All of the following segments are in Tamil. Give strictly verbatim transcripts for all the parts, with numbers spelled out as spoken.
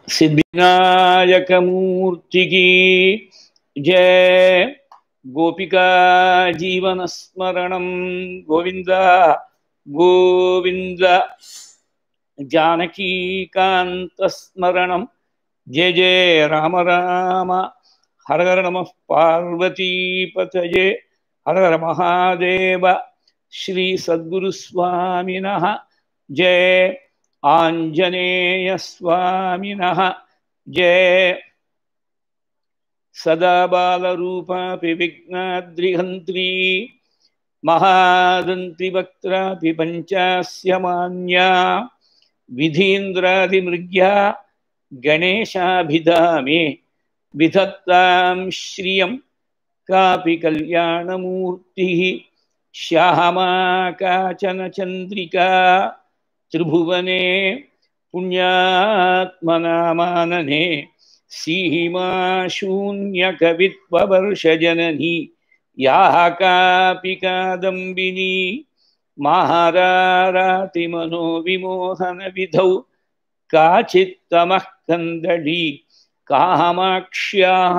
सिद्धिविनायकमूर्ति की जय। गोपिका जीवन स्मरणं गोविंद गोविंद। जानकी कांत स्मरणं जय जय राम राम। हर हर नमः पार्वती पतये। हर हर महादेव। श्री सद्गुरु स्वामिनः जय। आंजनेय स्वामिनः जय। सदा बालरूपापि विघ्नाद्रिहन्त्री महादन्ति वक्त्रापि पञ्चास्य मान्या विधीन्द्रादिमृग्या गणेशाभिधामे विधत्तां श्रियं कापि कल्याणमूर्तिः श्यामा काचन चन्द्रिका त्रिभुवने पुण्यात्मनामानने सीमा शून्यकवित्ववर्षजननी याः कापि कादम्बिनी महारारातिमनोविमोहनविधौ काचित्तमः कन्दली कामाक्ष्याः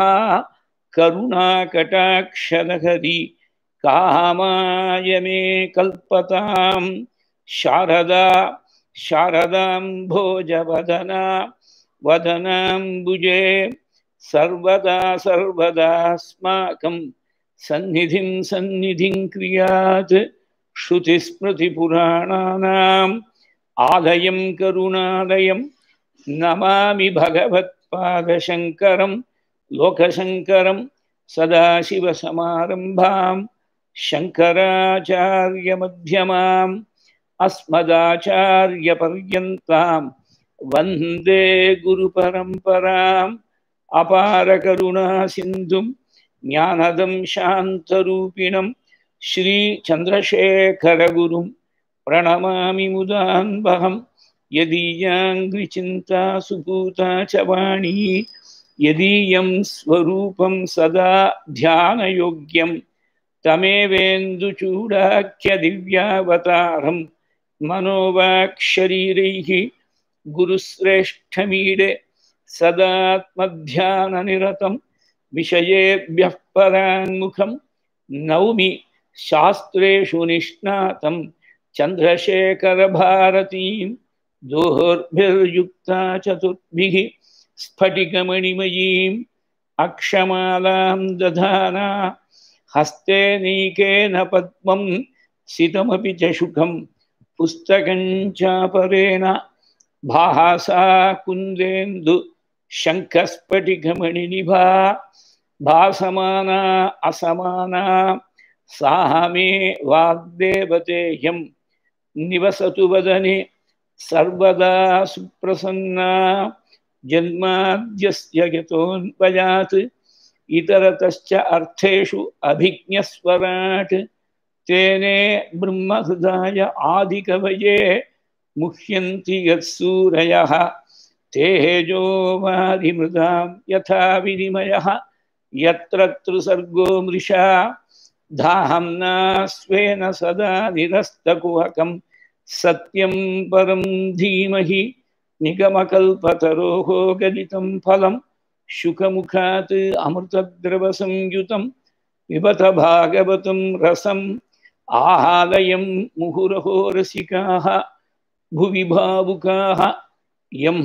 करुणाकटाक्षलहरी कामाय मे कल्पतां शारदा शारदाम्भोजवदना वदनाम्बुजे सर्वदा सर्वदास्माकं सन्निधिं सन्निधिं क्रियात्। श्रुतिस्मृतिपुराणानाम् आलयं करुणालयं नमामि भगवत्पादशङ्करं लोकशङ्करं। सदाशिवसमारम्भां शङ्कराचार्यमध्यमाम् अस्मदाचार्यपर्यन्तां वन्दे गुरुपरम्पराम्। अपारकरुणासिन्धुं ज्ञानदं शान्तरूपिणं श्रीचन्द्रशेखरगुरुं प्रणमामि मुदान्वहं। यदीयाङ्घ्रिचिन्ता सुपूता च वाणी यदीयं स्वरूपं सदा ध्यानयोग्यं तमेवेन्दुचूडाख्यदिव्यावतारं मनोवाक्शरीरैः गुरुश्रेष्ठमीडे सदात्मध्याननिरतं विषयेभ्यः पराङ्मुखं नौमि शास्त्रेषु निष्णातं चन्द्रशेखरभारतीं दोर्भिर्युक्ता चतुर्भिः स्फटिकमणिमयीम् अक्षमालां दधाना हस्ते नीकेन पद्मं सितमपि च शुकं पुस्तकं चापरेण भासा कुन्देन्दु शङ्खस्फटिकमणिनिभा भासमाना असमाना सा मे वाग्देवतेयं निवसतु वदने सर्वदा सुप्रसन्ना। जन्माद्यस्य यतोऽन्वयात् इतरतश्च अर्थेषु अभिज्ञस्वराट् तेने ब्रह्महृदाय आदिकवये मुह्यन्ति यत्सूरयः तेजो वारिमृदां यथा विनिमयः यत्र त्रिसर्गो मृषा धाम्ना स्वेन सदा निरस्तकुहकं सत्यं परं धीमहि निगमकल्पतरोः गदितं फलं शुकमुखात् अमृतद्रवसंयुतं पिबत भागवतं रसम् आहालयं मुहुरहो रसिकाः भुवि भावुकाः यं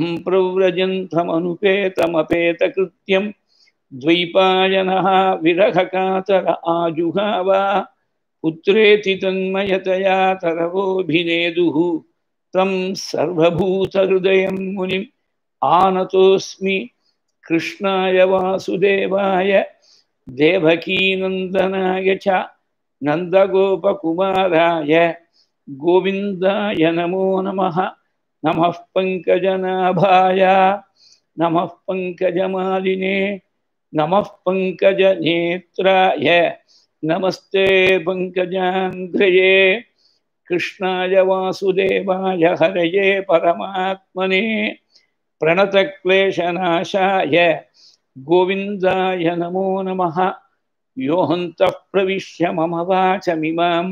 प्रव्रजन्तमनुपेतमपेतकृत्यं द्वैपायनः विरहकातर आजुहाव पुत्रेति तन्मयतया तरवोऽभिनेदुः तं सर्वभूतहृदयं मुनिम् आनतोऽस्मि। कृष्णाय वासुदेवाय देवकीनन्दनाय च नन्दगोपकुमाराय गोविन्दाय नमो नमः। नमः पङ्कजनाभाय नमः पङ्कजमालिने नमः पङ्कजनेत्राय नमस्ते पङ्कजाङ्घ्रये। कृष्णाय वासुदेवाय हरये परमात्मने प्रणतक्लेशनाशाय गोविन्दाय नमो नमः। यो हन्तः प्रविश्य मम वाचमिमां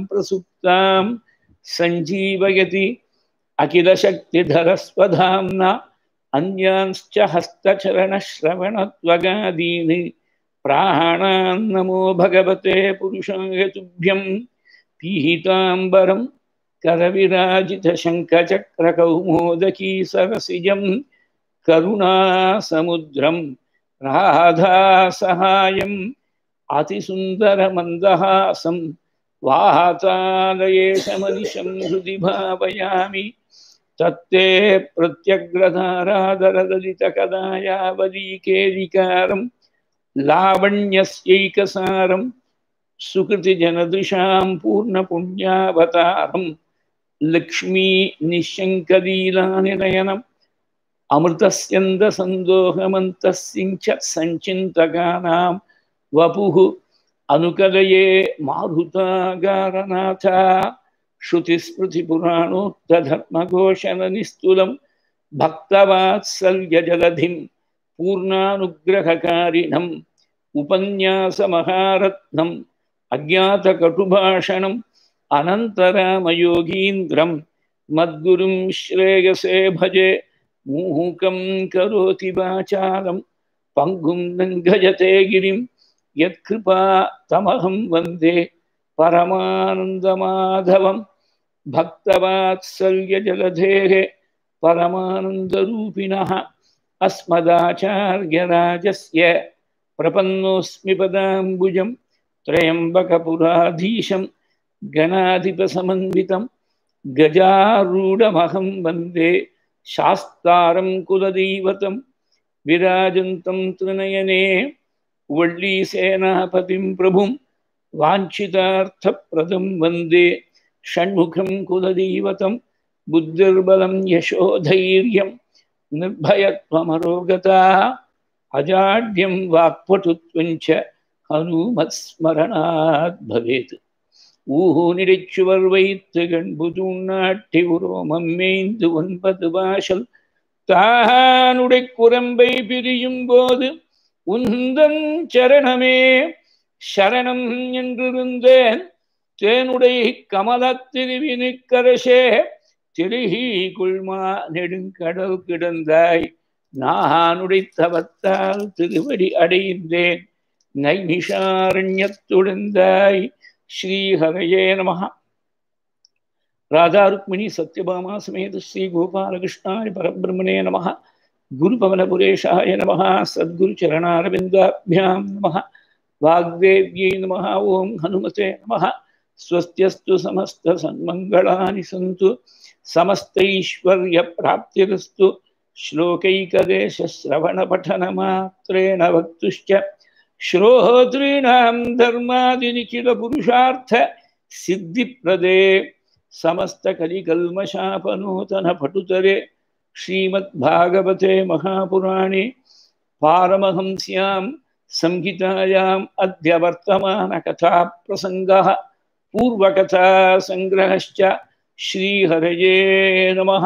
प्रसुप्तां सञ्जीवयति अखिलशक्तिधरस्वधाम्ना अन्यांश्च हस्तचरणश्रवणत्वगादीन् प्राणान् नमो भगवते पुरुषाय तुभ्यं पीताम्बरं करविराजितशङ्खचक्रकौमोदकी सरसिजं करुणासमुद्रं राधासहायम् अतिसुन्दरमन्दहासं वातालयेशमनिशं हृदि भावयामि तत्ते प्रत्यग्रधाराधरललितकदायावलीकेलिकारं लावण्यस्यैकसारं सुकृतिजनदृशां पूर्णपुण्यावतारं लक्ष्मी निःशङ्कलीलानिलयनम् अमृतस्यन्दसन्दोहमन्तस्सिञ्च सञ्चिन्तकानां वपुः अनुकलये मारुतागारनाथ श्रुतिस्मृतिपुराणोक्तधर्मघोषणनिस्तुलं भक्तवात्सल्यजलधिं पूर्णानुग्रहकारिणम् उपन्यासमहारत्नम् अज्ञातकटुभाषणम् अनन्तरामयोगीन्द्रं मद्गुरुं श्रेयसे भजे मूकं करोति वाचालं पङ्गुं लङ्घयते गिरिं यत्कृपा तमहं वन्दे परमानन्दमाधवं भक्तवात्सल्यजलधेः परमानन्दरूपिणः अस्मदाचार्यराजस्य प्रपन्नोऽस्मि पदाम्बुजं त्र्यम्बकपुराधीशं गणाधिपसमन्वितं गजारूढमहं वन्दे शास्तारं कुलदैवतं विराजन्तं त्रिनयने वल्लीसेनापतिं प्रभुं वाञ्छितार्थप्रदं वन्दे षण्मुखं कुलदैवतं बुद्धिर्बलं यशोधैर्यं निर्भयत्वमरोगता अजाड्यं वाक्पटुत्वञ्च हनुमत्स्मरणात् भवेत् ஊனிடைச்சுவர் வைத்து கண்புதூண் நாட்டி உரோமம் மேய்ந்து ஒன்பது வாசல் தானுடை குரம்பை பிரியும் போது உந்தன் சரணமே சரணம் என்றிருந்தேன் தேனுடை கமலத்திருவினுக்கரசே திருஹி குள்மா நெடுங்கடல் கிடந்தாய் நானுடை தவத்தால் திருவடி அடைந்தேன் நைமிஷாரண்யத்துடந்தாய் श्री हरये नमः। राधा रुक्मिणी सत्यभामा समेत श्री गोपाल कृष्णाय परब्रह्मणे नमः। गुरुपवनपुरेशाय नमः। सद्गुरुचरणारविन्दाभ्यां नमः। वाग्देव्यै नमः। ओं हनुमते नमः। स्वस्त्यस्तु समस्त सन्मङ्गलानि सन्तु समस्तैश्वर्यप्राप्तिरस्तु श्लोकैकदेशश्रवणपठनमात्रेण वक्तुश्च श्रोतॄणां धर्मादिनिखिलपुरुषार्थ सिद्धिप्रदे समस्तकलिकल्मषापनूतनपटुतरे श्रीमद्भागवते महापुराणे पारमहंस्यां संहितायाम् अद्य वर्तमानकथाप्रसङ्गः पूर्वकथासङ्ग्रहश्च श्रीहरये नमः।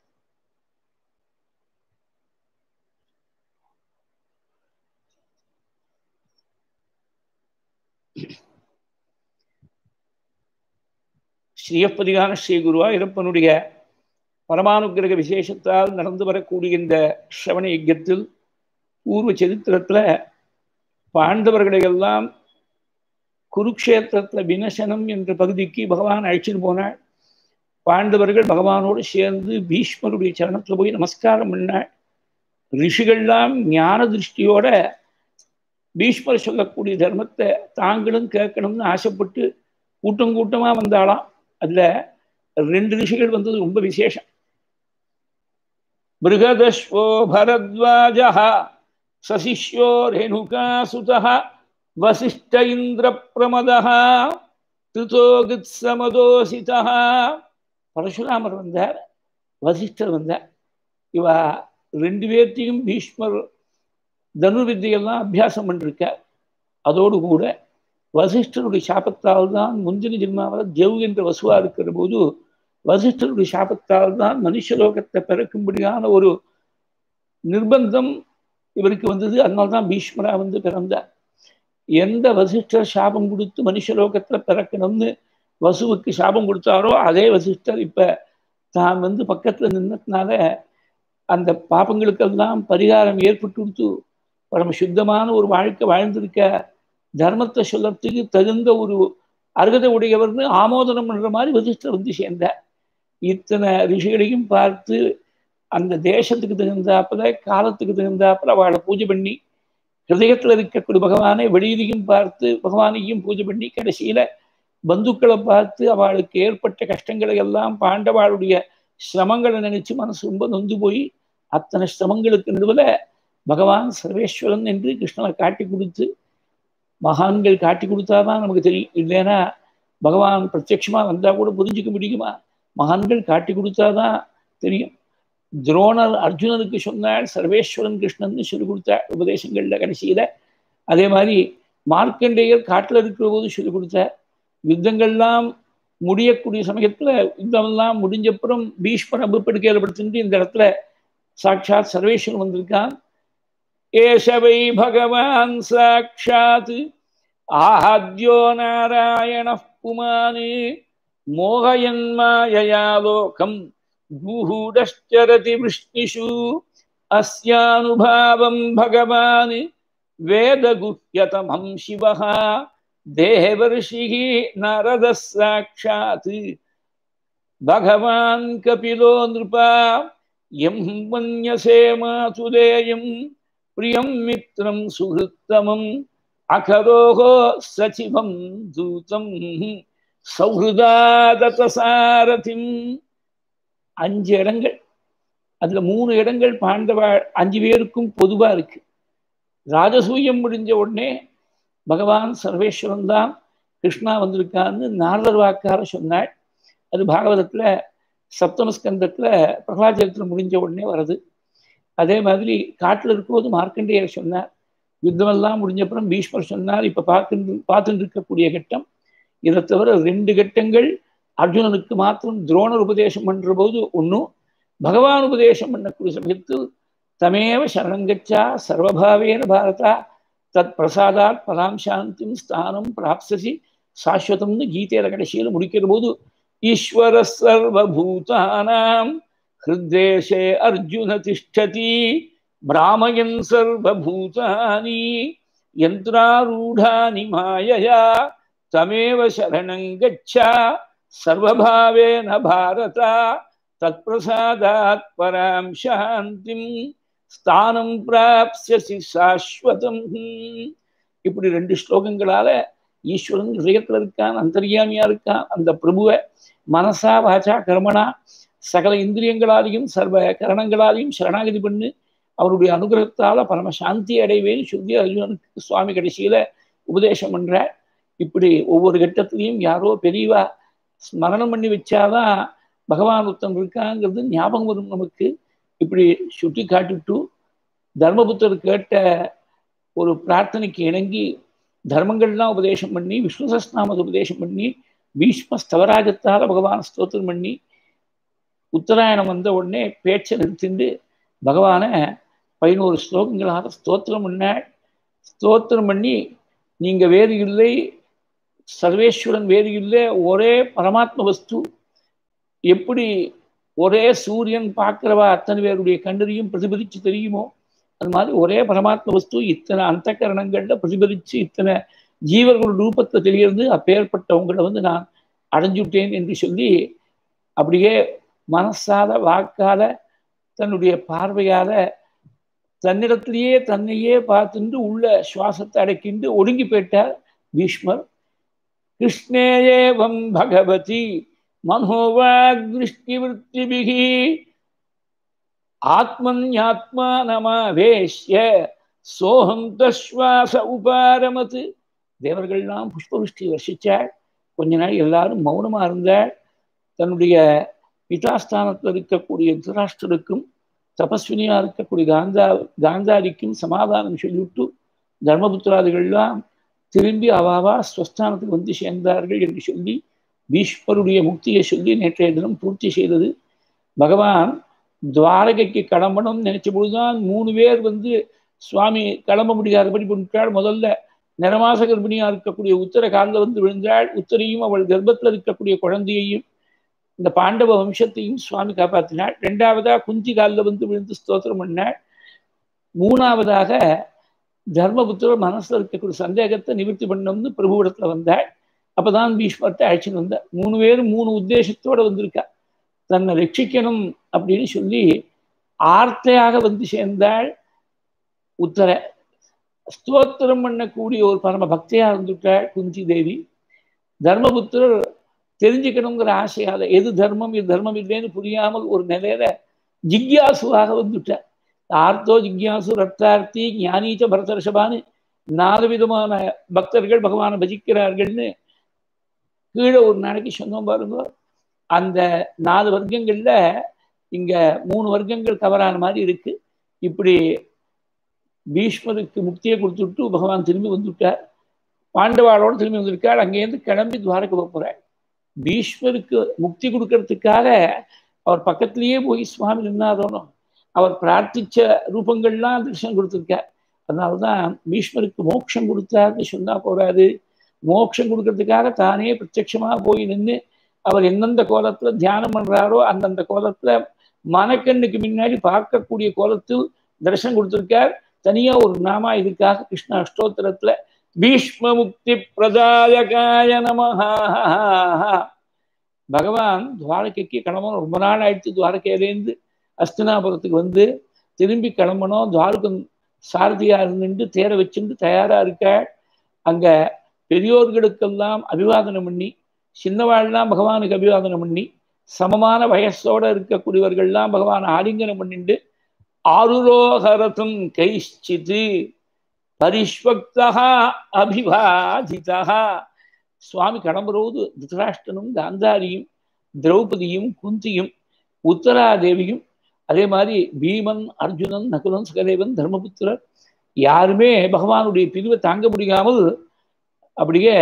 ஸ்ரீயப்பதிகான ஸ்ரீ குருவாயூரப்பனுடைய பரமானுக்கிரக விசேஷத்தால் நடந்து வரக்கூடிய இந்த ஸ்ரவண யஜ்ஞத்தில் பூர்வ சரித்திரத்தில் பாண்டவர்களையெல்லாம் குருக்ஷேத்திரத்தில் வினசனம் என்ற பகுதிக்கு பகவான் அழைச்சிட்டு போனாள். பாண்டவர்கள் பகவானோடு சேர்ந்து பீஷ்மருடைய சரணத்தில் போய் நமஸ்காரம் பண்ணாள். ரிஷிகள்லாம் ஞான திருஷ்டியோட பீஷ்மர் சொல்லக்கூடிய தர்மத்தை தாங்களும் கேட்கணும்னு ஆசைப்பட்டு கூட்டம் கூட்டமாக வந்தாலாம். அதில் ரெண்டு ரிஷிகள் வந்தது ரொம்ப விசேஷம். பிருகதஸ்வோ பரத்வாஜः சசிஷ்யோ ரேணுகாசுதः வசிஷ்ட இந்திர பிரமதः திருதோகித்சமதோசிதः. பரசுராமர் வந்தார், வசிஷ்டர் வந்தார். இவா ரெண்டு பேர்த்தையும் பீஷ்மர் தனுர்வித்தையெல்லாம் அபியாசம் பண்ணிருக்கார். அதோடு கூட வசிஷ்டருடைய சாபத்தால் தான் முந்தின ஜென்மாவில் தேவ் என்ற வசுவா இருக்கிற போது வசிஷ்டருடைய சாபத்தால் தான் மனுஷலோகத்தை பிறக்கும்படியான ஒரு நிர்பந்தம் இவருக்கு வந்தது. அதனால்தான் பீஷ்மரா வந்து பிறந்தார். எந்த வசிஷ்டர் சாபம் கொடுத்து மனுஷலோகத்தில் பிறக்கணும்னு வசுவுக்கு சாபம் கொடுத்தாரோ அதே வசிஷ்டர் இப்ப தான் வந்து பக்கத்துல நின்னதுனால அந்த பாபங்களுக்கெல்லாம் பரிகாரம் ஏற்பட்டு கொடுத்து பரம சுத்தமான ஒரு வாழ்க்கை வாழ்ந்திருக்க தர்மத்தை சொல்லறதுக்கு தகுந்த ஒரு அருகதை உடையவர்னு ஆமோதனம் பண்ற மாதிரி வசிஷ்டர் வந்து சேர்ந்தார். இத்தனை ரிஷிகளையும் பார்த்து அந்த தேசத்துக்கு தகுந்தாப்புல காலத்துக்கு தகுந்தாப்புல அவளை பூஜை பண்ணி ஹிருதயத்தில் இருக்கக்கூடிய பகவானை வெளியிலையும் பார்த்து பகவானையும் பூஜை பண்ணி கடைசியில பந்துக்களை பார்த்து அவளுக்கு ஏற்பட்ட கஷ்டங்களை எல்லாம் பாண்டவாளுடைய சிரமங்களை நினைச்சு மனசு ரொம்ப நொந்து போய் அத்தனை சிரமங்களுக்கு நடுவில் பகவான் சர்வேஸ்வரன் என்று கிருஷ்ணனை காட்டி கொடுத்து மகான்கள் காட்டி கொடுத்தாதான் நமக்கு தெரியும். இல்லைன்னா பகவான் பிரத்யட்சமா வந்தா கூட புரிஞ்சுக்க முடியுமா? மகான்கள் காட்டி கொடுத்தாதான் தெரியும். துரோணர் அர்ஜுனனுக்கு சொன்னாள் சர்வேஸ்வரன் கிருஷ்ணன் சொல்லி கொடுத்தாள் உபதேசங்கள்ல கடைசியில. அதே மாதிரி மார்க்கண்டேயர் காட்டில் இருக்கிற போது சொல்லி கொடுத்தார். யுத்தங்கள்லாம் முடியக்கூடிய சமயத்துல யுத்தமெல்லாம் முடிஞ்சப்புறம் பீஷ்மர் அம்புப்படுக்கையில் படுத்துட்டு இந்த இடத்துல சாட்சாத் சர்வேஸ்வரன் வந்திருக்கான். ஏஷவை பகவான் சாட்சாத் ஆஹாத்யோ நாராயண புமானே மோகயன் மாயயா லோகம் கூஹூடச்சரதி விஷ்ணிஷு அஸ்யானுபாவம் பகவான் வேதகுஹ்யதமம் சிவஹ தேவர்ஷிஹி நரத சாட்சாத் பகவான் கபிலோ நிருபா யம் மன்யசே மாதுலேயம் பிரியம் மித்ரம் சுஹൃத்தமம் அகரோஹோ சச்சிவம் தூதம் சௌஹൃதாதசாரதிம். அஞ்சு இடங்கள், அதுல மூணு இடங்கள் பாண்டவா அஞ்சு பேருக்கும் பொதுவா இருக்கு. ராஜசூயம் முடிஞ்ச உடனே பகவான் சர்வேஸ்வரன் தான் கிருஷ்ணா வந்திருக்கான்னு நாரதர் வாக்கார சொன்னாள். அது பாகவதத்துல சப்தமஸ்கந்தத்துல பிரகலாச்சரித்திரம் முடிஞ்ச உடனே வருது. அதே மாதிரி காட்டில் இருக்கும்போது மார்க்கண்டேயர் சொன்னார். யுத்தமெல்லாம் முடிஞ்சப்புறம் பீஷ்மர் சொன்னார். இப்ப பார்த்து பார்த்துட்டு இருக்கக்கூடிய கட்டம். இதை தவிர ரெண்டு கட்டங்கள் அர்ஜுனனுக்கு மாத்திரம் துரோணர் உபதேசம் பண்ற போது ஒன்றும், பகவான் உபதேசம் பண்ணக்கூடிய சமயத்தில் தமேவ சரணங்கச்சா சர்வபாவேன பாரதா தத் பிரசாதாத் பராம் சாந்திம் ஸ்தானம் பிராப்சசி சாஸ்வதம்னு கீதையில கடைசியில முடிக்கிற போது ஈஸ்வர சர்வபூதானாம் ஹிருதேஷே அர்ஜுன திஷ்டதி பிராமயன் சர்வபூதானி யந்த்ராரூடானி மாயயா தமேவ சரணங்கச்சா சர்வபாவேன பாரதா தத் பிரசாதாத் பராம் சாந்திம் ஸ்தானம் பிராப்ஸ்யசி சாஸ்வதம். இப்படி ரெண்டு ஸ்லோகங்களால ஈஸ்வரன் ஹிருதயத்தில் இருக்கான், அந்தர்யாமியா இருக்கான். அந்த பிரபுவை மனசா வாச்சா கர்மனா சகல இந்திரியங்களாலையும் சர்வ கரணங்களாலையும் சரணாகதி பண்ணு, அவருடைய அனுகிரகத்தால பரம சாந்தி அடைவேன்னு சொல்லி அர்ஜுனனுக்கு சுவாமி கடைசியில உபதேசம் பண்ற. இப்படி ஒவ்வொரு கட்டத்திலையும் யாரோ பெரியவா ஸ்மரணம் பண்ணி வச்சாதான் பகவான் உத்தம் இருக்காங்கிறது ஞாபகம் வரும் நமக்கு. இப்படி சுட்டி காட்டிட்டு தர்மபுத்தர் கேட்ட ஒரு பிரார்த்தனைக்கு இணங்கி தர்மங்கள்லாம் உபதேசம் பண்ணி விஷ்ணு சஹஸ்ரநாமத்தை உபதேசம் பண்ணி பீஷ்ம ஸ்தவராஜத்தால பகவான் ஸ்தோத்திரம் பண்ணி உத்தராயணம் வந்த உடனே பேச்சை நிறுத்திண்டு பகவானை பதினோரு ஸ்லோகங்களாக ஸ்தோத்திரம் பண்ண. ஸ்தோத்திரம் பண்ணி நீங்க வேறு இல்லை, சர்வேஸ்வரன் வேறு இல்லை, ஒரே பரமாத்ம வஸ்து. எப்படி ஒரே சூரியன் பார்க்கிறவா அத்தனை பேருடைய கண்டறியும் பிரதிபலிச்சு தெரியுமோ அது மாதிரி ஒரே பரமாத்ம வஸ்து இத்தனை அந்த கரணங்கள்ல பிரதிபலிச்சு இத்தனை ஜீவர்கள் ரூபத்தை தெரிகிறது. அப்பேற்பட்டவங்களை வந்து நான் அடைஞ்சுட்டேன் என்று சொல்லி அப்படியே மனசால வாக்கால தன்னுடைய பார்வையால தன்னிடத்திலேயே தன்னையே பார்த்துட்டு உள்ள சுவாசத்தை அடக்கிண்டு ஒடுங்கி போயிட்டார் பீஷ்மர். கிருஷ்ணேயேவம் பகவதி மனோவாக் திருஷ்டி விருத்திபிகி ஆத்மன்யாத்மானமாவேஷ்ய சோகம் தஸ்வாச உபாரமத்து. தேவர்கள்லாம் புஷ்பவிஷ்டி வர்ஷிச்சாள். கொஞ்ச நாள் எல்லாரும் மௌனமா இருந்தாள். தன்னுடைய பிதாஸ்தானத்தில் இருக்கக்கூடிய திருராஷ்டிரருக்கும் தபஸ்வினியா இருக்கக்கூடிய காந்தா காந்தாரிக்கும் சமாதானம் சொல்லிவிட்டு தர்மபுத்திராதிகள்லாம் திரும்பி அவாவா ஸ்வஸ்தானத்துக்கு வந்து சேர்ந்தார்கள் என்று சொல்லி பீஷ்மருடைய முக்தியை சொல்லி நேற்றைய தினம் பூர்த்தி செய்தது. பகவான் துவாரகைக்கு கிளம்பணும்னு நினைச்ச பொழுதுதான் மூணு பேர் வந்து சுவாமி கிளம்ப முடியாதபடி பண்ணிட்டாள். முதல்ல நிறமாச கர்ப்பிணியா இருக்கக்கூடிய உத்தர காலில் வந்து விழுந்தாள். உத்தரையும் அவள் கர்ப்பத்தில் இருக்கக்கூடிய குழந்தையையும் இந்த பாண்டவ வம்சத்தையும் சுவாமி காப்பாற்றினாள். ரெண்டாவதா குந்தி காலில் வந்து விழுந்து ஸ்தோத்திரம் பண்ணாள். மூணாவதாக தர்மபுத்திரர் மனசுல இருக்கக்கூடிய சந்தேகத்தை நிவர்த்தி பண்ணணும்னு பிரபுவிடத்துல வந்தாள். அப்பதான் பீஷ்மர்த்தை அழைச்சின்னு வந்தாள். மூணு பேரும் மூணு உத்தேசத்தோட வந்திருக்கா. தன்னை ரட்சிக்கணும் அப்படின்னு சொல்லி ஆர்த்தையாக வந்து சேர்ந்தாள். உத்தர ஸ்தோத்திரம் பண்ணக்கூடிய ஒரு பரம பக்தியா இருந்துட்டாள் குந்தி தேவி. தர்மபுத்திரர் தெரிஞ்சுக்கணுங்கிற ஆசையால எது தர்மம் இது தர்மம் இல்லைன்னு புரியாமல் ஒரு நிலையில ஜிக்யாசுவாக வந்துட்டார். ஆர்த்தோ ஜிக்யாசு ரத்தார்த்தி ஞானீச்ச பரதர்ஷபான்னு நாலு விதமான பக்தர்கள் பகவானை பஜிக்கிறார்கள்னு கீழே ஒரு நாளைக்கு சொன்னோம் பாருங்க. அந்த நாலு வர்க்கங்கள்ல இங்க மூணு வர்க்கங்கள் கவரான மாதிரி இருக்கு. இப்படி பீஷ்மருக்கு முக்தியை கொடுத்துட்டு பகவான் திரும்பி வந்துவிட்டார். பாண்டவாளோடு திரும்பி வந்திருக்காள். அங்கேருந்து கிளம்பி துவாரகை போகிறாள். பீஷ்மருக்கு முக்தி கொடுக்கறதுக்காக அவர் பக்கத்திலேயே போய் சுவாமி நின்னாதோனும் அவர் பிரார்த்திச்ச ரூபங்கள்லாம் தரிசனம் கொடுத்துருக்கார். அதனால்தான் பீஷ்மருக்கு மோட்சம் கொடுத்தாருன்னு சொன்னா போறாது. மோட்சம் கொடுக்கறதுக்காக தானே பிரத்யட்சமா போய் நின்று அவர் எந்தெந்த கோலத்துல தியானம் பண்றாரோ அந்தந்த கோலத்துல மனக்கண்ணுக்கு முன்னாடி பார்க்கக்கூடிய கோலத்தில் தரிசனம் கொடுத்திருக்கார். தனியா ஒரு நாமா இதுக்காக கிருஷ்ண அஷ்டோத்திரத்துல பீஷ்ம முக்தி பிரதாயகாய நமஹா. பகவான் துவாரகைக்கு கிளம்பணும். ரொம்ப நாள் ஆயிடுச்சு துவாரகையிலேருந்து அஸ்தினாபுரத்துக்கு வந்து திரும்பி கிளம்பணும். துவாரகம் சாரதியா இருந்துட்டு தேர வச்சுட்டு தயாரா இருக்காள். அங்க பெரியோர்களுக்கெல்லாம் அபிவாதனம் பண்ணி சின்னவாள்லாம் பகவானுக்கு அபிவாதனம் பண்ணி சமமான வயசோட இருக்கக்கூடியவர்கள்லாம் பகவான் ஆலிங்கனம் பண்ணிட்டு ஆருரோகரதம் கைஷ்சித்து பரிஷ்வக்தா அபிவாதிதா. சுவாமி கிளம்பும்போது திருதராஷ்டிரனும் காந்தாரியும் திரௌபதியும் குந்தியும் உத்தராதேவியும் அதே மாதிரி பீமன் அர்ஜுனன் நகுலன் சகதேவன் தர்மபுத்திரர் யாருமே பகவானுடைய பிரிவை தாங்க முடியாமல் அப்படியே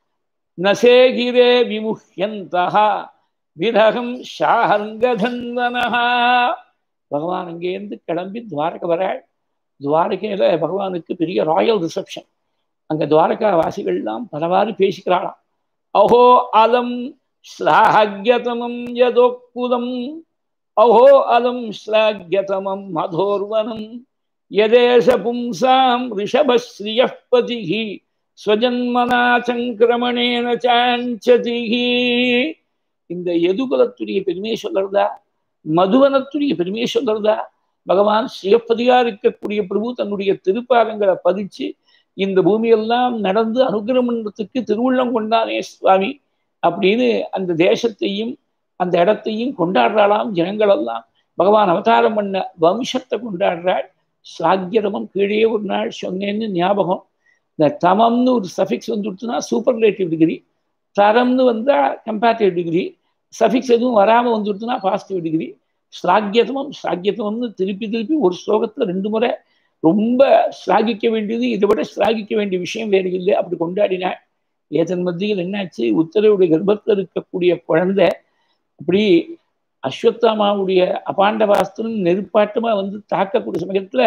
நசேகிரே விமுஹ்யந்தஹா விரகம் ஷாஹங்கதன்வனஹா. பகவான் அங்கேருந்து கிளம்பி துவாரகை வராள். துவாரகையில பகவானுக்கு பெரிய ராயல் ரிசப்ஷன். அங்க துவாரகா வாசிகள்லாம் பலவாறு பேசிக்கிறாளாம். அஹோ அலம் ஸ்லாஹ்யதமம் யதோக்குதம் அஹோ அலம் ஸ்லாஹ்யதமம் மதோர்வனம் யதேஷ பும்சாம் ரிஷபஸ்ரீயः பதிஹி ஸ்வஜன்மனா சங்கிரமணேன சாஞ்சதிஹி. இந்த எதுகுலத்துடைய பெருமையை சொல்றதா, மதுவனத்துடைய பெருமையை சொல்றதா? பகவான் ஸ்ரீயப்பதியா இருக்கக்கூடிய பிரபு தன்னுடைய திருப்பாதங்களை பதிச்சு இந்த பூமியெல்லாம் நடந்து அனுகிரகம் பண்றதுக்கு திருவுள்ளம் கொண்டானே சுவாமி அப்படின்னு அந்த தேசத்தையும் அந்த இடத்தையும் கொண்டாடுறாளாம் ஜனங்களெல்லாம். பகவான் அவதாரம் பண்ண வம்சத்தை கொண்டாடுறாள். சாக்கியதமம் கீழே ஒரு நாள் சொன்னேன்னு ஞாபகம். இந்த தமம்னு ஒரு சஃபிக்ஸ் வந்துடுச்சுன்னா சூப்பர்லேட்டிவ் டிகிரி, தரம்னு வந்தா கம்பேரிட்டிவ் டிகிரி, சஃபிக்ஸ் எதுவும் வராமல் வந்துடுச்சுன்னா பாசிட்டிவ் டிகிரி. ஸ்லாகியதமம் ஸ்லாகியதமம்னு திருப்பி திருப்பி ஒரு ஸ்லோகத்துல ரெண்டு முறை ரொம்ப ஸ்லாகிக்க வேண்டியது, இதை விட ஸ்லாகிக்க வேண்டிய விஷயம் வேறு இல்லை. அப்படி கொண்டாடினாள். ஏதன் மத்தியில் என்னாச்சு, உத்தரவுடைய கர்ப்பத்தில் இருக்கக்கூடிய குழந்தை அப்படி அஸ்வத்தாமாவுடைய அபாண்டவாஸ்திரம் நெருப்பாட்டமா வந்து தாக்கக்கூடிய சமயத்துல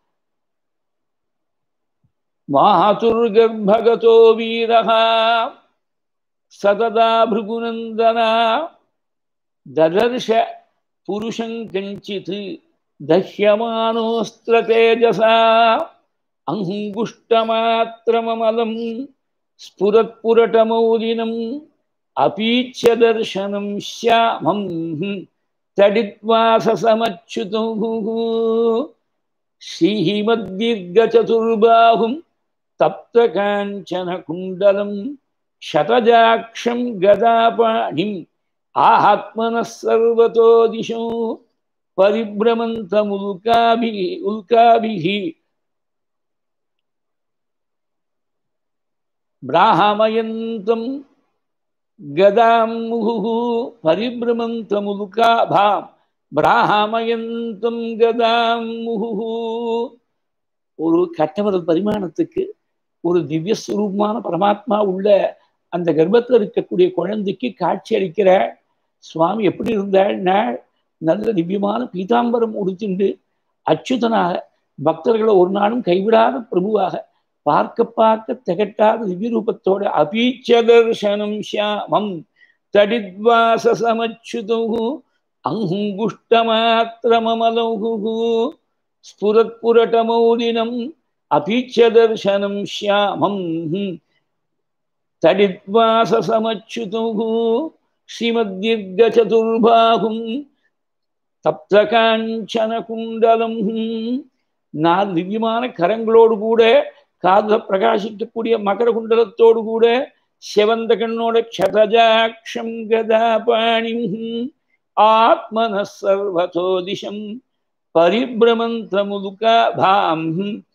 மாதுர் கர்ப்பகதோ வீரஹா சததா பிருகுநந்தனா ததர்ஷ புருஷங் கஞ்சித் தஹ்யமானோஸ்திர தேஜசா அங்குஷ்டமாத்திரமமலம் ஸ்புரத்புரட்டமௌலினம் அபீட்ச தர்சனம் ஷ்யாமம் தடித்வாசசமச்சுதம் ஸ்ரீமத்தீர்கசதுர்பாஹும் தப்த காஞ்சன குண்டலம் சதஜாக்ஷம் கதாபாணிம் ஆத்மனः சர்வதோ திசோ பரிப்ரமந்தம் உல்காபிஹி உல்காபிஹி பிராஹமயந்தம் கதாம் முஹு பரிப்ரமந்தம் உல்காபாம் பிராஹமயந்தம் கதாம் முஹு. ஒரு கட்டவரல் பரிமாணத்துக்கு ஒரு திவ்ய ஸ்வரூபமான பரமாத்மா உள்ள அந்த கர்ப்பத்தில் இருக்கக்கூடிய குழந்தைக்கு காட்சி அளிக்கிற சுவாமி எப்படி இருந்தாள்னா நல்ல திவ்யமான பீதாம்பரம் உடுத்திண்டு அச்சுதனாக பக்தர்களை ஒரு நாளும் கைவிடாத பிரபுவாக பார்க்க பார்க்க திகட்டாத திவ்ய ரூபத்தோட அபீச்ச தர்சனம் ஷியாமம் தடித்வாசமச்சுதோ அங்குஷ்டமாத்திரமமலௌஹு ஸ்புரத்புரட்டமௌலினம் அபீட்ச தர்சனம் ஷ்யாமம் தடித்வாசமச்சுதோ ஸ்ரீமத்யர்கசதுர்பாஹும் தப்தகாஞ்சன குண்டலம். நாலு திவ்யமான கரங்களோடு கூட காதுல பிரகாசிக்கக்கூடிய மகர குண்டலத்தோடு கூட செவந்த கண்ணோட க்ஷதஜாக்ஷம் கதாபாணிம் ஆத்மன சர்வதோ திசம் பரிபிரமந்தமுதுகாபாம்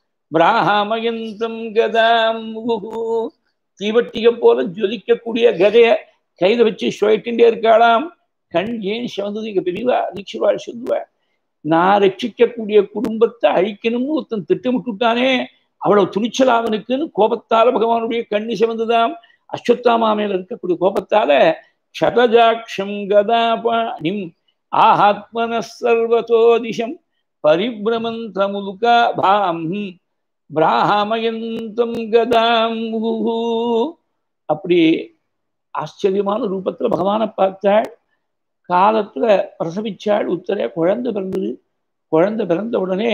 பிராமயந்தம் கதாம். தீவட்டிகை போல ஜொலிக்கக்கூடிய கதைய கைதை வச்சு சுழட்டின்றே இருக்காளாம். கண் ஏன் சிவந்தது? இங்க பெரியவா தீட்சிவாள் சொல்லுவா, நான் ரட்சிக்கக்கூடிய குடும்பத்தை அழிக்கணும்னு ஒருத்தன் திட்டமிட்டுட்டானே, அவ்வளவு துணிச்சலாவனுக்குன்னு கோபத்தால பகவானுடைய கண்ணி சிவந்துதாம். அஸ்வத்தாமா மேல இருக்கக்கூடிய கோபத்தால க்ஷதஜாக்ஷம் கதாபாணிம் ஆத்மன சர்வதோ திசம் பரிபிரமந்தமுதுகாபாம் பிராமயந்தம் கதாம். அப்படி ஆச்சரியமான ரூபத்துல பகவானை பார்த்தாள். காலத்துல பிரசவிச்சாள். உத்தர குழந்தை பிறந்தது. குழந்தை பிறந்த உடனே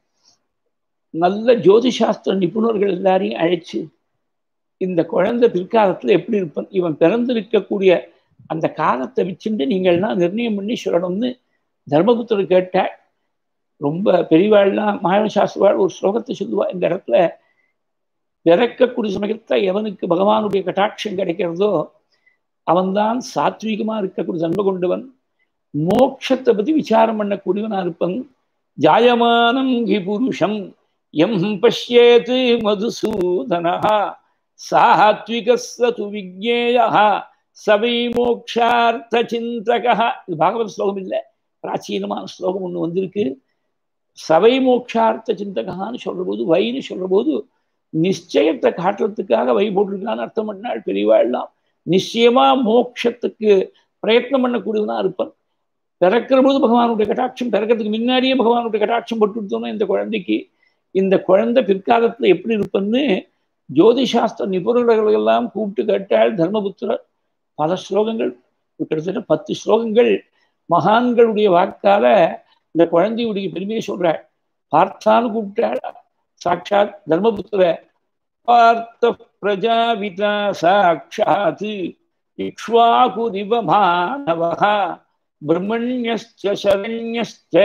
நல்ல ஜோதிஷாஸ்திர நிபுணர்கள் எல்லாரையும் அழைச்சு, இந்த குழந்தை பிற்காலத்துல எப்படி இருப்பான், இவன் பிறந்திருக்கக்கூடிய அந்த காலத்தை வச்சுட்டு நீங்கள்லாம் நிர்ணயம் பண்ணி சொல்லணும்னு தர்மபுத்திரர் கேட்டாள். ரொம்ப பெரியவாள்லாம் மாயவ சாஸ்திரவாள் ஒரு ஸ்லோகத்தை சொல்லுவா. இந்த இடத்துல பிறக்கக்கூடிய சமயத்தை எவனுக்கு பகவானுடைய கட்டாட்சம் கிடைக்கிறதோ அவன்தான் சாத்வீகமா இருக்கக்கூடிய தன்மை கொண்டவன், மோட்சத்தை பத்தி விசாரம் பண்ணக்கூடியவனா இருப்பன். ஜாயமானம் ஹி புருஷம் எம் பஷ்யேத் மதுசூதனஹ சாத்விகஸ்ஸது விஜ்ஞேயஹ சவை மோக்ஷார்த்த சிந்தகஹ. இது பாகவத ஸ்லோகம் இல்லை, பிராச்சீனமான ஸ்லோகம் ஒண்ணு வந்திருக்கு. சவை மோக்ஷார்த்த சிந்தகான்னு சொல்ற போது, வைன்னு சொல்ற போது நிச்சயத்தை காட்டுறதுக்காக வை போட்டிருக்கான்னு அர்த்தம் பண்ணாள் பெரியவாள்லாம். நிச்சயமா மோட்சத்துக்கு பிரயத்னம் பண்ணக்கூடியவனா இருப்பான். பிறக்கிற போது பகவானுடைய கட்டாட்சம், பிறக்கிறதுக்கு முன்னாடியே பகவானுடைய கட்டாட்சம் போட்டுவிட்டோம்னா இந்த குழந்தைக்கு, இந்த குழந்தை பிற்காலத்துல எப்படி இருப்பன்னு ஜோதிஷாஸ்திர நிபுணர்கள் எல்லாம் கூப்பிட்டு கேட்டாள் தர்மபுத்திரர். பல ஸ்லோகங்கள், கிட்டத்தட்ட பத்து ஸ்லோகங்கள் மகான்களுடைய வாக்கால இந்த குழந்தையுடைய பெருமையை சொல்றாள். பார்த்தான்னு கூப்பிட்டாள் சாட்சாத் தர்மபுத்திர. பார்த்த பிரஜாபிதா சாட்சாத் இக்ஷ்வாகுரிவ மாணவஹ பிரம்மண்யஸ்ச சரண்யஸ்ச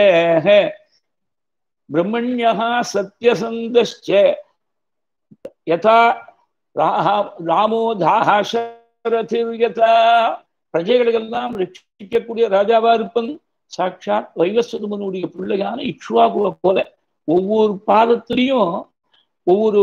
பிரம்மண்யஹ சத்யசந்தஸ்ச யதா ராமோ தாஹாசரதிர்யதா. பிரஜைகளுக்கெல்லாம் ரட்சிக்கக்கூடிய ராஜாவா இருப்பன் சாட்சாத் வைவஸ்வதமனுடைய பிள்ளையான இக்ஷ்வாகுவை போல. ஒவ்வொரு பாதத்திலையும் ஒவ்வொரு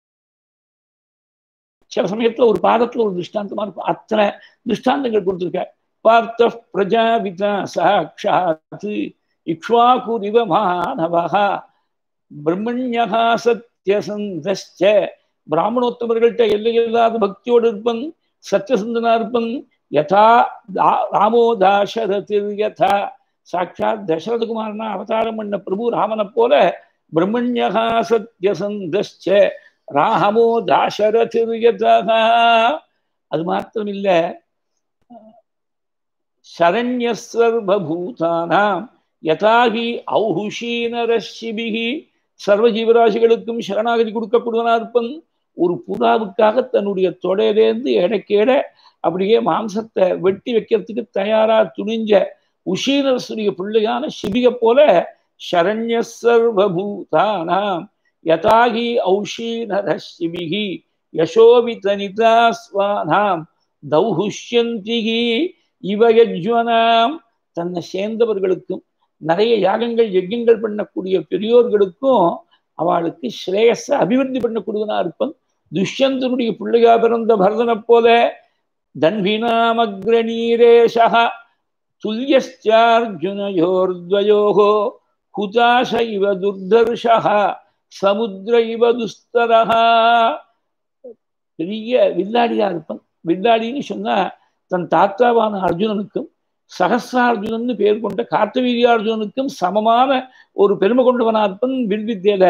சில சமயத்துல ஒரு பாதத்துல ஒரு திருஷ்டாந்தமா இருக்கும். அத்தனை திருஷ்டாந்தங்கள் கொடுத்திருக்க. பார்த்த பிரஜாபிதா சாட்சாத் இக்ஷ்வாகுரிவ மாணவஹ பிரம்மண்யஹ சத்யசந்தஸ்ச. பிராமணோத்தமர்கள்ட்ட எல்லையில்லாத பக்தியோடு இருப்பன், சத்யசந்தனா இருப்பன். யதா ராமோ தாசரதிர் யதா. சாட்சாத் தசரதகுமாரனா அவதாரம் பண்ண பிரபு ராமனை போல பிரம்மண்யஹ சத்யசந்தஸ்ச ராமோ தாசரதிர் யதா. அது மாத்திரம் இல்ல, சரண்ய சர்வபூதானாம் யதாகி ஔஹுஷீனரஷிபிஹி. சர்வ ஜீவராசிகளுக்கும் சரணாகதி கொடுக்கப்படுவனா இருப்பன். ஒரு புறாவுக்காக தன்னுடைய தொடையிலேருந்து எடைக்கேட அப்படியே மாம்சத்தை வெட்டி வைக்கிறதுக்கு தயாரா துணிஞ்ச உஷீனரசுடைய பிள்ளையான சிபிக போல சரண்ய சர்வபூதானாம் யதாகி ஔஷீனரஷிபிஹி யசோவிதனிதா ஸ்வானாம் தௌஹுஷ்யந்திஹி இவயஜ்வனாம். தன்னை சேர்ந்தவர்களுக்கும் நிறைய யாகங்கள் யஜ்யங்கள் பண்ணக்கூடிய பெரியோர்களுக்கும் அவளுக்கு ஸ்ரேயஸ அபிவிருத்தி பண்ணக்கூடியவனா இருப்பன். துஷ்யந்தனுடைய பிள்ளையா பிறந்த பரதனை போல தன்வினாமக்ரணீரேஷஹ துல்யஸ்சார்ஜுனயோர்த்வயோஹ ஹுதாஷ இவ துர்தர்ஷஹ சமுத்திர இவ துஸ்தரஹ. பெரிய வில்லாடியா இருப்பன். வில்லாடின்னு சொன்னா தன் தாத்தாவான அர்ஜுனனுக்கும் சகசிரார்ஜுனன் பேர் கொண்ட கார்த்தவீரியார்ஜுனனுக்கும் சமமான ஒரு பெருமை கொண்டவனா இருப்பன் வில்வித்யில.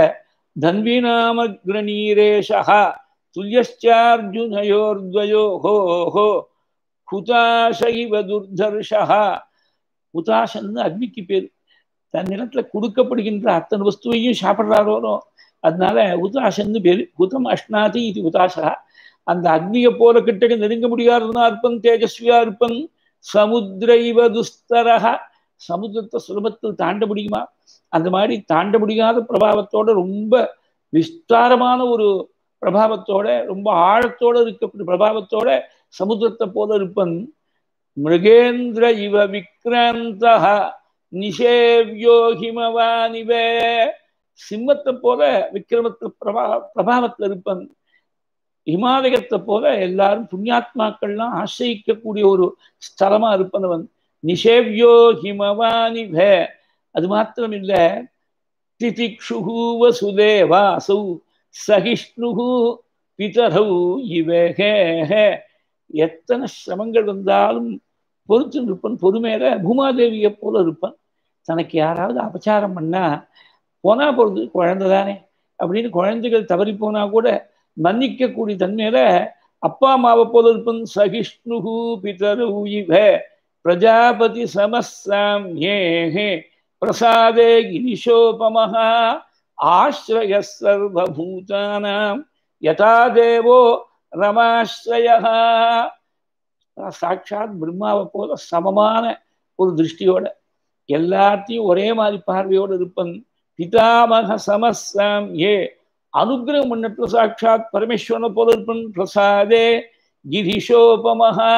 தன்வீனாமக்ரணீரேஷஹ துல்யஸ்சார்ஜுனயோர்த்வயோஹ ஹுதாசைவ துர்தர்ஷா. ஹுதாசன்னு அக்னிக்கு பேர். தன்னிடத்துல கொடுக்கப்படுகின்ற அத்தனை வஸ்துவையும் சாப்பிட்றாரோ, அதனால ஹுதாசன்னு பேரு. ஹுதம் அஷ்னாதி இது ஹுதாசா. அந்த அக்னியை போல கிட்டக்க நெருங்க முடியாதுன்னா அர்ப்பன் தேஜஸ்வியா இருப்பன். சமுத்திரைவ துஸ்தரஹா. சமுத்திரத்தை சுலபத்தில் தாண்ட முடியுமா? அந்த மாதிரி தாண்ட முடியாத பிரபாவத்தோட, ரொம்ப விஸ்தாரமான ஒரு பிரபாவத்தோட, ரொம்ப ஆழத்தோட இருக்கக்கூடிய பிரபாவத்தோட சமுத்திரத்தை போல இருப்பன். மிருகேந்திர இவ விக்ராந்தா நிஷேவ்யோ ஹிமவானிவே. சிம்மத்தை போல விக்ரமத்தில் பிரபா பிரபாவத்தில் இருப்பன். இமாலயத்தை போல எல்லாரும் புண்ணியாத்மாக்கள்லாம் ஆசிரிக்கக்கூடிய ஒரு ஸ்தலமா இருப்பனவன். நிஷேவ்யோ ஹிமவானிவே. அது மாத்திரம் இல்ல, திதிக்ஷுஹு வசுதேவாசௌ சகிஷ்ணுஹு பிதரௌ இவஹே. எத்தனை சிரமங்கள் வந்தாலும் பொறுத்து இருப்பன். பொறுமையில பூமாதேவியை போல இருப்பன். தனக்கு யாராவது அபச்சாரம் பண்ணா போனா போறது, குழந்தை தானே அப்படின்னு குழந்தைகள் தவறி போனா கூட மன்னிக்கக்கூடிய தன்மையில அப்பா அம்மாவை போல இருப்பன். சகிஷ்ணுஹு பிதரௌ இவ பிரஜாபதி சமஸ்ஸாம்யே பிரசாதே கிரிஷோபமஹா ஆஸ்ரய சர்வபூதானாம் யதா தேவோ ரமாஸ்ரயஹ. சாட்சாத் பிரம்மாவை போல சமமான ஒரு திருஷ்டியோட, எல்லாத்தையும் ஒரே மாதிரி பார்வையோடு இருப்பன். பிதாமக சமஸ்ஸாம் ஏ. அனுகிரகம் பண்ணட்டு சாட்சாத் பரமேஸ்வரனை போல இருப்பன். பிரசாதே கிரிஷோபமஹா.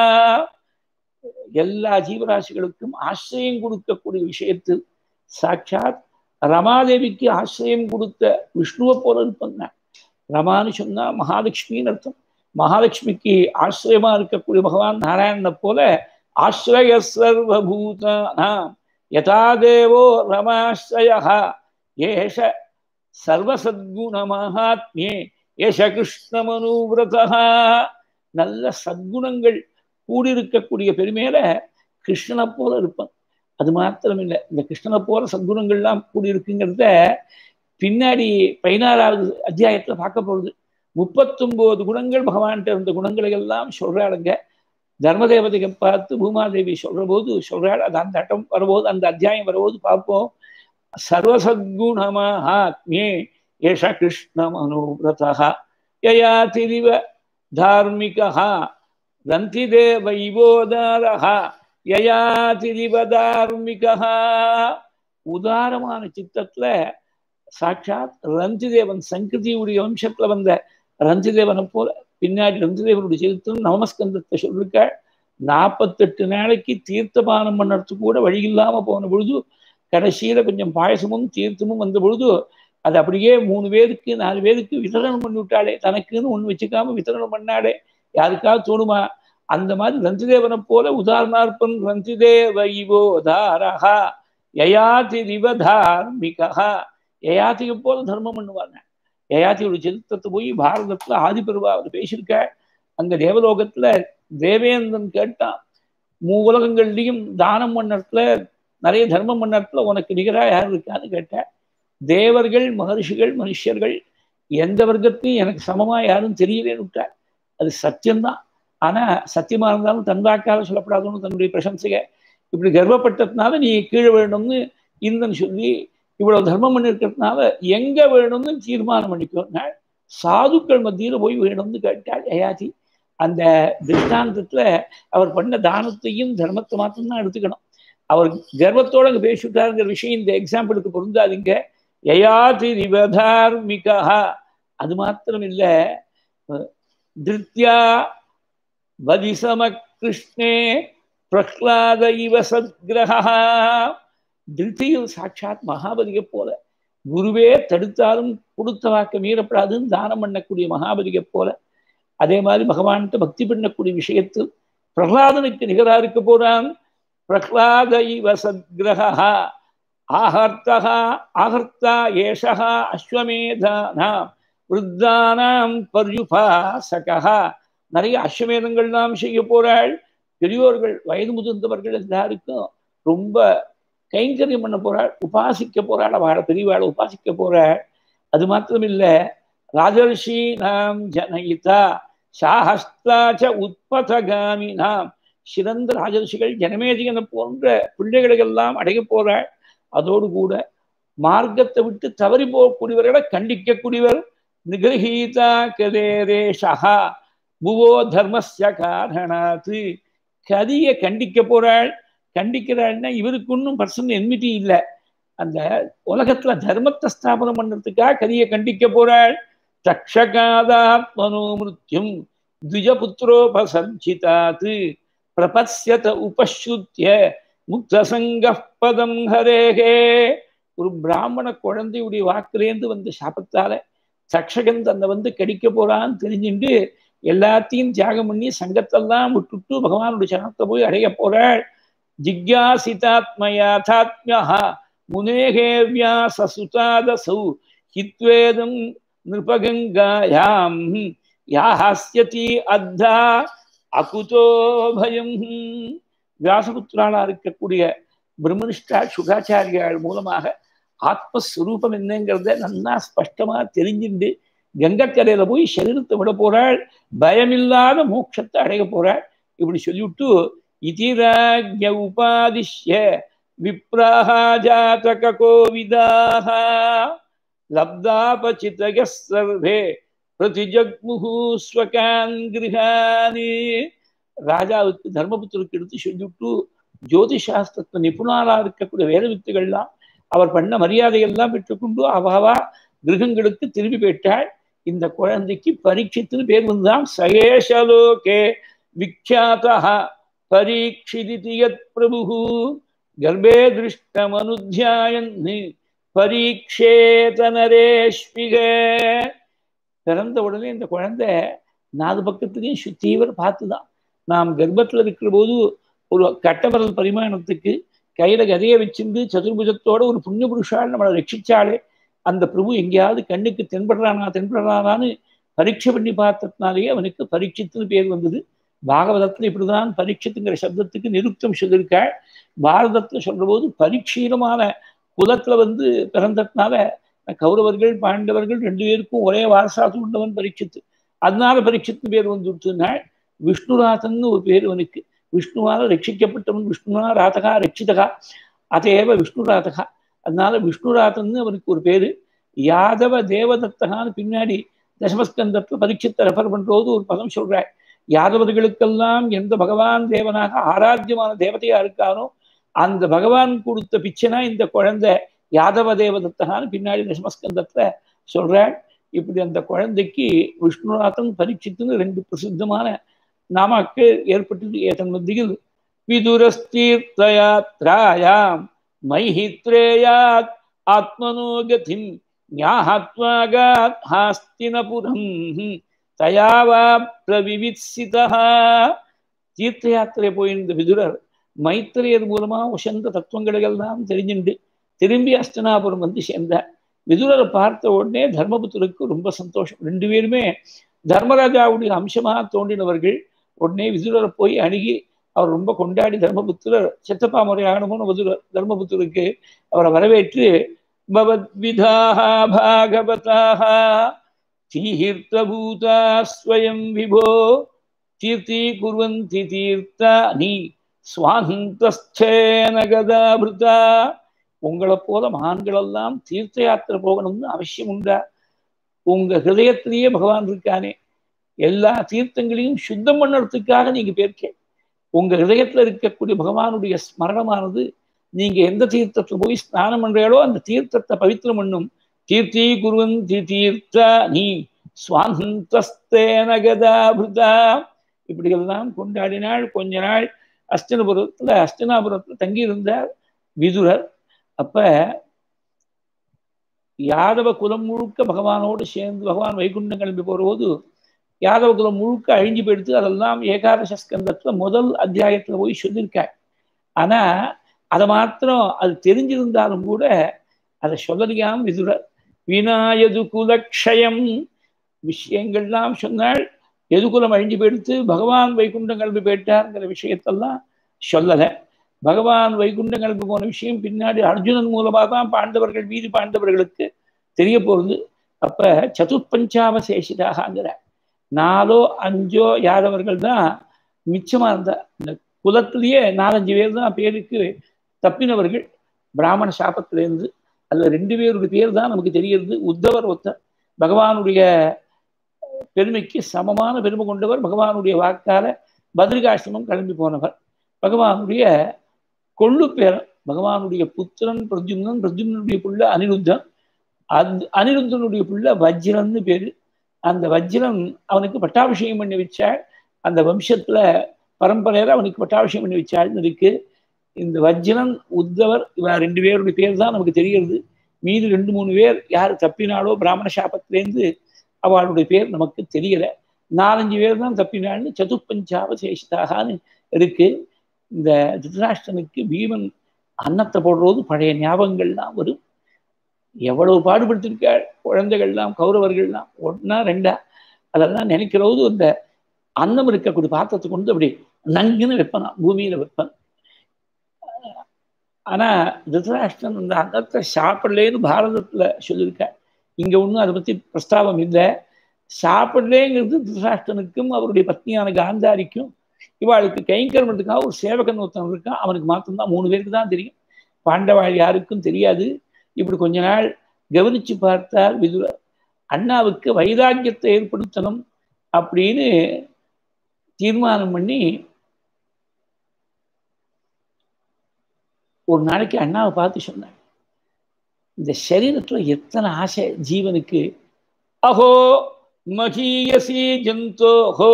எல்லா ஜீவராசிகளுக்கும் ஆசிரியம் கொடுக்கக்கூடிய விஷயத்தில் சாட்சாத் ரமாதேவிக்கு ஆசிரியம் கொடுத்த விஷ்ணுவை போல இருப்பன். ரமான்னு சொன்னா மகாலட்சுமின்னு அர்த்தம். மகாலட்சுமிக்கு ஆசிரியமா இருக்கக்கூடிய பகவான் நாராயணனை போல ஆசிரய சர்வபூதானாம் யதா தேவோ ரமாஸ்ரயஹ ஏஷ சர்வசத்குண மகாத்மியே ஏஷ கிருஷ்ணமனுவிரதஹ. நல்ல சத்குணங்கள் கூடியிருக்கக்கூடிய பெருமையில கிருஷ்ணனை போல இருப்பான். அது மாத்திரம் இல்லை, இந்த கிருஷ்ணனை போல சத்குணங்கள்லாம் கூடியிருக்குங்கிறத பின்னாடி பதினாறாவது அத்தியாயத்துல பார்க்க போகுது. முப்பத்தொன்பது குணங்கள் பகவான்கிட்ட இருந்த குணங்களை எல்லாம் சொல்றாளுங்க. தர்மதேவதையை பார்த்து பூமாதேவி சொல்ற போது சொல்றாள். அது அந்த அட்டம் வரும்போது, அந்த அத்தியாயம் வரும்போது பார்ப்போம். சர்வசத்குணமஹாத்மியே ஏஷ கிருஷ்ணமனுவிரதஹ யயாதிரிவ தார்மிகஹ ரந்திதே வைவோதாரஹ யயாதிரிவ தார்மிகஹ. உதாரமான சித்தத்துல சாட்சாத் ரந்திதேவன், சங்கிருதியுடைய வம்சத்துல வந்த ரந்திதேவனை போல பின்னாடி ரந்திதேவனுடைய சரித்திரம் நவமஸ்கந்தத்தை சொல்லிருக்க. நாற்பத்தெட்டு நாளைக்கு தீர்த்தபானம் பண்ணுறதுக்கு கூட வழி இல்லாம போன பொழுது கடைசியில கொஞ்சம் பாயசமும் தீர்த்தமும் வந்த பொழுது அது அப்படியே மூணு பேருக்கு நாலு பேருக்கு விதரணம் பண்ணி விட்டாளே. தனக்குன்னு ஒண்ணு வச்சுக்காம விதரணம் பண்ணாடே. யாருக்காவது தோணுமா? அந்த மாதிரி ரந்திதேவனை போல உதாரணார்ப்பன். ரந்திதேவ இவோதாரஹா யயாதிரிவ தார்மிகஹா. யயாதியை போல தர்மம் பண்ணுவாங்க. யயாதியோட சரித்திரத்தை போய் பாரதத்துல ஆதிபெருவா அவர் பேசியிருக்க. அங்க தேவலோகத்துல தேவேந்திரன் கேட்டான், மூ உலகங்கள்லையும் தானம் பண்ணத்துல நிறைய தர்மம் பண்ணத்துல உனக்கு நிகரா யார் இருக்கான்னு கேட்டேன். தேவர்கள், மகர்ஷிகள், மனுஷர்கள் எந்த வர்க்கத்தையும் எனக்கு சமமா யாரும் தெரியலேன்னு விட்டார். அது சத்தியம்தான். ஆனா சத்தியமா இருந்தாலும் தன் வாக்கால சொல்லப்படாதுன்னு தன்னுடைய பிரசம்சைய இப்படி கர்வப்பட்டதுனால நீ கீழே வேணும்னு இந்தன் சொல்லி இவ்வளவு தர்மம் பண்ணி இருக்கிறதுனால எங்க வேணும்னு தீர்மானம் பண்ணிக்கோங்க. சாதுக்கள் மத்தியில போய் வேணும்னு கேட்டாள் யயாதி. அந்த திருஷ்டாந்தத்துல அவர் பண்ண தானத்தையும் தர்மத்தை மாத்திரம் தான் எடுத்துக்கணும். அவர் கர்வத்தோட அங்க பேசிவிட்டாருங்கிற விஷயம் இந்த எக்ஸாம்பிளுக்கு பொருந்தாதீங்க. யயாதி ரிவதார்மிகா. அது மாத்திரம் இல்ல, திருத்யா வதிசம கிருஷ்ணே பிரஹ்லாத இவ சத்கிரஹா. திருப்தியில் சாட்சாத் மகாபலியை போல, குருவே தடுத்தாலும் கொடுத்த வாக்க மீறப்படாதுன்னு தானம் பண்ணக்கூடிய மகாபலியை போல, அதே மாதிரி பகவான்கிட்ட பக்தி பண்ணக்கூடிய விஷயத்தில் பிரஹ்லாதனுக்கு நிகரா இருக்க போறான். பிரஹ்லாத இவ சத்கிரஹா ஆஹர்த்தா ஆஹர்த்தா ஏஷா அஸ்வமேதானாம் விருத்தானாம் பர்யுபாசகா. நிறைய அஸ்வமேதங்கள் நாம் செய்ய போறாள். பெரியோர்கள், வயது முதிர்ந்தவர்கள் எல்லாருக்கும் ரொம்ப கைங்கரியம் பண்ண போறாள், உபாசிக்க போறாள். அவளை பெரியவாளை உபாசிக்க போறாள். அது மாத்திரம் இல்ல, ராஜர்ஷி நாம் ஜனயிதா சாஹஸ்தாச்ச உத்பதகாமி நாம் சிறந்த ராஜரிஷிகள் ஜனமேஜயனை போன்ற பிள்ளைகளுக்கெல்லாம் அடைய போறாள். அதோடு கூட மார்க்கத்தை விட்டு தவறி போகக்கூடியவர்களை கண்டிக்கக்கூடியவர். நிகிரகீதா கதேரேஷா புவோ தர்மஸ்ய காரணாத்து. கதியை கண்டிக்க போறாள். கண்டிக்கிறாள்னா இவருக்கு ஒன்றும் பர்சனல் என்மிட்டி இல்லை. அந்த உலகத்துல தர்மத்தை ஸ்தாபனம் பண்றதுக்காக கதியை கண்டிக்க போறாள். தக்ஷகாதாத்மனோ மிருத்யும் த்விஜபுத்ரோபசஞ்சிதாத்து பிரபத்யத உபஸ்ருத்ய முக்தசங்க பதம் ஹரேகே. ஒரு பிராமண குழந்தையுடைய வாக்குலேருந்து வந்த சாபத்தால தக்ஷகன் தன்னை வந்து கடிக்க போறான்னு தெரிஞ்சுட்டு எல்லாத்தையும் தியாகம் பண்ணி சங்கத்தெல்லாம் விட்டுட்டு பகவானுடைய சரணத்தை போய் அடைய போறாள். ஜிக்யாசிதாத்மயாதாத்மியா முனேகே வியாசசுதாதசௌ ஹித்வேதம் நிருபகங்காயாம் யாஹஸ்யதி அத்தா அகுதோ பயம். வியாசபுத்திராளா இருக்கக்கூடிய பிரம்மனிஷ்டா சுகாச்சாரியாள் மூலமாக ஆத்மஸ்வரூபம் என்னங்கிறத நல்லா ஸ்பஷ்டமா தெரிஞ்சுண்டு கங்கக்கரையில போய் சரீரத்தை விட போறாள். பயமில்லாத மோட்சத்தை அடைய போறாள். இப்படி சொல்லிவிட்டு இதிராஜ்ய உபாதிஷ்ய விப்ராஹா ஜாதக கோவிதாக லப்தாபசிதக சர்வே பிரதிஜக்முஹு ஸ்வகான் கிருஹானி. ராஜாவுக்கு தர்மபுத்திரருக்கு எடுத்து சொல்லிவிட்டு ஜோதிஷாஸ்திரத்தை நிபுணராக இருக்கக்கூடிய வேத வித்துகள்லாம் அவர் பண்ண மரியாதையெல்லாம் பெற்றுக்கொண்டு அவாவா கிரகங்களுக்கு திரும்பி போயிட்டாள். இந்த குழந்தைக்கு பரீட்சித்துன்னு பேர் வந்தான். சகேஷலோகே விக்யாதா பரீட்சிதிதி யத் பிரபு கர்ப்பே திருஷ்டமனுத்யாயன் பரீட்சேத நரேஷ்மிகே. பிறந்த உடனே இந்த குழந்தை நாலு பக்கத்துலையும் சுத்தீவர் பார்த்துதான். நாம் கர்ப்பத்தில் இருக்கிற போது ஒரு கட்டவரல் பரிமாணத்துக்கு கையில கதையை வச்சிருந்து சதுர்புஜத்தோட ஒரு புண்ணிய புருஷால் நம்மளை ரட்சிச்சாலே அந்த பிரபு எங்கேயாவது கண்ணுக்கு தென்படுறானா தென்படுறானான்னு பரீட்சை பண்ணி பார்த்ததுனாலேயே அவனுக்கு பரீட்சித்துன்னு பேர் வந்தது. பாகவதத்துல இப்படிதான் பரீட்சித்துங்கிற சப்தத்துக்கு நிருக்தம் சொல்லியிருக்காள். பாரதத்துல சொல்ற போது பரீட்சீலமான குலத்துல வந்து பிறந்ததுனால கௌரவர்கள் பாண்டவர்கள் ரெண்டு பேருக்கும் ஒரே வாரசாத்து உள்ளவன் பரீட்சித்து. அதனால பரீட்சித்து பேர் வந்துட்டுனாள். விஷ்ணுராதன்னு ஒரு பேர் அவனுக்கு. விஷ்ணுவால ரட்சிக்கப்பட்டவன். விஷ்ணுவா ராதகா ரட்சிதகா அதேவ விஷ்ணுராதகா. அதனால விஷ்ணுராதன்னு அவனுக்கு ஒரு பேரு. யாதவ தேவதத்தகான்னு பின்னாடி தசமஸ்கந்தத்துல பரீட்சித்தை ரெஃபர் பண்றது ஒரு பதம் சொல்றாள். யாதவர்களுக்கெல்லாம் எந்த பகவான் தேவனாக ஆராத்தியமான தேவதையா இருக்கானோ அந்த பகவான் கொடுத்த பிச்சைனா இந்த குழந்தை யாதவ தேவதத்தகான்னு பின்னாடி தசமஸ்கந்தத்துல சொல்றாள். இப்படி அந்த குழந்தைக்கு விஷ்ணுநாதன் பரீட்சித்துன்னு ரெண்டு பிரசித்தமான நாமாக்கள் ஏற்பட்டது. ஏதன் மத்தியில் விதுரஸ்தீர்த்தயாத்ராயாம் மைஹித்ரேயாத் ஆத்மனோகதிம் ஞாஹத்வாகாத் ஹாஸ்தினபுரம் தயாவா பிரவிவித்சிதா. தீர்த்த யாத்திரை போயிருந்த விதுரர் மைத்திரையர் மூலமா உசந்த தத்துவங்களெல்லாம் தெரிஞ்சுண்டு திரும்பி அஸ்தினாபுரம் வந்து சேர்ந்தார். விதுரரை பார்த்த உடனே தர்மபுத்திரருக்கு ரொம்ப சந்தோஷம். ரெண்டு பேருமே தர்மராஜாவுடைய அம்சமாக தோன்றினவர்கள். உடனே விதுரரை போய் அணுகி அவர் ரொம்ப கொண்டாடி தர்மபுத்திரர் சித்தப்பா முறையாகணும்னு விதுரர் தர்மபுத்திரருக்கு அவரை வரவேற்று பவத்விதாக பாகவதாக தீர்த்தபூதா ஸ்வயம் விபோ தீர்த்தி குர்வந்தி தீர்த்தானி ஸ்வாந்தஸ்தேன கதாபிருதா. உங்களை போல மகான்களெல்லாம் தீர்த்த யாத்திரை போகணும்னு அவசியம் உண்டா? உங்க ஹிருதயத்திலேயே பகவான் இருக்கானே. எல்லா தீர்த்தங்களையும் சுத்தம் பண்ணுறதுக்காக நீங்க பேர்க்கே. உங்க ஹிருதயத்துல இருக்கக்கூடிய பகவானுடைய ஸ்மரணமானது நீங்க எந்த தீர்த்தத்துல போய் ஸ்நானம் பண்றீங்களோ அந்த தீர்த்தத்தை பவித்திரம் பண்ணும். தீர்த்தி குர்வந்தி தீர்த்தா நீ ஸ்வாந்தஸ்தேன கதாபிருதா. இப்படியெல்லாம் கொண்டாடினாள். கொஞ்ச நாள் அஸ்தினபுரத்துல அஸ்தினாபுரத்துல தங்கியிருந்தார் விதுரர். அப்ப யாதவ குலம் முழுக்க பகவானோடு சேர்ந்து பகவான் வைகுண்டம் கிளம்பி போற போது யாதவ குலம் முழுக்க அழிஞ்சு போயிடுத்து. அதெல்லாம் ஏகாதச ஸ்கந்தத்துல முதல் அத்தியாயத்துல போய் சொல்லியிருக்காள். ஆனா அதை மாத்திரம் அது தெரிஞ்சிருந்தாலும் கூட அதை சொல்லலையாம் விதுரர். வினாயது குலக்ஷயம் விஷயங்கள்லாம் சொன்னாள். எதுகுலம் அழிஞ்சு போயிடுத்து பகவான் வைகுண்டம் கிளம்பி போயிட்டாருங்கிற விஷயத்தெல்லாம் சொல்லலை. பகவான் வைகுண்டம் கிளம்பி போன விஷயம் பின்னாடி அர்ஜுனன் மூலமாக தான் பாண்டவர்கள் வீதி பாண்டவர்களுக்கு தெரிய போகிறது. அப்ப சதுர்பஞ்சாவசேஷிதாகங்கிற நாலோ அஞ்சோ யாதவர்கள் தான் மிச்சமா இருந்தா. இந்த குலத்திலேயே நாலஞ்சு பேர் தான் பேருக்கு தப்பினவர்கள் பிராமண சாபத்திலேருந்து. அதுல ரெண்டு பேருடைய பேர் தான் நமக்கு தெரிகிறது. உத்தவர் ஒருத்தர் பகவானுடைய பெருமைக்கு சமமான பெருமை கொண்டவர், பகவானுடைய வாக்கால பத்ரிகாசிரமம் கிளம்பி போனவர். பகவானுடைய கொள்ளு பேரன், பகவானுடைய புத்திரன் பிரத்யும்னன், பிரத்யும்னுடைய புள்ள அனிருத்தன், அது அனிருத்தனுடைய புள்ள வஜ்ரன்னு பேரு. அந்த வஜ்ரன் அவனுக்கு பட்டாபிஷேகம் பண்ணி வச்சாள். அந்த வம்சத்துல பரம்பரையில அவனுக்கு பட்டாபிஷேகம் பண்ணி வச்சாள்னு இருக்கு. இந்த வஜ்ரன் உத்தவர் இவ ரெண்டு பேருடைய பேர் தான் நமக்கு தெரிகிறது. மீது ரெண்டு மூணு பேர் யார் தப்பினாலோ பிராமண சாபத்திலேருந்து அவளுடைய பேர் நமக்கு தெரியல. நாலஞ்சு பேர் தான் தப்பினாள்னு சதுப்பஞ்சாவசேஷிதாகான்னு இருக்கு. இந்த திருதராஷ்டிரனுக்கு பீமன் அன்னத்தை போடுறது பழைய ஞாபகங்கள்லாம் வரும். எவ்வளவு பாடுபடுத்திருக்காள் குழந்தைகள்லாம், கௌரவர்கள்லாம் ஒன்னா ரெண்டா அதெல்லாம் நினைக்கிறோது. அந்த அன்னம் இருக்கக்கூடிய பாத்திரத்தை கொண்டு அப்படி நங்குன்னு வைப்பனா, பூமியில வைப்பன். ஆனா திருதராஷ்டிரன் அந்த அன்னத்தை சாப்பிடலேன்னு பாரதத்துல சொல்லியிருக்க. இங்க ஒன்றும் அதை பத்தி பிரஸ்தாபம் இல்லை. சாப்பிடலேங்கிறது திருதராஷ்டிரனுக்கும் அவருடைய பத்னியான காந்தாரிக்கும் இவாளுக்கு கைங்கரமத்துக்காக ஒரு சேவகன் ஒருத்தன் இருக்கான். அவனுக்கு மாத்திரம்தான், மூணு பேருக்கு தான் தெரியும். பாண்டவாள் யாருக்கும் தெரியாது. இப்படி கொஞ்ச நாள் கவனிச்சு பார்த்தால் விதுரர் அண்ணாவுக்கு வைராக்கியத்தை ஏற்படுத்தணும் அப்படின்னு தீர்மானம் பண்ணி ஒரு நாளைக்கு அண்ணாவை பார்த்து சொன்னாங்க, இந்த சரீரத்துல எத்தனை ஆசை ஜீவனுக்கு. அஹோ மகீயசி ஜந்தோஹோ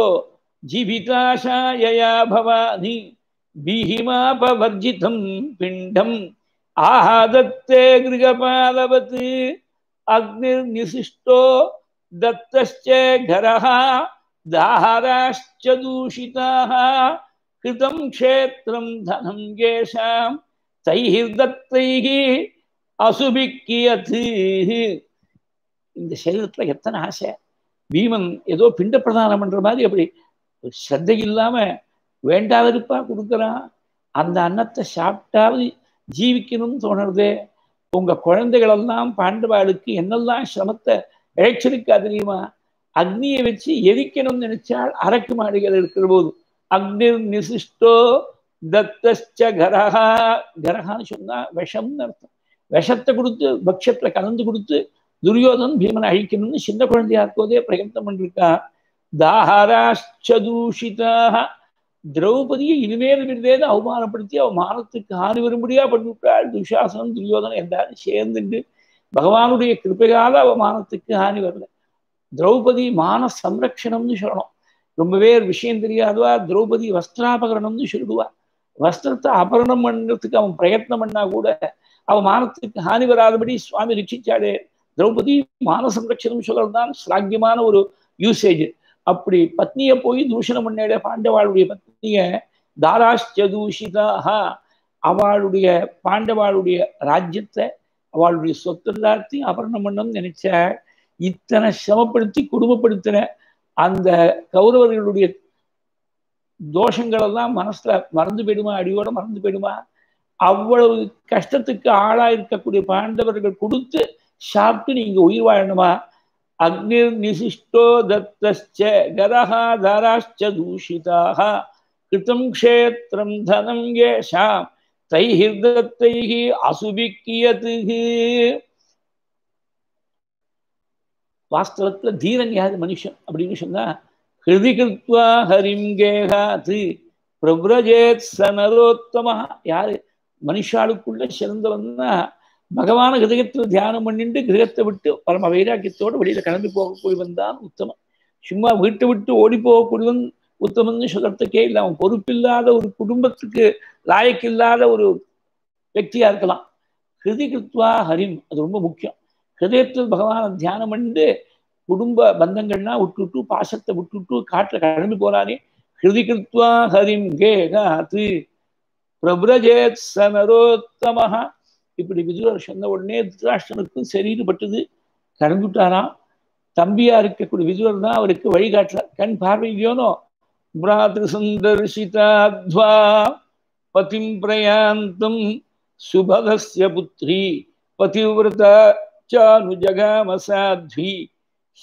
ஜீவிதாஷாயா பவானி பீஹிமாபவர்ஜிதம் பிண்டம் ஆஹாதத்தே கிருகபாலவத் அக்னிர் நிசிஷ்டோ தத்தஸ்சே கரஹா தாஹராஷ்ச தூஷிதாஹ கிருதம் க்ஷேத்ரம் தனம் கேஷாம் தைஹிர் தத்தைஹி அசுபிக்கியது. இந்த சரீரத்துல எத்தனை ஆசை. பீமன் ஏதோ பிண்ட பிரதானம் பண்ற மாதிரி அப்படி ஸ்ரத்தை இல்லாம வேண்டாவிருப்பா கொடுக்குறான். அந்த அன்னத்தை சாப்பிட்டாவது ஜீவிக்கணும்னு தோணுறதே. உங்க குழந்தைகளெல்லாம் பாண்டவாளுக்கு என்னெல்லாம் சிரமத்தை இழைச்சிருக்கா தெரியுமா? அக்னியை வச்சு எரிக்கணும்னு நினைச்சால் அரக்கு மாடுகள் இருக்கிற போது அக்னிர் நிசிஷ்டோ தத்தஸ்ச கரஹா. கரஹான்னு சொன்னா விஷம்னு அர்த்தம். விஷத்தை கொடுத்து பட்சத்துல கலந்து கொடுத்து துரியோதன் பீமனை அழிக்கணும்னு சின்ன குழந்தையா இருக்கோதே பிரயத்னம் பண்ணிருக்கா. தாஹராஷ்ச தூஷிதாக. திரௌபதியை இனிமேல் விருதேன்னு அவமானப்படுத்தி அவ மானத்துக்கு ஹானி வரும்படியா பண்ணிவிட்டாள். துஷாசனம் துரியோதனம் எல்லாரும் சேர்ந்துட்டு பகவானுடைய கிருப்பையால அவ மானத்துக்கு ஹானி வரல. திரௌபதி மான சம்ரக்ஷணம்னு சொல்லணும். ரொம்பவே விஷயம் தெரியாதவா திரௌபதி வஸ்திராபகரணம்னு சொல்லுவா. வஸ்திரத்தை அபரணம் பண்றதுக்கு அவன் பிரயத்னம் பண்ணா கூட அவ மானத்துக்கு ஹானி வராதபடி சுவாமி ரட்சிச்சாடே. திரௌபதி மான சம்ரட்சணம் சொல்றதுதான் ஸ்லாக்கியமான ஒரு யூசேஜ். அப்படி பத்னியை போய் தூஷணம் பண்ணேட பாண்டவாளுடைய பத்னிய தாராஷ்ச தூஷிதாக. அவளுடைய பாண்டவாளுடைய ராஜ்யத்தை அவளுடைய சொத்து எல்லாத்தையும் அபரணம் பண்ணணும்னு நினைச்ச. இத்தனை சிரமப்படுத்தி குடும்பப்படுத்தின அந்த கௌரவர்களுடைய தோஷங்கள் எல்லாம் மனசுல மறந்து போயிடுமா? அடியோட மறந்து போயிடுமா? அவ்வளவு கஷ்டத்துக்கு ஆளா இருக்கக்கூடிய பாண்டவர்கள் கொடுத்து சாப்பிட்டு நீங்க உயிர் வாழணுமா? அக்னிர் நிசிஷ்டோ தத்தஸ்ச கரஹா தாராஷ்ச தூஷிதாக கிருதம் க்ஷேத்ரம் தனம் கேஷாம் தைஹிர் தத்தைஹி அசுபிக்கியது. வாஸ்தவத்துல தீரன் யாரு மனுஷன் அப்படின்னு சொன்னா ஹிருதி கிருத்வா ஹரிம் கேகாது பிரவ்ரஜேத் சனரோத்தமா. யாரு மனுஷாளுக்குள்ள சிறந்தவன்னா பகவான ஹிருதயத்தில் தியானம் பண்ணிட்டு கிரகத்தை விட்டு பரம வைராக்கியத்தோடு வெளியில கிளம்பி போகக்கூடியவன் தான் உத்தமன். சும்மா வீட்டை விட்டு ஓடி போகக்கூடியவன் உத்தமன்னு சொல்றதுக்கே இல்லை. அவன் பொறுப்பில்லாத ஒரு குடும்பத்துக்கு லாயக்கில்லாத ஒரு व्यक्तिया இருக்கலாம். ஹிருதி கிருத்வா ஹரிம் அது ரொம்ப முக்கியம். ஹிருதயத்தில் பகவானை தியானம் பண்ணிட்டு குடும்ப பந்தங்கள்லாம் விட்டுவிட்டு பாசத்தை விட்டுவிட்டு காட்டில் கிளம்பி போறானே. ஹிருதி கிருத்வா ஹரிம் கேகாது பிரவ்ரஜேத் சனரோத்தமஹ. இப்படி விதுரர் சொன்ன உடனே திருதராஷ்டிரனுக்கும் சரின்னு பட்டது, கிளம்பிட்டாராம். தம்பியா இருக்கக்கூடிய விதுரர் தான் அவருக்கு வழிகாட்டுறார். கண் பார்வையோனோ பிராத்ரு சுந்தர்ஷிதாத்வா பதிம் பிரயாந்தம் சுபகஸ்ய புத்ரி பதிவிரதா சானுஜகாம சாத்வி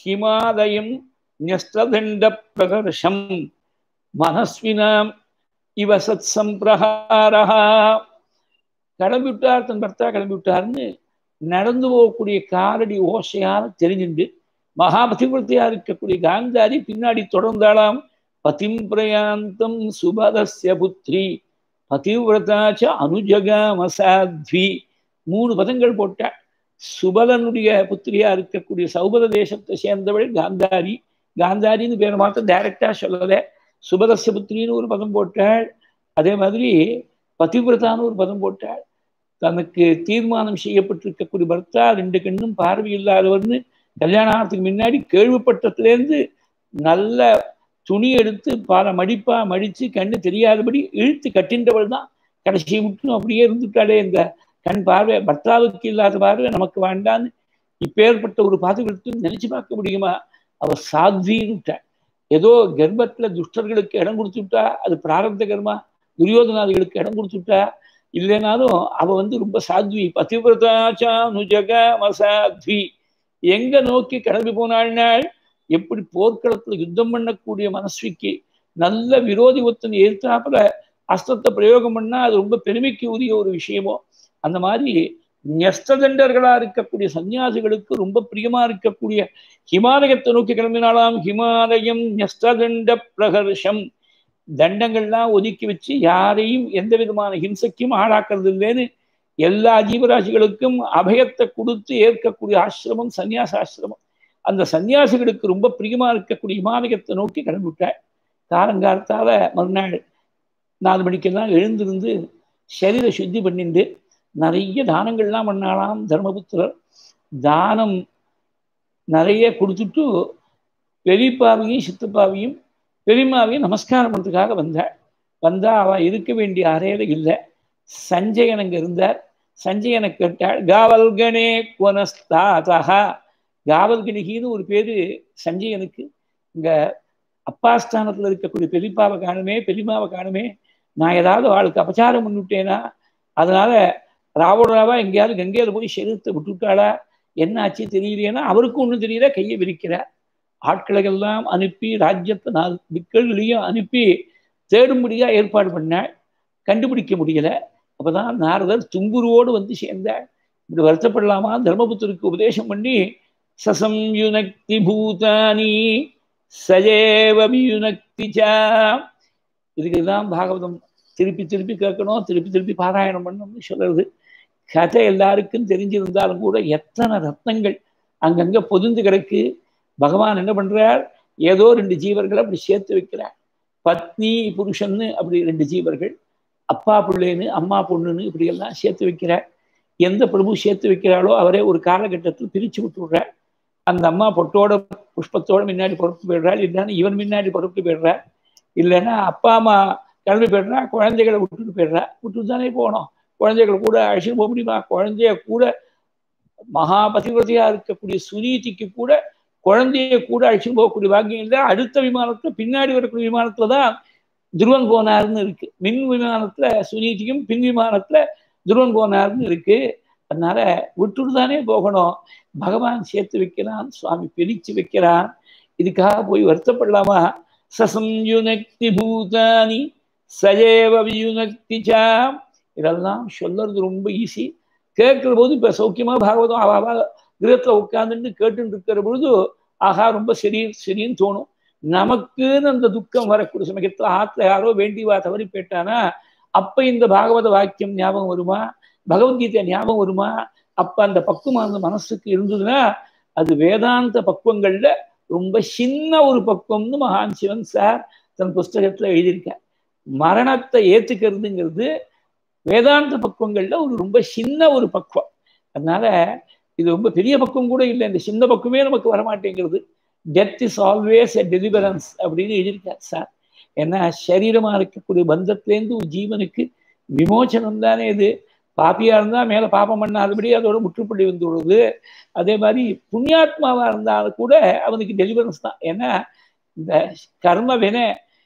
ஹிமாலயம் ன்யஸ்ததண்ட பிரகர்ஷம் மனஸ்வினாம் இவ சத் சம்பிரஹாரஹா. கிளம்பிவிட்டார், தன் பர்த்தா கிளம்பிவிட்டார்னு நடந்து போகக்கூடிய காலடி ஓசையால தெரிஞ்சுண்டு மகாபதிவிரத்தையா இருக்கக்கூடிய காந்தாரி பின்னாடி தொடர்ந்தாளாம். பதிம் பிரயாந்தம் சுபதஸ்ய புத்ரி பதிவிரதாச்ச அனுஜகாமசாத்வி. மூணு பதங்கள் போட்டாள். சுபலனுடைய புத்திரியா இருக்கக்கூடிய சௌபத தேசத்தை சேர்ந்தவள் காந்தாரி. காந்தாரின்னு பேரை மாத்திரம் டைரக்டா சொல்லல, சுபதஸ்ய புத்திரின்னு ஒரு பதம் போட்டாள். அதே மாதிரி பதிவிரதான்னு ஒரு பதம் போட்டாள். தனக்கு தீர்மானம் செய்யப்பட்டிருக்கக்கூடிய பர்த்தா ரெண்டு கண்ணும் பார்வை இல்லாதவர்னு கல்யாணத்துக்கு முன்னாடி கேள்விப்பட்டதுலேருந்து நல்ல துணி எடுத்து பல மடிப்பா மடித்து கண்ணு தெரியாதபடி இழுத்து கட்டின்றவள் தான். கடைசி முட்டும் அப்படியே இருந்துட்டாளே. இந்த கண் பார்வை பர்த்தாவுக்கு இல்லாத பார்வை நமக்கு வேண்டான்னு இப்பேற்பட்ட ஒரு பாதுகாத்து நினைச்சு பார்க்க முடியுமா? அவ சாத்வின்னு விட்டாள். ஏதோ கர்ப்பத்துல துஷ்டர்களுக்கு இடம் கொடுத்துட்டா அது பிராரப்த கர்மா, துரியோதனாதிகளுக்கு இடம் கொடுத்துட்டா. இல்லைனாலும் அவ வந்து ரொம்ப சாத்வி. பதிவிரதாச்சானுஜகமசாத்வி. எங்க நோக்கி கிளம்பி போனாள்? எப்படி போர்க்களத்துல யுத்தம் பண்ணக்கூடிய மனஸ்விக்கு நல்ல விரோதி ஒத்தன் எதிர்த்தாப்புல அஸ்திரத்தை பிரயோகம் பண்ணா அது ரொம்ப பெருமைக்கு உரிய ஒரு விஷயமோ, அந்த மாதிரி ஞஸ்ததண்டர்களா இருக்கக்கூடிய சன்னியாசிகளுக்கு ரொம்ப பிரியமா இருக்கக்கூடிய ஹிமாலயத்தை நோக்கி கிளம்பினாலாம். ஹிமாலயம் ஞஸ்ததண்ட பிரகர்ஷம். தண்டங்கள்லாம் ஒதுக்கி வச்சு யாரையும் எந்த விதமான ஹிம்சைக்கும் ஆளாக்குறது இல்லைன்னு எல்லா ஜீவராசிகளுக்கும் அபயத்தை கொடுத்து ஏற்கக்கூடிய ஆசிரமம் சன்னியாச ஆசிரமம். அந்த சன்னியாசிகளுக்கு ரொம்ப பிரியமா இருக்கக்கூடிய ஹிமாலயத்தை நோக்கி கிளம்பிவிட்டாள். காலங்காலத்தால மறுநாள் நாலு மணிக்கெல்லாம் எழுந்திருந்து சரீர சுத்தி பண்ணிட்டு நிறைய தானங்கள்லாம் பண்ணாலாம் தர்மபுத்திரர். தானம் நிறைய கொடுத்துட்டு பெரியப்பாவையும் சித்தப்பாவையும் பெரியம்மாவையும் நமஸ்காரம் பண்ணுறதுக்காக வந்தாள். வந்தா அவள் இருக்க வேண்டிய அறையில இல்லை. சஞ்சயன் அங்கே இருந்தார். சஞ்சயனை கேட்டாள், காவல்கனே குவனஸ்தாதா. காவல்கணிகின்னு ஒரு பேரு சஞ்சயனுக்கு. இங்க அப்பாஸ்தானத்துல இருக்கக்கூடிய பெரியப்பாவை காணுமே, பெரியம்மாவை காணுமே, நான் ஏதாவது அவளுக்கு அபச்சாரம் பண்ணிவிட்டேனா, அதனால ராவோடாவா எங்கேயாவது கங்கையில போய் சரீரத்தை விட்டுவிட்டாளா, என்ன ஆச்சு தெரியலையேன்னா அவருக்கும் ஒன்றும் தெரியல. கையை விரிக்கிறார். ஆட்களையெல்லாம் அனுப்பி ராஜ்யத்தை நாலு திக்கள்களையும் அனுப்பி தேடும்படியா ஏற்பாடு பண்ணாள். கண்டுபிடிக்க முடியல. அப்பதான் நாரதர் துங்குருவோடு வந்து சேர்ந்தாள். இப்படி வருத்தப்படலாமா? தர்மபுத்தருக்கு உபதேசம் பண்ணி சசம்யுனக்தி பூதானி சஜேவமியுனக்திச்சா. இதுக்குதான் பாகவதம் திருப்பி திருப்பி கேட்கணும், திருப்பி திருப்பி பாராயணம் பண்ணணும்னு சொல்றது. கதை எல்லாருக்கும் தெரிஞ்சிருந்தாலும் கூட எத்தனை ரத்னங்கள் அங்கங்க பொதிந்து கிடக்கு. பகவான் என்ன பண்றார்? ஏதோ ரெண்டு ஜீவர்களை அப்படி சேர்த்து வைக்கிறார். பத்னி புருஷன்னு அப்படி ரெண்டு ஜீவர்கள், அப்பா பிள்ளைன்னு அம்மா பொண்ணுன்னு இப்படி எல்லாம் சேர்த்து வைக்கிறார். எந்த பிரபு சேர்த்து வைக்கிறாளோ அவரே ஒரு காலகட்டத்தில் பிரிச்சு விட்டு விடுறார். அந்த அம்மா பொட்டோட புஷ்பத்தோட முன்னாடி பொறுப்பு போயிடுறாள், இல்லைன்னா இவன் முன்னாடி பொறுப்பு போயிடுறார், இல்லைன்னா அப்பா அம்மா கிளம்பி போயிடுறா, குழந்தைகளை விட்டுட்டு போயிடுறா. விட்டுட்டு தானே போகணும். குழந்தைகளை கூட அழைச்சிட்டு போக முடியுமா? குழந்தைய கூட மகாபதிவதியா இருக்கக்கூடிய சுனீதிக்கு கூட குழந்தைய கூட அழைச்சிட்டு போகக்கூடிய பாக்கியம் இல்லை. அடுத்த விமானத்துல பின்னாடி வரக்கூடிய விமானத்துல தான் துருவன் போனார்னு இருக்கு. மின் விமானத்துல சுனீதிக்கும் பின் விமானத்துல துருவன் போனார்னு இருக்கு. அதனால விட்டுட்டு தானே போகணும். பகவான் சேர்த்து வைக்கிறான், சுவாமி பிரிச்சு வைக்கிறான். இதுக்காக போய் வருத்தப்படலாமா? சசம்யுனக்தி பூதானி சஜேவ வியுனக்திச்சா. இதெல்லாம் சொல்றது ரொம்ப ஈஸி. கேட்கிற போது இப்ப சௌக்கியமா பாகவதம் அவ கிரகத்துல உட்கார்ந்துட்டு கேட்டுட்டு இருக்கிற பொழுது ஆஹா ரொம்ப சரி சரின்னு தோணும். நமக்குன்னு அந்த துக்கம் வரக்கூடிய சமயத்துல ஆத்துல யாரோ வேண்டிவா தவறி போயிட்டானா அப்ப இந்த பாகவத வாக்கியம் ஞாபகம் வருமா? பகவத்கீதை ஞாபகம் வருமா? அப்ப அந்த பக்குவம் அந்த மனசுக்கு இருந்ததுன்னா அது வேதாந்த பக்குவங்கள்ல ரொம்ப சின்ன ஒரு பக்குவம்னு மகான் சிவன் சார் தன் புஸ்தகத்துல எழுதியிருக்கார். மரணத்தை ஏத்துக்கிறதுங்கிறது வேதாந்த பக்குவங்கள்ல ஒரு ரொம்ப சின்ன ஒரு பக்குவம். அதனால இது ரொம்ப பெரிய பக்குவம் கூட இல்லை. இந்த சின்ன பக்குவமே நமக்கு வரமாட்டேங்கிறது. Death is always a deliverance அப்படின்னு எழுதியிருக்கார் சார். ஏன்னா சரீரமா இருக்கக்கூடிய பந்தத்திலேருந்து ஒரு ஜீவனுக்கு விமோச்சனம் தானே இது. பாப்பியா இருந்தா மேல பாப்பம் பண்ணாதபடி அதோட முற்றுப்புள்ளி வந்து விடுவது. அதே மாதிரி புண்ணியாத்மாவா இருந்தாலும் கூட அவனுக்கு டெலிவரன்ஸ் தான். ஏன்னா இந்த கர்ம வினை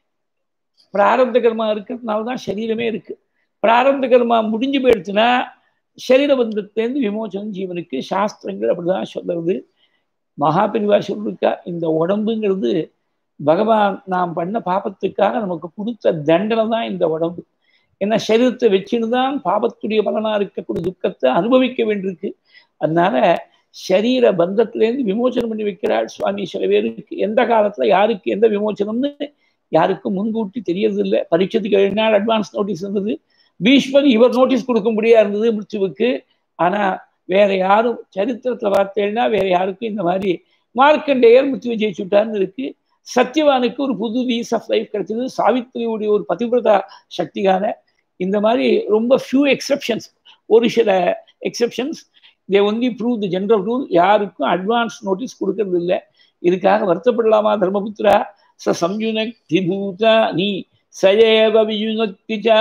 பிராரப்த கர்மா இருக்கிறதுனாலதான் சரீரமே இருக்கு. பிராரப்த கர்மா முடிஞ்சு போயிடுச்சுன்னா சரீர பந்தத்திலேருந்து விமோச்சனம் ஜீவனுக்கு. சாஸ்திரங்கள் அப்படிதான் சொல்றது. மகாபெரிவா சொல்லிருக்கா, இந்த உடம்புங்கிறது பகவான் நாம் பண்ண பாபத்துக்காக நமக்கு கொடுத்த தண்டனை தான் இந்த உடம்பு. ஏன்னா சரீரத்தை வச்சுன்னு தான் பாபத்துடைய பலனா இருக்கக்கூடிய துக்கத்தை அனுபவிக்க வேண்டியிருக்கு. அதனால சரீர பந்தத்திலேருந்து விமோச்சனம் பண்ணி வைக்கிறாள் சுவாமி. சில பேருக்கு எந்த காலத்துல யாருக்கு எந்த விமோச்சனம்னு யாருக்கும் முன்கூட்டி தெரியறது இல்லை. பரீட்சத்துக்கு ஏழு நாள் அட்வான்ஸ் நோட்டீஸ் இருந்தது. பீஷ்மர் இவர் நோட்டீஸ் கொடுக்க முடியா இருந்தது மிருத்யுவுக்கு. ஆனா வேற யாரும் சரித்திரத்துல பார்த்தேன்னா வேற யாருக்கும் இந்த மாதிரி மார்க்கண்டேயர் மிருத்யுவை ஜெயிச்சுட்டார்னு இருக்கு. சத்யவானுக்கு ஒரு புது லீஸ் ஆஃப் லைஃப் கிடைச்சது. சாவித்திரியுடைய ஒரு பதிவிரதா சக்திகான இந்த மாதிரி ரொம்ப ஃபியூ எக்ஸெப்ஷன்ஸ், ஒரு சில exceptions. They only prove the general rule. யாருக்கும் அட்வான்ஸ் நோட்டீஸ் கொடுக்கறது இல்லை. இதுக்காக வருத்தப்படலாமா தர்மபுத்திரா? ச சம்யுனக்தி பூதா நீ சயேவ வியுனக்திச்சா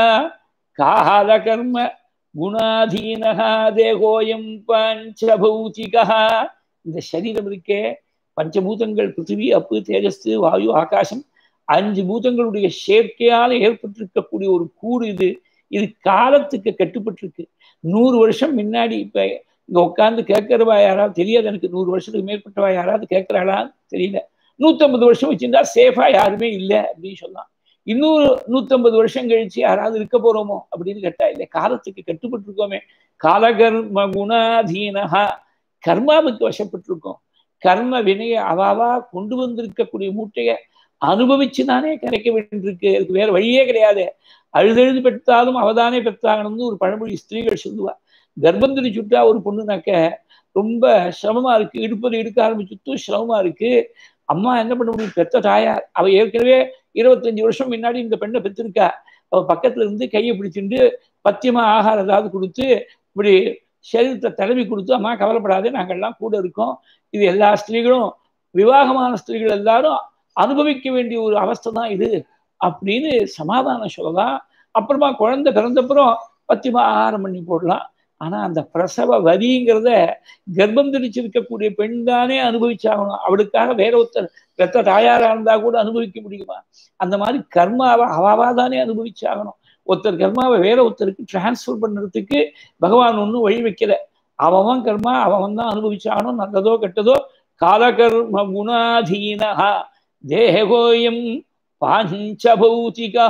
கால கர்ம குணாதீனஹா தேகோயம் பஞ்சபௌதிகா. இந்த சரீரம் இருக்கே, பஞ்சபூதங்கள் பிருத்திவி, அப்பு, தேஜஸ், வாயு, ஆகாசம், அஞ்சு பூதங்களுடைய சேர்க்கையால் ஏற்பட்டிருக்கக்கூடிய ஒரு கூடு இது. இது காலத்துக்கு கட்டுப்பட்டிருக்கு. நூறு வருஷம் முன்னாடி இப்ப இங்க உட்காந்து கேட்கிறவா யாராவது தெரியாது எனக்கு, நூறு வருஷத்துக்கு மேற்பட்டவா யாராவது கேட்கிறாளான்னு தெரியல. நூத்தம்பது வருஷம் வச்சிருந்தா சேஃபா யாருமே இல்லை அப்படின்னு சொல்லலாம். இன்னொரு நூத்தம்பது வருஷம் கழிச்சு யாராவது இருக்க போறோமோ அப்படின்னு கேட்டா இல்லை. காலத்துக்கு கட்டுப்பட்டிருக்கோமே. காலகர்ம குணாதீனஹா, கர்மாவுக்கு வசப்பட்டிருக்கோம். கர்ம வினையை அவாவா கொண்டு வந்திருக்கக்கூடிய மூட்டையை அனுபவிச்சுதானே கரைக்க வேண்டியிருக்கு. அதுக்கு வேற வழியே கிடையாது. அழுதெழுது பெற்றாலும் அவதானே பெற்றாகணும்னு ஒரு பழமொழி ஸ்திரீகள் சொல்லுவா. கர்ப்பம் திரிச்சுட்டா ஒரு பொண்ணுனாக்க ரொம்ப சிரமமா இருக்கு. இடுப்பது எடுக்க ஆரம்பிச்சுட்டும் சிரமமா இருக்கு. அம்மா என்ன பண்ண முடியும்? பெற்ற தாயார் அவ ஏற்கனவே இருபத்தஞ்சு வருஷம் முன்னாடி இந்த பெண்ணை பெற்றிருக்கா. அவ பக்கத்துல இருந்து கையை பிடிச்சிட்டு பத்தியமா ஆகாரம் ஏதாவது கொடுத்து இப்படி சரீரத்தை தடவி கொடுத்து, அம்மா கவலைப்படாதே நாங்கள்லாம் கூட இருக்கோம். இது எல்லா ஸ்திரீகளும், விவாகமான ஸ்திரீகள் எல்லாரும் அனுபவிக்க வேண்டிய ஒரு அவஸ்தை தான் இது அப்படின்னு சமாதானம் சொல்லலாம். அப்புறமா குழந்தை பிறந்தப்புறம் பத்தியமா ஆகாரம் பண்ணி போடலாம். ஆனா அந்த பிரசவ வலிங்கிறத கர்ப்பம் தெரிச்சிருக்கக்கூடிய பெண் தானே அனுபவிச்சாகணும். அவளுக்காக வேற ஒருத்தர் பெற்ற தாயாரா இருந்தா கூட அனுபவிக்க முடியுமா? அந்த மாதிரி கர்மாவை அவாவா தானே அனுபவிச்சாகணும். ஒருத்தர் கர்மாவை வேற ஒருத்தருக்கு டிரான்ஸ்ஃபர் பண்ணுறதுக்கு பகவான் ஒன்றும் வழி வைக்கல. அவன் கர்மா அவன் தான் அனுபவிச்சாகணும், நல்லதோ கெட்டதோ. காலகர்ம குணாதீனஹா தேகோயம் பாஞ்சபௌதிகா.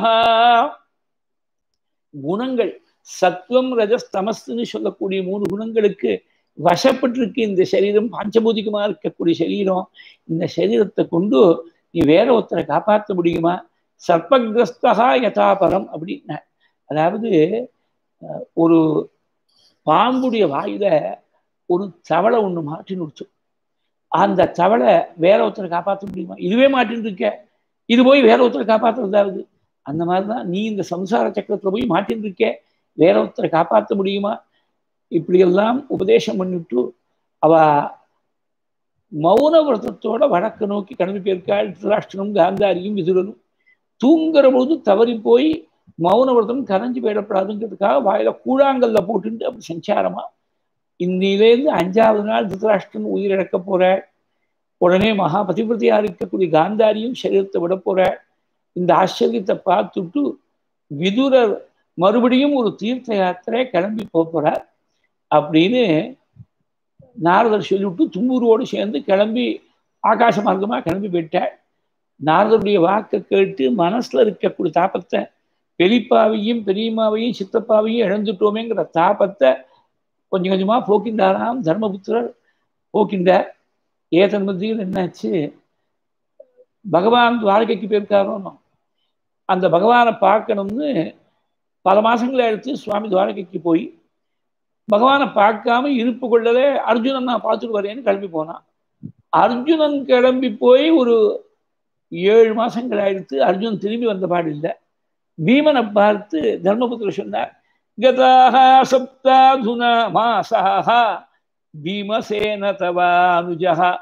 குணங்கள் சத்வம் ரஜஸ் தமஸ்ன்னு சொல்லக்கூடிய மூணு குணங்களுக்கு வசப்பட்டிருக்கு இந்த சரீரம். பாஞ்சபூதிகமா இருக்கக்கூடிய சரீரம். இந்த சரீரத்தை கொண்டு நீ வேற ஒருத்தரை காப்பாற்ற முடியுமா? சர்ப்பகிரஸ்தகா யதாபரம் அப்படின்னா, அதாவது ஒரு பாம்புடைய வாயில ஒரு தவளை ஒண்ணு மாட்டின்னு விடுச்சு. அந்த தவளை வேற ஒருத்தரை காப்பாற்ற முடியுமா? இதுவே மாட்டின்னு இருக்க, இது போய் வேற ஒருத்தரை காப்பாற்றுறதாவது? அந்த மாதிரிதான் நீ இந்த சம்சார சக்கரத்துல போய் மாட்டின்னு இருக்க, வேற ஒருத்தரை காப்பாற்ற முடியுமா? இப்படியெல்லாம் உபதேசம் பண்ணிட்டு அவ மௌன விரதத்தோட வடக்கு நோக்கி கிளம்பி போயிருக்காள். திருதராஷ்டிரனும் காந்தாரியும் விதுரனும் தூங்குற போது தவறி போய் மௌன விரதம் கரைஞ்சு போயிடப்படாதுங்கிறதுக்காக வாயில கூழாங்கல்ல போட்டுட்டு அப்படி சஞ்சாரமா. இன்னிலேருந்து அஞ்சாவது நாள் திருதராஷ்டிரன் உயிரிழக்க போற. உடனே மகா பதிவிரதையா இருக்கக்கூடிய காந்தாரியும் சரீரத்தை விட போற. இந்த ஆச்சரியத்தை பார்த்துட்டு விதுரர் மறுபடியும் ஒரு தீர்த்த யாத்திரை கிளம்பி போறார் அப்படின்னு நாரதர் சொல்லிவிட்டு தும்பூரோடு சேர்ந்து கிளம்பி ஆகாச மார்க்கமா கிளம்பி போயிட்டாள். நாரதருடைய வாக்கை கேட்டு மனசுல இருக்கக்கூடிய தாபத்தை, பெரியப்பாவையும் பெரியம்மாவையும் சித்தப்பாவையும் இழந்துட்டோமேங்கிற தாபத்தை கொஞ்சம் கொஞ்சமா போக்கின்றாராம் தர்மபுத்திரர். போக்கின்றார். ஏதன் மத்தியில் என்னாச்சு, பகவான் துவாரகைக்கு போயிருக்காரோ, அந்த பகவானை பார்க்கணும்னு பல மாசங்களை எடுத்து சுவாமி துவாரகைக்கு போய் பகவானை பார்க்காம இருப்பு கொள்ளலே அர்ஜுனன் நான் பார்த்துட்டு வரேன்னு கிளம்பி போனான். அர்ஜுனன் கிளம்பி போய் ஒரு ஏழு மாசங்கள் ஆயிடுத்து. அர்ஜுனன் திரும்பி வந்த பாடு இல்லை. பீமனை பார்த்து தர்மபுத்திரர் சொன்னார், கதாஹா சப்தாதுனா மாசாஹா பீமசேன தவானுஜஹா.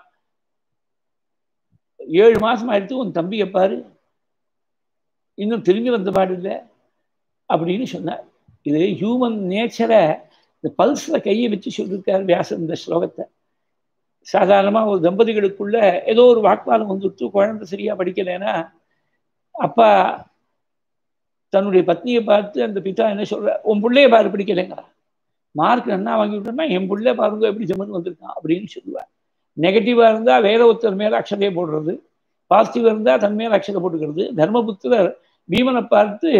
ஏழு மாசம் ஆயிடுத்து, உன் தம்பியை பாரு, இன்னும் திரும்பி வந்த பாடு இல்லை அப்படின்னு சொன்னார். இது ஹியூமன் நேச்சரை இந்த பல்ஸ்ல கையை வச்சு சொல்லியிருக்கார் வியாசர் இந்த ஸ்லோகத்தை. சாதாரணமா ஒரு தம்பதிகளுக்குள்ள ஏதோ ஒரு வாக்குவாதம் வந்துட்டு குழந்தை சரியா படிக்கலைன்னா அப்பா தன்னுடைய பத்னியை பார்த்து அந்த பிதா என்ன சொல்ற, உன் பிள்ளைய பாரு பிடிக்கலைங்கிறா. மார்க் என்ன வாங்கி விட்டோம்னா என் பிள்ளை பாருங்க எப்படி ஜம்மன் வந்திருக்கான் அப்படின்னு சொல்லுவார். நெகட்டிவா இருந்தா வேற ஒருத்தர் மேல அக்ஷதையை போடுறது, பாசிட்டிவ் இருந்தால் தன்மையாக அக்ஷதை போட்டுக்கிறது. தர்மபுத்திரர் பீமனை பார்த்து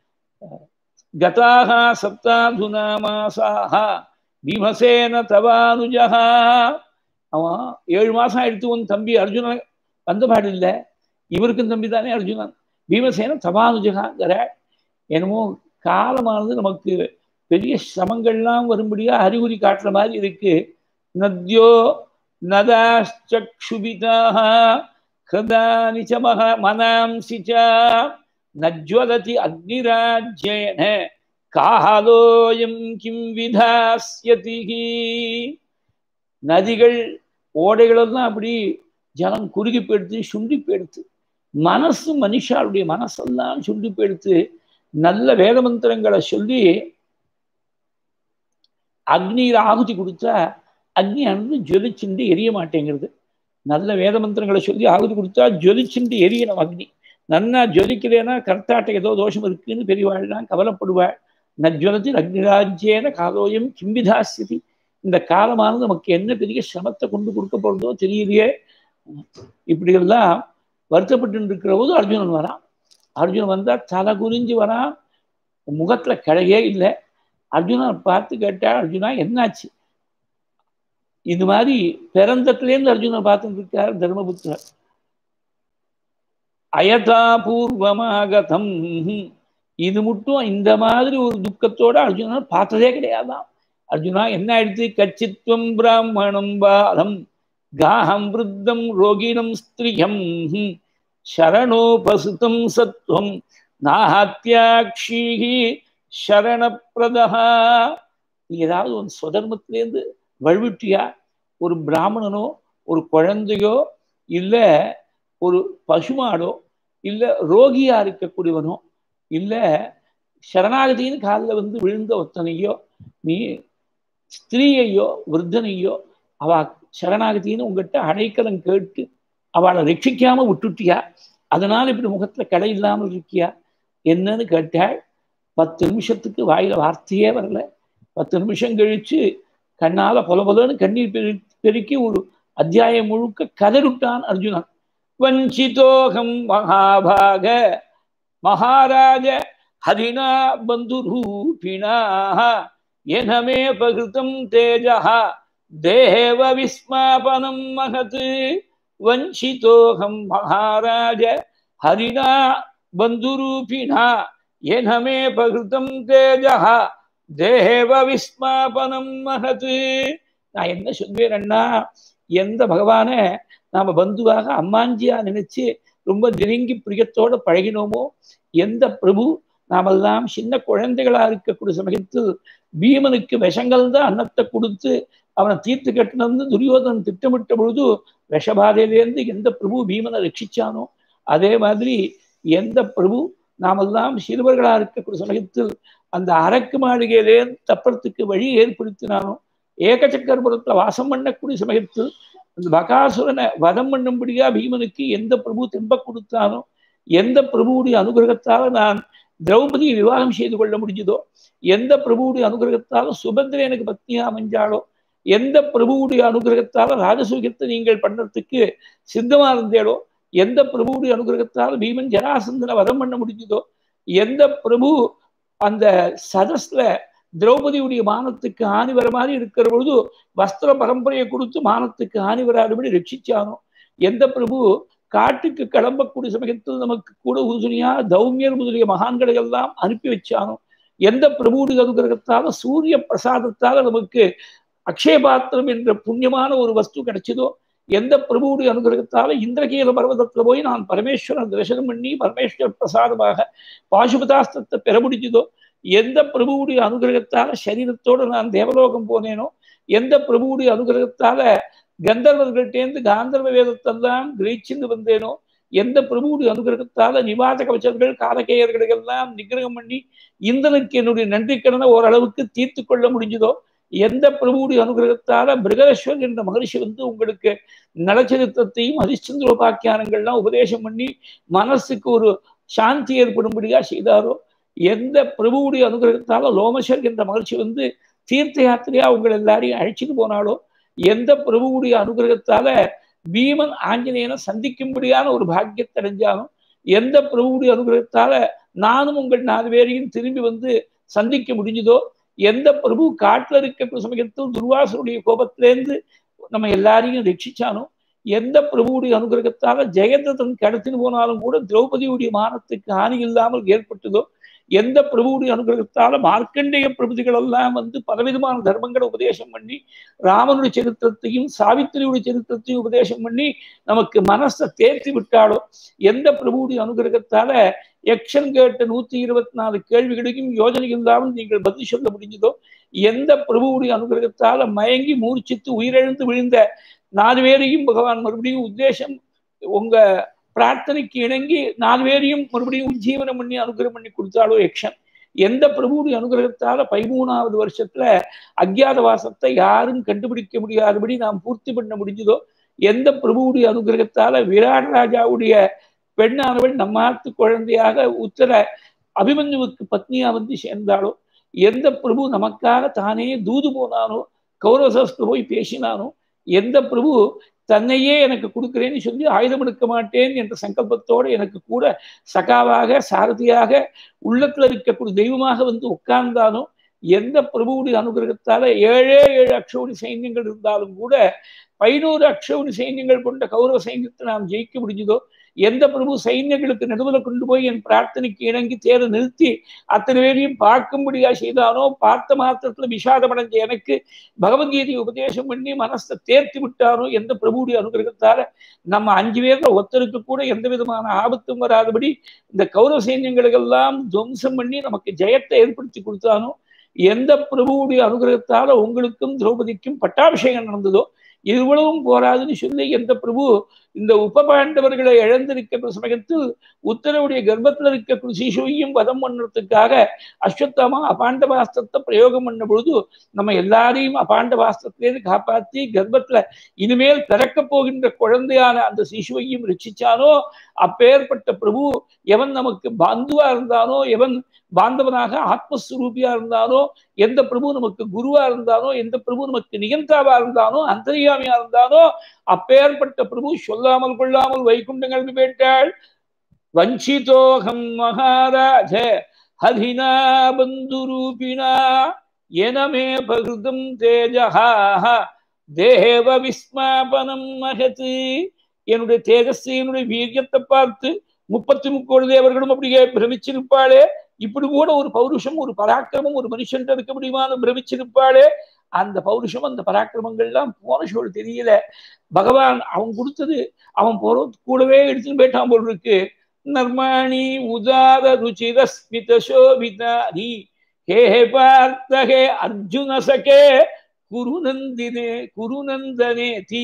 கதாக சப்தாதுனா மாசாக பீமசேன தவானுஜகா, அவன் ஏழு மாசம் எடுத்து உன் தம்பி அர்ஜுனன் வந்த பாடு இல்லை, இவருக்கும் தம்பி தானே அர்ஜுனன். பீமசேன தவானுஜகாங்கிற என்னமோ காலமானது நமக்கு பெரிய சிரமங்கள்லாம் வரும்படியா அறிகுறி காட்டுற மாதிரி இருக்கு. நத்யோ நதாஷ்சுபிதாக ஹதானி ச மக மனாம்சி ச நஜ்வலதி அக்னிராஜ்யேன காஹலோயம் கிம் விதாஸ்யதி. நதிகள் ஓடைகளெல்லாம் அப்படி ஜலம் குறுகி போயிடுத்து, சுண்டி போயிடுத்து. மனசு மனுஷாளுடைய மனசெல்லாம் சுண்டி போயிடுத்து. நல்ல வேத மந்திரங்களை சொல்லி அக்னியில் ஆகுதி கொடுத்தா அக்னி அன்று ஜொலிச்சுண்டு எரிய மாட்டேங்கிறது. நல்ல வேத மந்திரங்களை சொல்லி ஆகுதி கொடுத்தா ஜொலிச்சுண்டு எரியணும் அக்னி. நன்னா ஜொலிக்கலைன்னா கர்த்தாட்ட ஏதோ தோஷம் இருக்குன்னு பெரியவாள்லாம் கவலைப்படுவாள். நஜ்வலத்தில் அக்னிராஜ்யேன காலோயம் கிம்பிதாஸ்யதி. இந்த காலமானது நமக்கு என்ன பெரிய சிரமத்தை கொண்டு கொடுக்க போறதோ தெரியலையே. இப்படியெல்லாம் வருத்தப்பட்டு இருக்கிற போது அர்ஜுனன் வரான். அர்ஜுனன் வந்தா தலை குறிஞ்சு வரான், முகத்துல கழையே இல்லை. அர்ஜுனன் பார்த்து கேட்டா, அர்ஜுனா என்னாச்சு? இது மாதிரி பிறந்தத்திலேருந்து அர்ஜுனன் பார்த்துட்டு இருக்கார் தர்மபுத்திரர். அயதா பூர்வமாகதம், இது மட்டும் இந்த மாதிரி ஒரு துக்கத்தோட அர்ஜுனன் பார்த்ததே கிடையாதான். அர்ஜுனா என்ன ஆயிடுச்சு? கச்சித்வம் பிராமணம் பாலம் காஹம் விருத்தம் ரோகிணம் ஸ்திரியம் சரணோபசுதம் சத்வம் நாஹத்யாக்ஷீஹி சரணப்பிரதஹா. நீ ஏதாவது ஒரு சுதர்மத்திலேருந்து வழுவிட்டியா? ஒரு பிராமணனோ ஒரு குழந்தையோ இல்லை ஒரு பசுமாடோ இல்லை ரோகியா இருக்கக்கூடியவனோ இல்லை சரணாகதின்னு காலில் வந்து விழுந்த ஒத்தனையோ நீ ஸ்திரீயையோ விருத்தனையோ அவ சரணாகதின்னு உங்ககிட்ட அடைக்கலம் கேட்டு அவளை ரட்சிக்காம விட்டுட்டியா? அதனால இப்படி முகத்துல கடை இல்லாமல் இருக்கியா என்னன்னு கேட்டாள். பத்து நிமிஷத்துக்கு வாயில வார்த்தையே வரல. பத்து நிமிஷம் கழிச்சு கண்ணால பொல பொலன்னு கண்ணீர் பெரு பெருக்கி ஒரு அத்தியாயம் முழுக்க கதறிட்டான் அர்ஜுனன். வஞ்சிதோகம் மகாபாக மகாராஜ ஹரிணா பந்துரூபிணா எனமே பகிருதம் தேஜஹா தேவ விஸ்மாபனம் மகத். வஞ்சிதோகம் மகாராஜ ஹரிணா பந்துரூபிணா எனமே பகிருதம் தேஜஹா தேவ விஸ்மாபனம் மகத். நான் என்ன சொல்வேன் அண்ணா, எந்த பகவான நாம பந்துவாக அம்மாஞ்சியா நினைச்சு ரொம்ப நெருங்கி பிரியத்தோட பழகினோமோ, எந்த பிரபு நாமெல்லாம் சின்ன குழந்தைகளா இருக்கக்கூடிய சமயத்தில் பீமனுக்கு விஷங்கள் தான் அன்னத்தை கொடுத்து அவனை தீர்த்து கட்டினு துரியோதனன் திட்டமிட்ட பொழுது விஷபாதையிலேருந்து எந்த பிரபு பீமனை ரட்சிச்சானோ, அதே மாதிரி எந்த பிரபு நாமெல்லாம் சிறுவர்களா இருக்கக்கூடிய சமயத்தில் அந்த அரக்கு மாளிகையிலேருந்து தப்பறத்துக்கு வழி ஏற்படுத்தினானோ, ஏகச்சக்கரபுரத்துல வாசம் பண்ணக்கூடிய சமயத்தில் அந்த பகாசுரனை வதம் பண்ணும்படியா பீமனுக்கு எந்த பிரபு திரும்ப கொடுத்தானோ, எந்த பிரபுவுடைய அனுகிரகத்தால நான் திரௌபதியை விவாகம் செய்து கொள்ள முடிஞ்சதோ, எந்த பிரபுவுடைய அனுகிரகத்தால சுபத்திரை எனக்கு பத்னியா அமைஞ்சாலோ, எந்த பிரபுவுடைய அனுகிரகத்தால ராஜசூகத்தை நீங்கள் பண்ணறதுக்கு சித்தமா இருந்தேடோ, எந்த பிரபுவுடைய அனுகிரகத்தால பீமன் ஜராசந்தனை வதம் பண்ண முடிஞ்சதோ, எந்த பிரபு அந்த சதஸ்ல திரௌபதியுடைய மானத்துக்கு ஆணி வர மாதிரி இருக்கிற பொழுது வஸ்திர பரம்பரையை கொடுத்து மானத்துக்கு ஆணி வராதபடி ரட்சிச்சானோ, எந்த பிரபு காட்டுக்கு கிளம்பக்கூடிய சமயத்தில் நமக்கு கூட உறுதுணையா தௌமியர் முதலிய மகான்களை எல்லாம் அனுப்பி வச்சானோ, எந்த பிரபுவுடைய அனுகிரகத்தால சூரிய பிரசாதத்தால நமக்கு அக்ஷயபாத்திரம் என்ற புண்ணியமான ஒரு வஸ்து கிடைச்சதோ, எந்த பிரபுவுடைய அனுகிரகத்தால இந்திரகீல பர்வதத்துல போய் நான் பரமேஸ்வரன் தரிசனம் பண்ணி பரமேஸ்வர பிரசாதமாக பாசுபதாஸ்திரத்தை பெற முடிஞ்சதோ, எந்த பிரபுவுடைய அனுகிரகத்தால சரீரத்தோடு நான் தேவலோகம் போனேனோ, எந்த பிரபுவுடைய அனுகிரகத்தால கந்தர்வர்கள்டேந்து காந்தர்வ வேதத்தெல்லாம் கிரகிச்சுன்னு வந்தேனோ, எந்த பிரபுவுடைய அனுகிரகத்தால நிவாத கவச்சர்கள் காலகேயர்களெல்லாம் நிகிரகம் பண்ணி இந்திரனுக்கு என்னுடைய நன்றிக்கடனை ஓரளவுக்கு தீர்த்து கொள்ள முடிஞ்சதோ, எந்த பிரபுவுடைய அனுகிரகத்தால பிருகரஸ்வர் என்ற மகரிஷி வந்து உங்களுக்கு நலச்சரித்திரத்தையும் ஹரிச்சந்திரோபாக்கியானங்கள்லாம் உபதேசம் பண்ணி மனசுக்கு ஒரு சாந்தி ஏற்படும்படியா செய்தாரோ, எந்த பிரபுவுடைய அனுகிரகத்தால லோமசர் என்ற மகிழ்ச்சி வந்து தீர்த்த யாத்திரையா உங்கள் எல்லாரையும் அழைச்சிட்டு போனாலோ, எந்த பிரபுவுடைய அனுகிரகத்தால பீமன் ஆஞ்சநேயனை சந்திக்கும்படியான ஒரு பாக்கியத்தை அடைஞ்சாலும் எந்த பிரபுடைய அனுகிரகத்தால நானும் உங்கள் நாலு பேரையும் திரும்பி வந்து சந்திக்க முடிஞ்சதோ, எந்த பிரபு காட்டுல இருக்க சமயத்தில் துர்வாசனுடைய கோபத்திலேருந்து நம்ம எல்லாரையும் ரட்சிச்சானோ, எந்த பிரபுடைய அனுகிரகத்தால ஜெயத்ரதன் கடத்தின்னு போனாலும் கூட திரௌபதியுடைய மானத்துக்கு ஹானி இல்லாமல் ஏற்பட்டதோ, எந்த பிரபுடைய அனுகிரகத்தால மார்க்கண்டேய பிரபுதிகள் எல்லாம் வந்து பலவிதமான தர்மங்களை உபதேசம் பண்ணி ராமனுடைய சரித்திரத்தையும் சாவித்திரியுடைய சரித்திரத்தையும் உபதேசம் பண்ணி நமக்கு மனசை தேர்த்தி விட்டாலோ, எந்த பிரபுடைய அனுகிரகத்தால யக்ஷன் கேட்ட நூத்தி இருபத்தி நாலு கேள்விகளையும் யோஜனை இல்லாமல் நீங்கள் பதில் சொல்ல முடிஞ்சதோ, எந்த பிரபுடைய அனுகிரகத்தால மயங்கி மூர்ச்சித்து உயிரிழந்து விழுந்த நாலு பேரையும் பகவான் மறுபடியும் உத்தேசம் உங்க பிரார்த்தனைக்கு இணங்கி நாலு பேரையும் மறுபடியும் உஜ்ஜீவனம் பண்ணி அனுகிரகம் பண்ணி கொடுத்தாலோ யக்ஷன், எந்த பிரபுடைய அனுகிரகத்தால பதிமூணாவது வருஷத்துல அக்ஞாத வாசத்தை யாரும் கண்டுபிடிக்க முடியாதபடி நாம் பூர்த்தி பண்ண முடிஞ்சதோ, எந்த பிரபுடைய அனுகிரகத்தால விராட் ராஜாவுடைய பெண்ணானவள் நம்மாத்து குழந்தையாக உத்தர அபிமன்யுவுக்கு பத்னியா வந்து சேர்ந்தாலோ, எந்த பிரபு நமக்காக தானே தூது போனானோ, கௌரவசஸ்து போய் பேசினானோ, எந்த பிரபு தன்னையே எனக்கு கொடுக்கிறேன்னு சொல்லி ஆயுதம் எடுக்க மாட்டேன் என்ற சங்கல்பத்தோடு எனக்கு கூட சகாவாக சாரதியாக உள்ளத்துல இருக்கக்கூடிய தெய்வமாக வந்து உட்கார்ந்தானோ, எந்த பிரபுவுடைய அனுகிரகத்தால ஏழே ஏழு அக்ஷௌணி சைன்யங்கள் இருந்தாலும் கூட பதினோரு அக்ஷௌணி சைன்யங்கள் கொண்ட கௌரவ சைன்யத்தை நாம் ஜெயிக்க முடிஞ்சதோ, எந்த பிரபு சைன்யங்களுக்கு நடுவில் கொண்டு போய் என் பிரார்த்தனைக்கு இணங்கி தேர நிறுத்தி அத்தனை பேரையும் பார்க்கும்படியா செய்தானோ, பார்த்த மாத்திரத்துல விஷாதமடைஞ்ச எனக்கு பகவத்கீதையை உபதேசம் பண்ணி மனசை தேர்த்தி விட்டானோ, எந்த பிரபுடைய அனுகிரகத்தால நம்ம அஞ்சு பேர்ல ஒருத்தருக்கு கூட எந்த விதமான ஆபத்தும் வராதபடி இந்த கௌரவ சைன்யங்களுக்கெல்லாம் துவம்சம் பண்ணி நமக்கு ஜெயத்தை ஏற்படுத்தி கொடுத்தானோ, எந்த பிரபுவுடைய அனுகிரகத்தால உங்களுக்கும் திரௌபதிக்கும் பட்டாபிஷேகம் நடந்ததோ, இவ்வளவும் போராதுன்னு சொல்லி எந்த பிரபு இந்த உப பாண்டவர்களை இழந்திருக்கிற சமயத்தில் உத்தரவுடைய கர்ப்பத்தில் இருக்க சிசுவையும் வதம் பண்ணுறதுக்காக அஸ்வத்தாமா அபாண்டவாஸ்திரத்தை பிரயோகம் பண்ண பொழுது நம்ம எல்லாரையும் அபாண்டவாஸ்திரத்திலேருந்து காப்பாற்றி கர்ப்பத்துல இனிமேல் பிறக்க போகின்ற குழந்தையான அந்த சிசுவையும் ரட்சிச்சானோ, அப்பேற்பட்ட பிரபு எவன் நமக்கு பாந்துவா இருந்தானோ, எவன் பாந்தவனாக ஆத்மஸ்வரூபியா இருந்தானோ, எந்த பிரபு நமக்கு குருவா இருந்தானோ, எந்த பிரபு நமக்கு நிகந்தாவா இருந்தானோ, அந்தரியாமியா இருந்தானோ, அப்பேற்பட்ட பிரபு சொல்லாமல் கொள்ளாமல் வைகுண்டங்கள் பேட்டாள். வஞ்சிதோகம் மகாராஜ ஹரினா பந்துரூபிணா எனமே பகிருதம் தேஜஹா தேவ விஸ்மாபனம் மகத்து. என்னுடைய தேஜஸ் என்னுடைய வீரியத்தை பார்த்து முப்பத்தி முக்கோடி தேவர்களும் அப்படியே பிரமிச்சிருப்பாளே, இப்படி கூட ஒரு பௌருஷம் ஒரு பராக்கிரமம் ஒரு மனுஷன் இருக்க முடியுமான்னு பிரமிச்சிருப்பாளே. அந்த பௌருஷம் அந்த பராக்கிரமங்கள்லாம் போன சோழ் தெரியல. பகவான் அவன் கொடுத்தது அவன் போறது கூடவே எடுத்துன்னு போயிட்டான் போல் இருக்கு. நர்மாணி உதார ருச்சிர ஸ்மித சோபிதானி ஹே பார்த்த ஹே அர்ஜுன சகே குருநந்தினே குருநந்தனே தி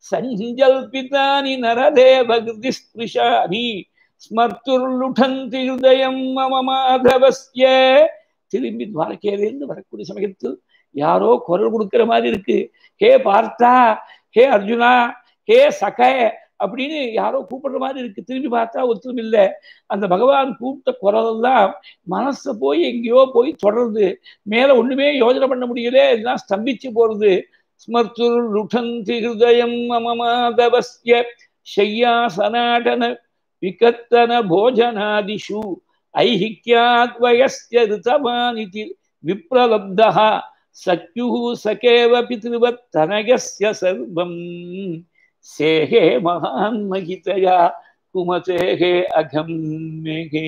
சஞ்சல்பிதானி நரதேவ கிருதி ஸ்பிருஷானி ஸ்மர்த்துர்லுடந்தி ஹிருதயம் மம மாதவஸ்ய. திரும்பி துவாரகையிலிருந்து வரக்கூடிய சமயத்தில் யாரோ குரல் கொடுக்கிற மாதிரி இருக்கு. ஹே பார்த்தா, ஹே அர்ஜுனா, ஹே சக அப்படின்னு யாரோ கூப்பிடுற மாதிரி இருக்கு. திரும்பி பார்த்தா ஒருத்தரும் இல்லை. அந்த பகவான் கூப்பிட்ட குரல் எல்லாம் மனசை போய் எங்கேயோ போய் தொடருது. மேல ஒண்ணுமே யோஜனை பண்ண முடியல, எல்லாம் ஸ்தம்பிச்சு போறது. ஸ்மர்த்துர்லுடந்தி ஹிருதயம் மம மாதவஸ்ய ஷய்யாசனாடன விகத்தன போஜனாதிஷு ஐஹிக்யாத்வயஸ்ய ரிதமானிதி விப்ரலப்தஹ சத்யுஹு சகேவ பித்ருவத் தனயஸ்ய சர்வம் சேஹே மகான் மகிதயா குமதேஹே அகம் மேகே.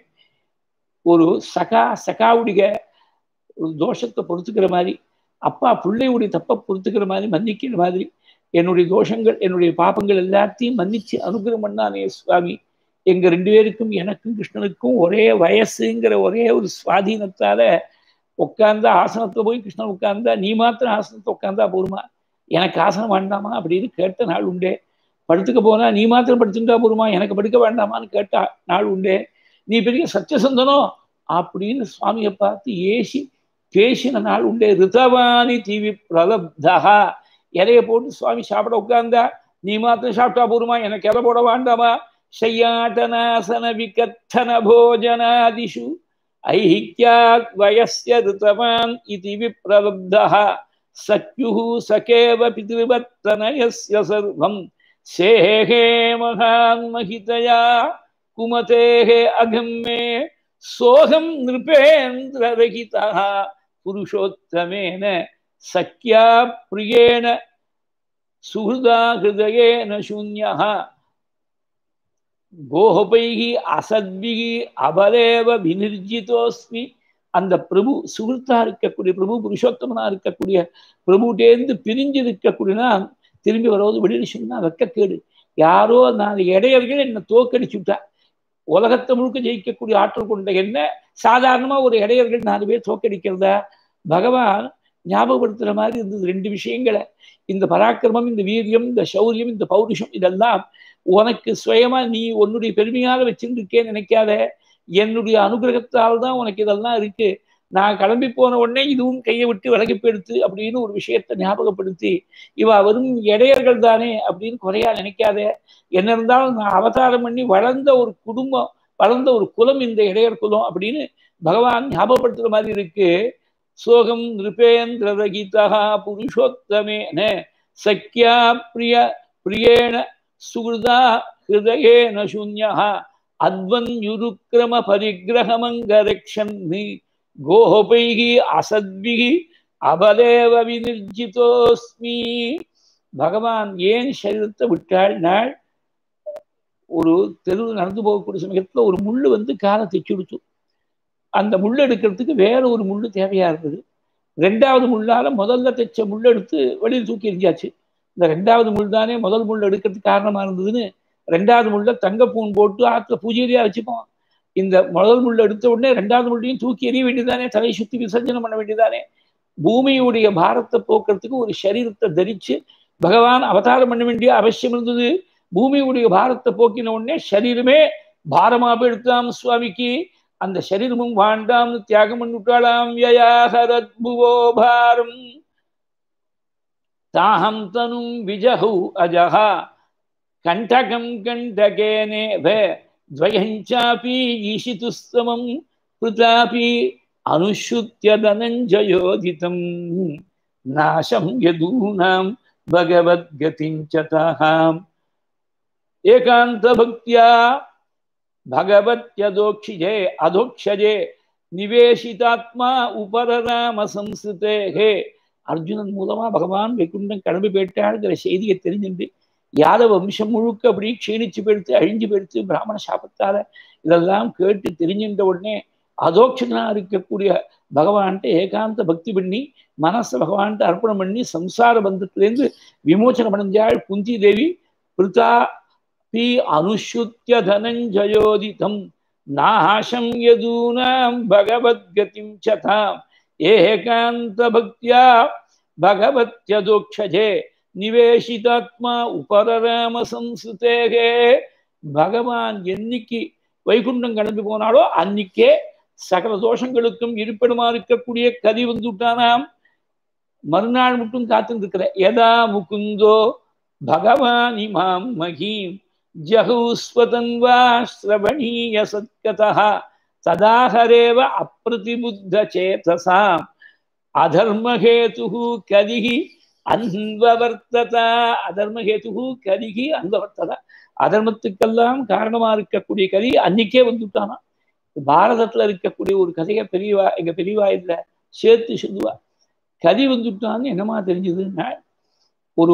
ஒரு சகா சகாவுடைய ஒரு தோஷத்தை பொறுத்துக்கிற மாதிரி, அப்பா பிள்ளையுடைய தப்பை பொறுத்துக்கிற மாதிரி, மன்னிக்கிற மாதிரி என்னுடைய தோஷங்கள் என்னுடைய பாப்பங்கள் எல்லாத்தையும் மன்னிச்சு அனுகிரகம் பண்ணானே சுவாமி. எங்க ரெண்டு பேருக்கும் எனக்கும் கிருஷ்ணனுக்கும் ஒரே வயசுங்கிற ஒரே ஒரு சுவாதீனத்தால உட்கார்ந்தா ஆசனத்துல போய் கிருஷ்ணன் உட்கார்ந்தா நீ மாத்திரம் ஆசனத்தை உட்கார்ந்தா போருமா, எனக்கு ஆசனம் வேண்டாமா அப்படின்னு கேட்ட நாள் உண்டே. படுத்துக்க போனா நீ மாத்திரம் படுத்துட்டா போருமா, எனக்கு படுக்க வேண்டாமான்னு கேட்ட நாள் உண்டே. நீ பெரிய சத்தியசந்தனோ அப்படின்னு சுவாமியை பார்த்து ஏசி பேசின நாள் உண்டே. ரிதவானி தீவி பிரலப்தா. இலைய போட்டு சுவாமி சாப்பிட உட்கார்ந்தா நீ மாத்திரம் சாப்பிட்டா போருமா, எனக்கு இலை போட வேண்டாமா. ஷய்யாட்டனாசன விகத்தன போஜனாதிஷு ஐஹிக்யாத் வயஸ்ய ரிதவான் இதி விப்ரலப்தஹ சத்யுஹு சகேவ பித்ருவத் தனயஸ்ய சர்வம் சேகே மகான் மகிதயா குமதேகே அகம்மே சோகம் நிருபேந்திரரகிதா புருஷோத்தமேன சக்கியா பிரியேன சுஹൃதா ஹிருதயேன சூன்யஹ கோஹபைஹி அசத்பிஹி அபலேவ விநிர்ஜிதோஸ்மி. அந்த பிரபு சுகிருத்தா இருக்கக்கூடிய பிரபு, புருஷோத்தமனா இருக்கக்கூடிய பிரபுட்டேந்து பிரிஞ்சு இருக்கக்கூடியனா திரும்பி வருவது வெளியில் சொன்னா வெக்கக்கேடு. யாரோ நாலு இடையர்கள் என்னை தோக்கடிச்சுட்டா. உலகத்தை முழுக்க ஜெயிக்கக்கூடிய ஆற்றல் கொண்ட என்ன சாதாரணமா ஒரு இடையர்கள் நாலு பேர் தோக்கடிக்கிறதா? பகவான் ஞாபகப்படுத்துற மாதிரி இருந்தது ரெண்டு விஷயங்களை. இந்த பராக்கிரமம், இந்த வீரியம், இந்த சௌரியம், இந்த பௌருஷம், இதெல்லாம் உனக்கு சுயமா நீ உன்னுடைய பெருமையாக வச்சிருக்கேன்னு நினைக்காத. என்னுடைய அனுகிரகத்தால் தான் உனக்கு இதெல்லாம் இருக்கு. நான் கிளம்பி போன உடனே இதுவும் கையை விட்டு விலகி போயிடுத்து அப்படின்னு ஒரு விஷயத்தை ஞாபகப்படுத்தி, இவ வெறும் இடையர்கள் தானே அப்படின்னு குறையா நினைக்காத. என்ன இருந்தாலும் நான் அவதாரம் பண்ணி வளர்ந்த ஒரு குடும்பம், வளர்ந்த ஒரு குலம் இந்த இடையர் குலம் அப்படின்னு பகவான் ஞாபகப்படுத்துற மாதிரி இருக்கு. சோகம் நிருபேந்திரரகிதா புருஷோத்தமேன சக்கியா பிரிய பிரியேன சுகிருதா ஹிருதயேன சூன்யஹ அத்வன்யுருக்ரம பரிகிரகமங்கரக்ஷன் கோஹபைஹி அசத்பிஹி அபலேவ விநிர்ஜிதோஸ்மி. பகவான் ஏன் சரீரத்தை விட்டாள் நாள்? ஒரு தெருவு நடந்து போகக்கூடிய சமயத்துல ஒரு முள்ளு வந்து காலை தைச்சுடுத்து. அந்த முள்ளு எடுக்கிறதுக்கு வேற ஒரு முள்ளு தேவையா இருந்தது. ரெண்டாவது முள்ளால முதல்ல தைச்ச முள்ளு எடுத்து வெளியில் தூக்கி எரிஞ்சாச்சு. இந்த ரெண்டாவது முள் தானே முதல் முள் எடுக்கிறதுக்கு காரணமா இருந்ததுன்னு ரெண்டாவது முள்ள தங்கப்பூன் போட்டு ஆத்துல பூஜையிலேயே வச்சுப்போம். இந்த முதல் முள்ள எடுத்த உடனே ரெண்டாவது முள்ளையும் தூக்கி எறிய வேண்டியதானே, தலையை சுத்தி விசர்ஜனம் பண்ண வேண்டியதானே. பூமியுடைய பாரத்தை போக்குறதுக்கு ஒரு சரீரத்தை தரிச்சு பகவான் அவதாரம் பண்ண வேண்டிய அவசியம் இருந்தது. பூமியுடைய பாரத்தை போக்கின உடனே சரீரமே பாரமா போயிடுத்தாம் சுவாமிக்கு. அந்த சரீரமும் வாண்டாம்னு தியாகம் பண்ணிவிட்டாளாம். யயாஹரத்புவோ பாரம் தாஹம் தனும் விஜஹு அஜஹா கண்டகம் கண்டகேனேவ த்வயஞ்சாபி ஈஷிதுஸ்தமம் பிருதாபி அனுஷ்ருத்ய தனஞ்சயோதிதம் நாசம் யதூனாம் பகவத்கதிஞ்சதாம் ஏகாந்த பக்தியா பகவத்யதோக்ஷிஜே அதோக்ஷஜே நிவேசிதாத்மா உபரராம சம்ஸ்ருதேஹே. அர்ஜுனன் மூலமா பகவான் வைகுண்டம் கிளம்பி போயிட்டாளுங்கிற செய்தியை தெரிஞ்சுட்டு யாதவ வம்சம் முழுக்க அப்படி க்ஷீணிச்சு போயிடுத்து, அழிஞ்சு போயிடுத்து பிராமண சாபத்தால. இதெல்லாம் கேட்டு தெரிஞ்சுட்ட உடனே அதோக்ஷனா இருக்கக்கூடிய பகவான்கிட்ட ஏகாந்த பக்தி பண்ணி மனசை பகவான்கிட்ட அர்ப்பணம் பண்ணி சம்சார பந்தத்திலேருந்து விமோச்சனம் அடைஞ்சாள் குந்தி தேவி. பிருதா பி அனுஷ்ருத்ய தனஞ்சயோதிதம் நாஹம் யதூனாம் பகவத்கதிம் சதாம் ஏகாந்த பக்தியா பகவத்யதோக்ஷஜே நிவேசிதாத்மா உபரராம சம்ஸ்ருதேகே. பகவான் என்னைக்கு வைகுண்டம் கிளம்பி போனாலோ அன்னைக்கே சகல தோஷங்களுக்கும் இருப்பிடமா இருக்கக்கூடிய கதி வந்துட்டானாம். மறுநாள் மட்டும் காத்து இருக்கிற எதா முகுந்தோ பகவான் இமாம் மகீம் ஜஹூஸ்வதன்வா ஸ்ரவணீய சத்கதா ததாஹரேவ அப்ரதிபுத்த சேதசாம் அதர்மஹேது கதிஹி அன்வவர்த்ததா. அதர்மஹேது கதிஹி அன்வவர்த்ததா. அதர்மத்துக்கெல்லாம் காரணமா இருக்கக்கூடிய கதி அன்னைக்கே வந்துட்டானா. பாரதத்துல இருக்கக்கூடிய ஒரு கதையை பெரியவா எங்க பெரியவா இல்ல சேர்த்து சொல்லுவா. கதி வந்துட்டான்னு என்னமா தெரிஞ்சதுன்னா, ஒரு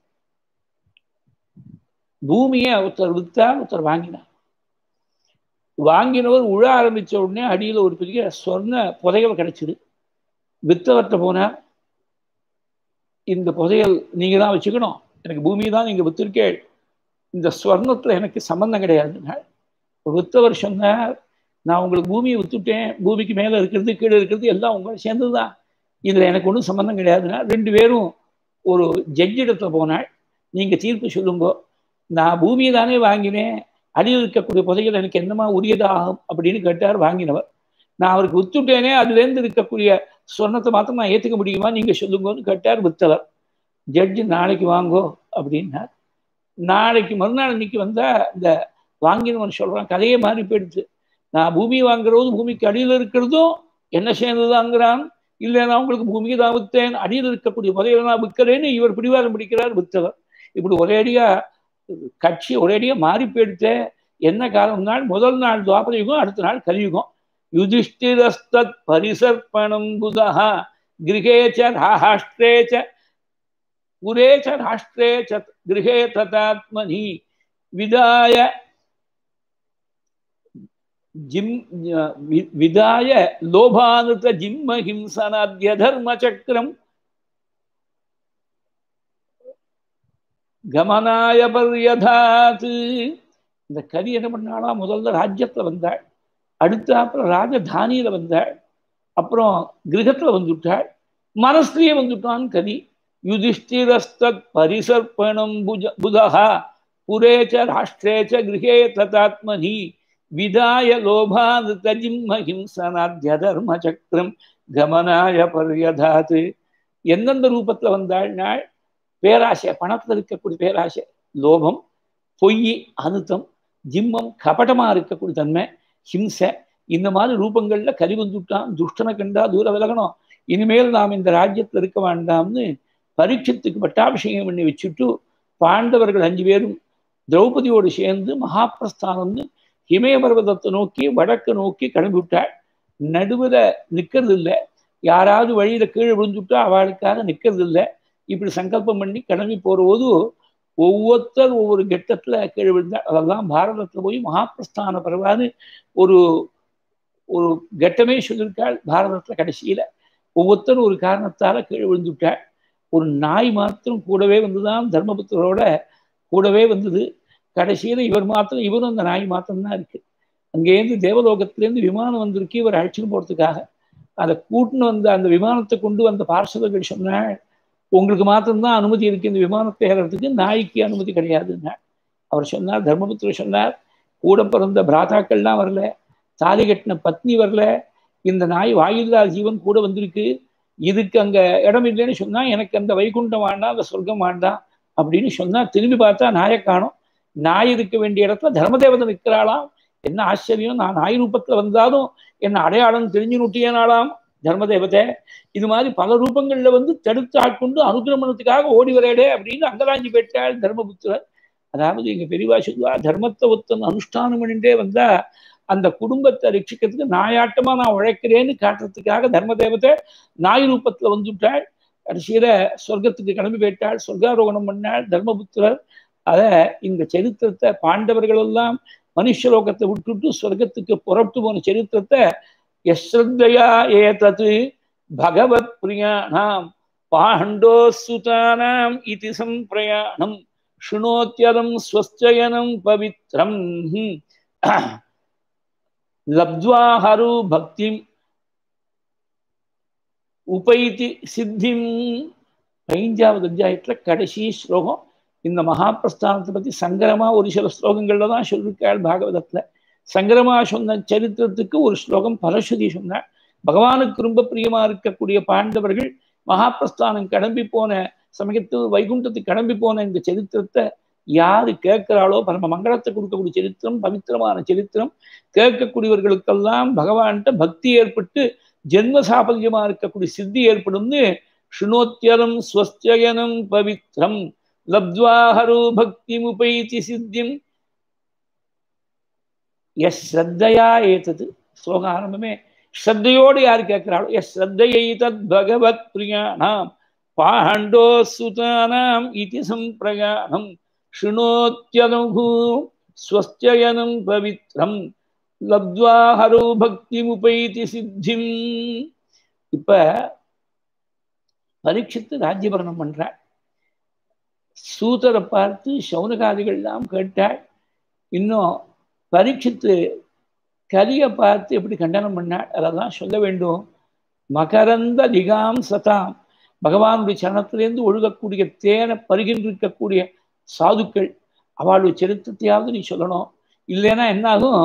பூமியை ஒருத்தர் வித்தார், ஒருத்தர் வாங்கினார். வாங்கினவர் உழ ஆரம்பிச்ச உடனே அடியில் ஒரு பெரிய சொர்ண புதையல் கிடைச்சிது. வித்தவர்கிட்ட போனார், இந்த புதையல் நீங்க தான் வச்சுக்கணும், எனக்கு பூமி தான் நீங்க வித்திருக்கேள், இந்த ஸ்வர்ணத்துல எனக்கு சம்பந்தம் கிடையாதுன்னா. வித்தவர் சொன்னார், நான் உங்களுக்கு பூமியை வித்துட்டேன், பூமிக்கு மேலே இருக்கிறது கீழே இருக்கிறது எல்லாம் உங்களை சேர்ந்தது தான், இதில் எனக்கு ஒன்றும் சம்பந்தம் கிடையாதுன்னா. ரெண்டு பேரும் ஒரு ஜட்ஜிடத்துல போனாள், நீங்க தீர்ப்பு சொல்லுங்க, நான் பூமியை தானே வாங்கினேன், அடியில் இருக்கக்கூடிய புதைகள் எனக்கு என்னமா உரியதாகும் அப்படின்னு கேட்டார் வாங்கினவர். நான் அவருக்கு வித்துட்டேனே, அதுலேருந்து இருக்கக்கூடிய சொர்ணத்தை மாத்திரம் நான் ஏற்றுக்க முடியுமா நீங்க சொல்லுங்கன்னு கேட்டார் வித்தவர். ஜட்ஜி நாளைக்கு வாங்கோ அப்படின்னார். நாளைக்கு மறுநாள் இன்னைக்கு வந்தா இந்த வாங்கினவன் சொல்றான், கதையே மாறி போயிடுச்சு. நான் பூமி வாங்குறது பூமிக்கு அடியில் இருக்கிறதும் என்ன சேர்ந்ததுதாங்கிறான். இல்லை நான் உங்களுக்கு பூமிக்கு தான் வித்தேன், அடியில் இருக்கக்கூடிய புதையில நான் விற்கிறேன்னு இவர் பிடிவாதம் பிடிக்கிறார் வித்தவர். இப்படி ஒரேடியா கட்சி ஒரேடியாக மாறி போயிடுத்த. என்ன காரணம் நாள்? முதல் நாள் துவாபர யுகம், அடுத்த நாள் கலியுகம். யுதிஷ்டிரஸ்தத் பரிசர்ப்பணம் புதஹா கிரகேச்ச ராஷ்டிரேச்ச புரேச்ச ராஷ்டிரேச்ச கிரகே ததாத்மனி விதாய ஜிம் விதாய லோபானுத ஜிம்ம ஹிம்சனாத்ய தர்ம சக்கரம் கமனாய பர்யதாத். இந்த கலி என்ன பண்ணாளா? முதல்ல ராஜ்யத்துல வந்தாள், அடுத்த அப்புறம் ராஜதானியில வந்தாள், அப்புறம் கிரகத்துல வந்துட்டாள், மனசுலயே வந்துட்டான் கலி. யுதிஷ்டிரஸ்தத் பரிசர்ப்பணம் புஜ புதஹா புரேச்ச ராஷ்டிரேச்ச கிரகே ததாத்மனி விதாய லோபானுத ஜிம்ம ஹிம்சனாத்ய தர்ம சக்கரம் கமனாய பர்யதாத். எந்தெந்த ரூபத்துல வந்தாள் நாள்? பேராசை, பணத்தில் இருக்கக்கூடிய பேராசை, லோபம், பொய், அனுத்தம், ஜிம்மம், கபடமா இருக்கக்கூடிய தன்மை, ஹிம்சை, இந்த மாதிரி ரூபங்கள்ல கலி வந்துட்டான். துஷ்டனை கண்டா தூர விலகணும், இனிமேல் நாம் இந்த ராஜ்யத்தில் இருக்க வேண்டாம்னு பரீட்சத்துக்கு பட்டாபிஷேகம் பண்ணி வச்சுட்டு பாண்டவர்கள் அஞ்சு பேரும் திரௌபதியோடு சேர்ந்து மகாபிரஸ்தானம்னு ஹிமயபர்வதத்தை நோக்கி வடக்கு நோக்கி கிளம்பி விட்டாள். நடுவில் நிற்கிறது இல்லை, யாராவது வழியில கீழே விழுந்துட்டா அவளுக்காக நிற்கிறது இல்லை. இப்படி சங்கல்பம் பண்ணி கிளம்பி போறபோது ஒவ்வொருத்தர் ஒவ்வொரு கெட்டத்துல கீழே விழுந்தாள். அதெல்லாம் பாரதத்துல போய் மகாபிரஸ்தான பரவாது ஒரு ஒரு கட்டமே சொல்லியிருக்காள். பாரதத்துல கடைசியில ஒவ்வொருத்தரும் ஒரு காரணத்தால கீழே விழுந்துட்டாள். ஒரு நாய் மாத்திரம் கூடவே வந்துதான், தர்மபுத்திரோட கூடவே வந்தது. கடைசியில இவர் மாத்திரம், இவரும் அந்த நாய் மாத்திரம்தான் இருக்கு. அங்கேருந்து தேவலோகத்திலேருந்து விமானம் வந்திருக்கு இவர் அழைச்சிட்டு போறதுக்காக. அதை கூட்டுன்னு வந்த அந்த விமானத்தை கொண்டு வந்த பார்சவர்கள் சொன்னாள், உங்களுக்கு மாத்திரம்தான் அனுமதி இருக்கு இந்த விமானத்தை ஏறதுக்கு, நாய்க்கு அனுமதி கிடையாதுன்னா. அவர் சொன்னார், தர்மபுத்திரர் சொன்னார், கூட பிறந்த பிராதாக்கள்லாம் வரல, தாலி கட்டின பத்னி வரல, இந்த நாய் வாயில்லா ஜீவன் கூட வந்திருக்கு, இதுக்கு அங்க இடம் இல்லைன்னு சொன்னா எனக்கு அந்த வைகுண்டம் வேண்டாம், அந்த சொர்க்கம் வேண்டாம் அப்படின்னு சொன்னா. திரும்பி பார்த்தா நாயை காணோம். நாய் இருக்க வேண்டிய இடத்துல தர்மதேவதை நிற்கிறாளாம். என்ன ஆச்சரியம், நான் நாய் ரூபத்துல வந்தாலும் என்ன அடையாளம் தெரிஞ்சு நுட்டியனாலாம் தர்மதேவதை. இது மாதிரி பல ரூபங்கள்ல வந்து தடுத்து ஆட்கொண்டு அனுகிரமணத்துக்காக ஓடி வரையடே அப்படின்னு அங்கலாஞ்சி போயிட்டாள் தர்மபுத்திரர். அதாவது எங்க பெரியவா சொல்லுவா, தர்மத்தை ஒத்தன் அனுஷ்டானம் பண்ணிட்டே வந்தா அந்த குடும்பத்தை ரட்சிக்கிறதுக்கு நாயாட்டமா நான் உழைக்கிறேன்னு காட்டுறதுக்காக தர்மதேவத்தை நாய் ரூபத்துல வந்துட்டாள். கடைசியில சொர்க்கத்துக்கு கிளம்பி போயிட்டாள், சொர்க்காரோகணம் பண்ணாள் தர்மபுத்திரர். அத இந்த சரித்திரத்தை பாண்டவர்கள் எல்லாம் மனுஷலோகத்தை விட்டுட்டு சொர்க்கத்துக்கு புறப்பட்டு போன சரித்திரத்தை யஸ்ரத்தையா ஏதது பகவத் பிரியாணாம் பாண்டோ சுதானாம் இதி சம்பிரயாணம் சுணோத்யதம் ஸ்வஸ்தயனம் பவித்ரம் லப்த்வாஹரு பக்திம் உபைதி சித்திம். பதினஞ்சாவது அத்தியாயத்துல கடைசி ஸ்லோகம். இந்த மகாபிரஸ்தானத்தை பத்தி சங்கரமா ஒரு சில ஸ்லோகங்கள்ல தான் சொல்லியிருக்காள் பாகவதத்துல. சங்கரமா சொன்ன சரித்திரத்துக்கு ஒரு ஸ்லோகம் பரஸ்வதி சொன்னாள். பகவானுக்கு ரொம்ப பிரியமா இருக்கக்கூடிய பாண்டவர்கள் மகாபிரஸ்தானம் கிளம்பி போன சமயத்து வைகுண்டத்துக்கு கிளம்பி போன இந்த சரித்திரத்தை யாரு கேட்கிறாளோ, பரம மங்களத்தை கொடுக்கக்கூடிய சரித்திரம், பவித்திரமான சரித்திரம், கேட்கக்கூடியவர்களுக்கெல்லாம் பகவான்கிட்ட பக்தி ஏற்பட்டு ஜென்ம சாபல்யமா இருக்கக்கூடிய சித்தி ஏற்படும்னு சுணோத்யரம் ஸ்வஸ்தயனம் பவித்ரம் லப்த்வாஹரு பக்தி முபைதி சித்திம் எஸ் ஸ்ரத்தையா ஏத்தது. ஸ்லோகம் ஆரம்பமே ஸ்ரத்தையோடு யாரு கேட்கிறாளோ, எஸ் ஸ்ரத்தையை தத் பகவத் பிரியாணாம் பாண்டோ சுதானாம் இதி சம்பிரயாணம் சுணோத்யனுகு ஸ்வஸ்தயனம் பவித்ரம் லப்த்வாஹரு பக்தி முபைதி சித்திம். இப்ப பரீட்சித்து ராஜ்யபரணம் பண்றாள். சூதரை பார்த்து சௌனகாதிகள்லாம் கேட்டாள். இன்னும் பரீட்சித்து கலியை பார்த்து எப்படி கண்டனம் பண்ணாள் அதெல்லாம் சொல்ல வேண்டும். மகரந்த திகாம் சதாம், பகவானுடைய சரணத்திலேருந்து ஒழுகக்கூடிய தேனை பருகின்றிருக்கக்கூடிய சாதுக்கள், அவளுடைய சரித்திரத்தையாவது நீ சொல்லணும். இல்லைன்னா என்னாகும்,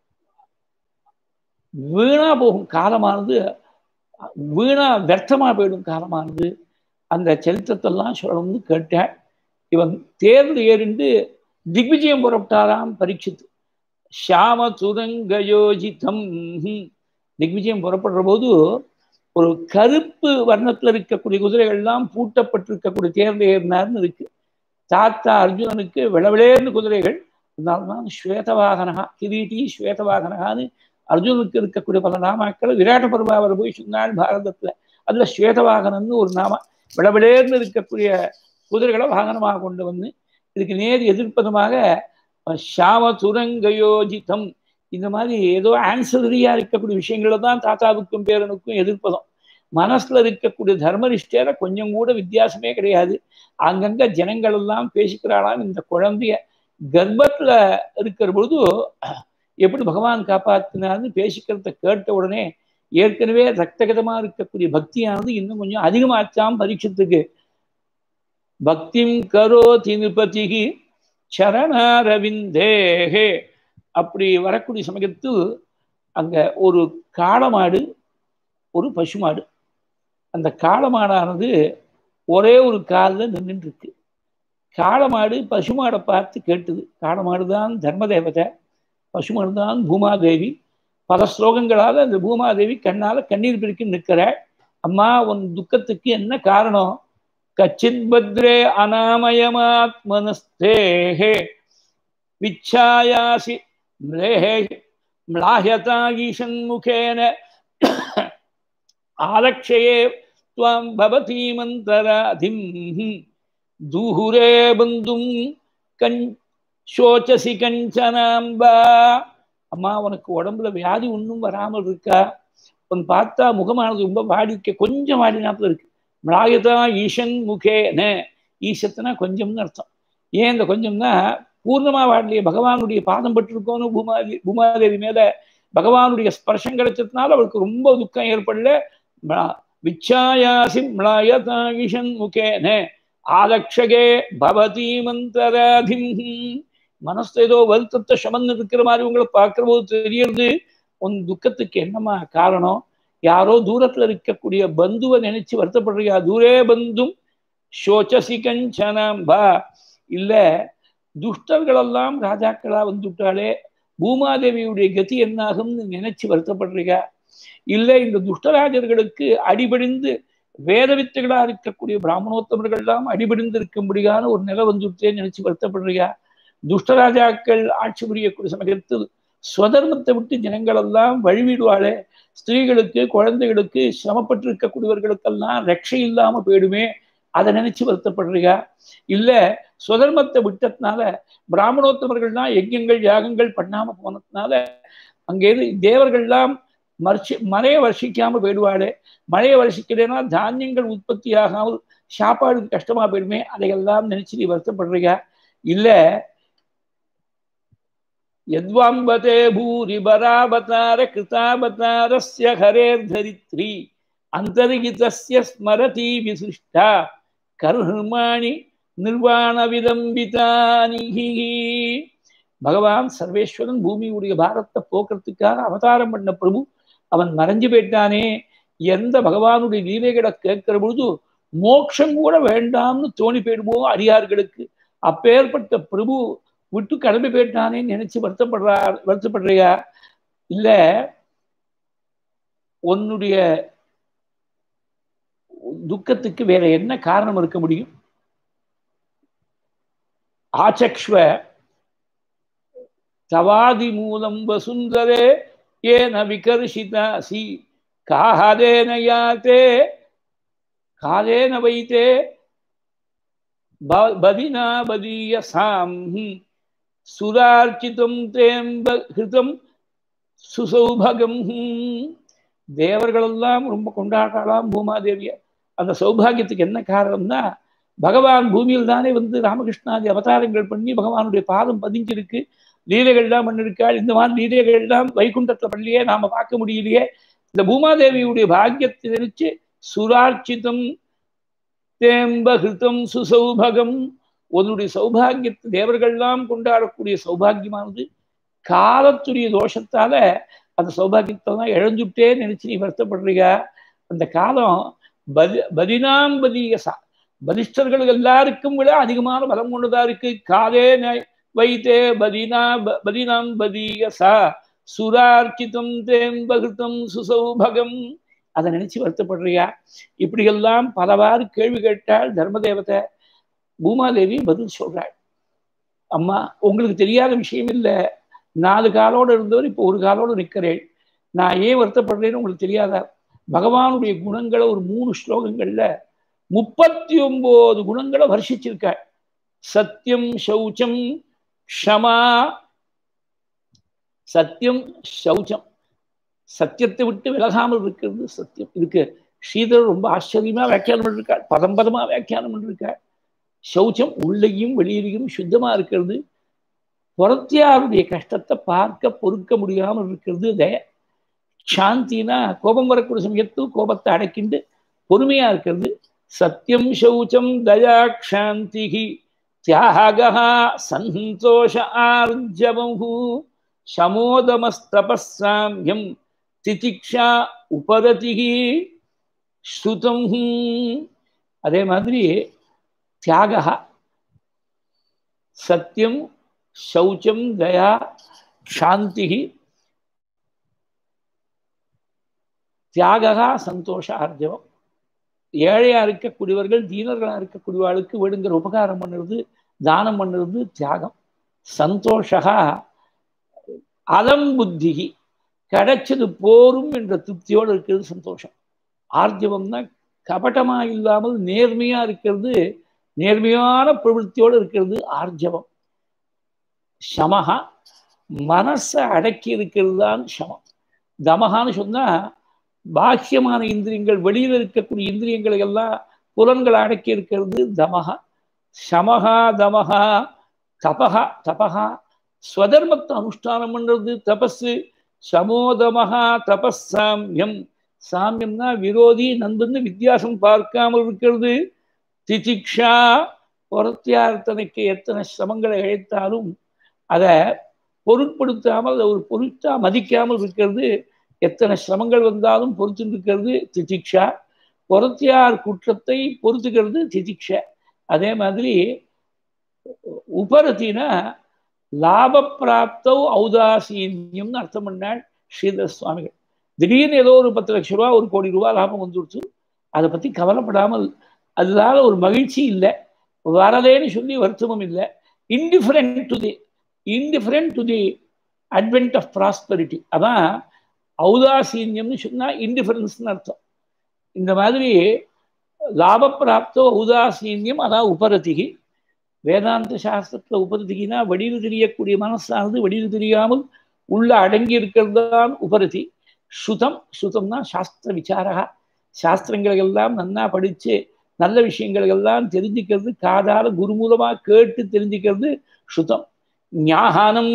வீணா போகும் காலமானது, வீணா வியர்த்தமா போயிடும் காலமானது. அந்த சரித்திரத்தெல்லாம் சொல்லணும்னு கேட்டாள். இவன் தேர்ந்து ஏறிண்டு திக்விஜயம் புறப்பட்டாராம் பரீட்சித்து. ஷாம துரங்கயோஜிதம், திக்விஜயம் புறப்படுற போது ஒரு கருப்பு வர்ணத்துல இருக்கக்கூடிய குதிரைகள்லாம் பூட்டப்பட்டிருக்கக்கூடிய தேர்ந்து ஏறினார்னு இருக்கு. தாத்தா அர்ஜுனனுக்கு விளவிளேர்ந்து குதிரைகள், அதனால்தான் ஸ்வேதவாகனகா, கிரீட்டி ஸ்வேதவாகனகான்னு அர்ஜுனுக்கு இருக்கக்கூடிய பல நாமாக்கள் விராட்ட பருவாவர் போய் சொன்னாள் பாரதத்துல. அதுல ஸ்வேதவாகனன்னு ஒரு நாம, விளவிளேர்ந்து இருக்கக்கூடிய குதிரைகளை வாகனமாக கொண்டு வந்து இதுக்கு நேர் எதிர்ப்பதமாக ஷாம துரங்கயோஜிதம், இந்த மாதிரி ஏதோ ஆன்சரியா இருக்கக்கூடிய விஷயங்கள தான் தாத்தாவுக்கும் பேரனுக்கும் எதிர்ப்பதும். மனசுல இருக்கக்கூடிய தர்மனிஷ்டேர கொஞ்சம் கூட வித்தியாசமே கிடையாது. அங்கங்க ஜனங்கள் எல்லாம் பேசிக்கிறாளாம், இந்த குழந்தைய கர்ப்பத்துல இருக்கிற பொழுது எப்படி பகவான் காப்பாத்தினான்னு பேசிக்கிறத கேட்ட உடனே ஏற்கனவே ரத்தகதமா இருக்கக்கூடிய பக்தியானது இன்னும் கொஞ்சம் அதிகமாச்சாம் பரீட்சத்துக்கு. பக்திம் கரோதி நிருபதிகி சரணாரவிந்தேஹே, அப்படி வரக்கூடிய சமயத்து அங்க ஒரு காளமாடு ஒரு பசுமாடு, அந்த காளமாடானது ஒரே ஒரு காலில் நின்றுட்டு இருக்கு. காளமாடு பசுமாடை பார்த்து கேட்டுது. காளமாடு தான் தர்மதேவதை, பசுமாடு தான் பூமாதேவி. பல ஸ்லோகங்களால் அந்த பூமாதேவி கண்ணால கண்ணீர் பிரிக்கி நிற்கிற, அம்மா உன் துக்கத்துக்கு என்ன காரணம்? கச்சித் பத்ரே அநாமயமாத்மனஸ்தேஹே விச்சாயாசி மிளேஹே மிளாஹ்யதாகீஷன்முகேன ஆலக்ஷயே த்வாம் பவதீமந்தராதிம் தூஹுரே பந்தும் கண் சோச்சசி கஞ்சனாம்பா. அம்மா உனக்கு உடம்புல வியாதி ஒன்றும் வராமல் இருக்கா? உன் பார்த்தா முகமானது ரொம்ப வாடிக்க, கொஞ்சம் வாடினாப்புல இருக்கு. மிளாயதா ஈஷன் முகேன, ஈஷத்துனா கொஞ்சம்னு அர்த்தம். ஏன் இந்த கொஞ்சம்னா பூர்ணமா வாடலையே, பகவானுடைய பாதம் பட்டிருக்கோன்னு பூமாதேவி பூமாதேவி மேல பகவானுடைய ஸ்பர்ஷம் கிடைச்சதுனால அவளுக்கு ரொம்ப துக்கம் ஏற்படல. விச்சாயாசி மிளாயதா ஈஷன் முகேன ஆலக்ஷகே பவதீமந்தராதிம். மனசு ஏதோ வருத்தத்தை சமந்து இருக்கிற மாதிரி உங்களை பார்க்கிற போது தெரியறது. உன் துக்கத்துக்கு என்னமா காரணம்? யாரோ தூரத்துல இருக்கக்கூடிய பந்துவை நினைச்சு வருத்தப்படுறியா? தூரே பந்தும் சோச்சசி கஞ்சனாம்பா. இல்ல துஷ்டர்களெல்லாம் ராஜாக்களா வந்துட்டாலே பூமாதேவியுடைய கதி என்னாகும்னு நினைச்சு வருத்தப்படுறியா? இல்லை இந்த துஷ்டராஜர்களுக்கு அடிபடிந்து வேத வித்துகளா இருக்கக்கூடிய பிராமணோத்தமர்கள் எல்லாம் அடிபடிந்து இருக்கும்படியான ஒரு நிலை வந்துட்டேன்னு நினைச்சு வருத்தப்படுறியா? துஷ்டராஜாக்கள் ஆட்சி புரியக்கூடிய சமயத்தில் ஸ்வதர்மத்தை விட்டு ஜனங்கள் எல்லாம் வழிவிடுவாளே, ஸ்திரீகளுக்கு குழந்தைகளுக்கு சிரமப்பட்டு இருக்கக்கூடியவர்களுக்கெல்லாம் ரட்சை இல்லாம போயிடுமே, அதை நினைச்சு வருத்தப்படுறியா? இல்ல ஸ்வதர்மத்தை விட்டதுனால பிராமணோத்தமர்கள்லாம் யஜ்யங்கள் யாகங்கள் பண்ணாம போனதுனால அங்கே தேவர்கள்லாம் மர்ச்சி மழையை வருஷிக்காம போயிடுவாளே, மழையை வருஷிக்கிறேன்னா தானியங்கள் உற்பத்தி ஆகாமல் சாப்பாடுக்கு கஷ்டமா போயிடுமே, அதையெல்லாம் நினைச்சு நீ வருத்தப்படுறியா? இல்ல யத்வாம்பதே பூரி பராபதார கிருதாபதாரஸ்ய ஹரேர் தரித்ரி அந்தர்கிதஸ்ய ஸ்மரதி விசிஷ்டா கர்மாணி நிர்வாண விதம்பிதானி. பகவான் சர்வேஸ்வரன் பூமியுடைய பாரத்தை போக்குறதுக்காக அவதாரம் பண்ண பிரபு, அவன் மறைஞ்சு போயிட்டானே. எந்த பகவானுடைய லீலைகளை கேட்கிற பொழுது மோட்சம் கூட வேண்டாம்னு தோணி போயிடுமோ அடியார்களுக்கு, அப்பேற்பட்ட பிரபு விட்டு கிளம்பி போயிட்டானேன்னு நினைச்சு வருத்தப்படுறா வருத்தப்படுறியா? இல்ல உன்னுடைய துக்கத்துக்கு வேற என்ன காரணம் இருக்க முடியும்? ஆச்சக்ஷ்வ தவாதி மூலம் வசுந்தரே ஏன விகர்ஷிதாசி காஹதேன யாத்தே காலேன வைத்தே பதினா பதீயசாம் சுரார்ச்சிதம் தேம்ப ஹிருதம் சுசௌபகம். தேவர்களெல்லாம் ரொம்ப கொண்டாடலாம் பூமாதேவிய. அந்த சௌபாகியத்துக்கு என்ன காரணம்னா, பகவான் பூமியில் தானே வந்து ராமகிருஷ்ணாதி அவதாரங்கள் பண்ணி பகவானுடைய பாதம் பதிஞ்சிருக்கு, லீலைகள்லாம் பண்ணிருக்காள். இந்த மாதிரி லீலைகள்லாம் வைகுண்டத்துல பண்ணியே நாம பார்க்க முடியலையே. இந்த பூமாதேவியுடைய பாக்கியத்தை நினைச்சு சுரார்ச்சிதம் தேம்ப ஹிருதம் சுசௌபகம், உன்னுடைய சௌபாகியத்தை தேவர்கள்லாம் கொண்டாடக்கூடிய சௌபாகியமானது காலத்துடைய தோஷத்தால அந்த சௌபாகியத்தை தான் இழந்துட்டே நினைச்சு நீ வருத்தப்படுறீங்க. அந்த காலம் பதி பதினாம்பதியசா பலிஷ்டர்கள் எல்லாருக்கும் விட அதிகமான பலம் கொண்டதா இருக்கு. காலே வைத்தே பதினா பதினாம்பதியசா சுரார்ச்சிதம் தேம்பகிருத்தம் சுசௌபகம், அதை நினைச்சு வருத்தப்படுறியா? இப்படியெல்லாம் பலவாறு கேள்வி கேட்டால் தர்மதேவதை. பூமாதேவி பதில் சொல்றாள். அம்மா, உங்களுக்கு தெரியாத விஷயம் இல்லை. நாலு காலோடு இருந்தவர் இப்போ ஒரு காலோடு நிற்கிறேன். நான் ஏன் வருத்தப்படுறேன்னு உங்களுக்கு தெரியாதா? பகவானுடைய குணங்களை ஒரு மூணு ஸ்லோகங்கள்ல முப்பத்தி ஒன்பது குணங்களை வருஷிச்சிருக்காள். சத்தியம், சௌச்சம், க்ஷமா. சத்தியம், சௌச்சம், சத்தியத்தை விட்டு விலகாமல் இருக்கிறது சத்தியம். இதுக்கு ஸ்ரீதர் ரொம்ப ஆச்சரியமா வியாக்கியானம் பண்ணிருக்காள், பதம் பதமா வியாக்கியானம் பண்ணிருக்காள். சௌச்சம் உள்ளேயும் வெளியிலையும் சுத்தமா இருக்கிறது. புறத்தியாருடைய கஷ்டத்தை பார்க்க பொறுக்க முடியாமல் இருக்கிறது தய. சாந்தினா கோபம் வரக்கூடிய சமயத்தில் கோபத்தை அடக்கிண்டு பொறுமையா இருக்கிறது. சத்தியம், சௌச்சம், தயா, க்ஷாந்தி, தியாகா, சந்தோஷ, ஆர்ஜவஹு, சமோதமஸ்தபஸ்ஸாம்யம், திதிக்ஷா, உபரதிஹி, ஸ்ருதம். அதே மாதிரி தியாகா, சத்தியம், சௌச்சம், தயா, சாந்தி, தியாகா, சந்தோஷ, ஆர்ஜவம். ஏழையா இருக்கக்கூடியவர்கள் தீனர்களா இருக்கக்கூடியவர்களுக்கு வேணுங்கிற உபகாரம் பண்ணுறது, தானம் பண்ணுறது தியாகம். சந்தோஷா, அலம் புத்தி, கிடைச்சது போரும் என்ற திருப்தியோடு இருக்கிறது சந்தோஷம். ஆர்ஜவம்னா கபட்டமா இல்லாமல் நேர்மையா இருக்கிறது, நேர்மையான பிரவೃத்தியோடு இருக்கிறது ஆர்ஜவம். சமஹா, மனசை அடக்கி இருக்கிறது தான் சமம். தமஹான்னு சொன்னா பாக்கியமான இந்திரியங்கள், வெளியில் இருக்கக்கூடிய இந்திரியங்களை எல்லாம் புலன்களை அடக்கி இருக்கிறது தமஹா. சமஹா, தமஹா. தபஹா, தபஹா ஸ்வதர்மத்தை அனுஷ்டானம் பண்றது தபஸு. சமோதமஹா, தபஸ்ஸாம்யம். சாமியம்னா விரோதி நண்பன்னு வித்தியாசம் பார்க்காமல் இருக்கிறது. திதிக்ஷா, பொருத்தியார்த்தனைக்கு எத்தனை சிரமங்களை இழைத்தாலும் அதை பொருட்படுத்தாமல், ஒரு பொருட்டா மதிக்காமல் இருக்கிறது. எத்தனை சிரமங்கள் வந்தாலும் பொறுத்து இருக்கிறது திதிக்ஷா. பொருத்தியார் குற்றத்தை பொறுத்துக்கிறது திதிக்ஷா. அதே மாதிரி உபரத்தினா லாப பிராப்தோ ஔதாசீன்யம்னு அர்த்தம் பண்ணாள் ஸ்ரீதர் சுவாமிகள். திடீர்னு ஏதோ ஒரு பத்து லட்ச ரூபா, ஒரு கோடி ரூபா லாபம் வந்துடுச்சு, அதை பற்றி கவலைப்படாமல், அதனால ஒரு மகிழ்ச்சி இல்லை, வரலேன்னு சொல்லி வருத்தமும் இல்லை. Indifferent to the indifferent to the advent of prosperity. அதான் ஔதாசீன்யம்னு சொன்னால் இன்டிஃபரன்ஸ்னு அர்த்தம். இந்த மாதிரி லாபப்பிராப்தோ ஔதாசீன்யம், அதான் உபரதிகி. வேதாந்த சாஸ்திரத்தில் உபரதிகினா வெளியில் தெரியக்கூடிய மனசானது வெளியில் தெரியாமல் உள்ள அடங்கி இருக்கிறது தான் உபரதி. ஸ்ருதம், ஸ்ருதம்னா சாஸ்திர விசாரகா, சாஸ்திரங்களை எல்லாம் நன்னா படித்து நல்ல விஷயங்களை எல்லாம் தெரிஞ்சுக்கிறது, காதால குருமூலமாக கேட்டு தெரிஞ்சுக்கிறது ஸ்ருதம். ஞானம்,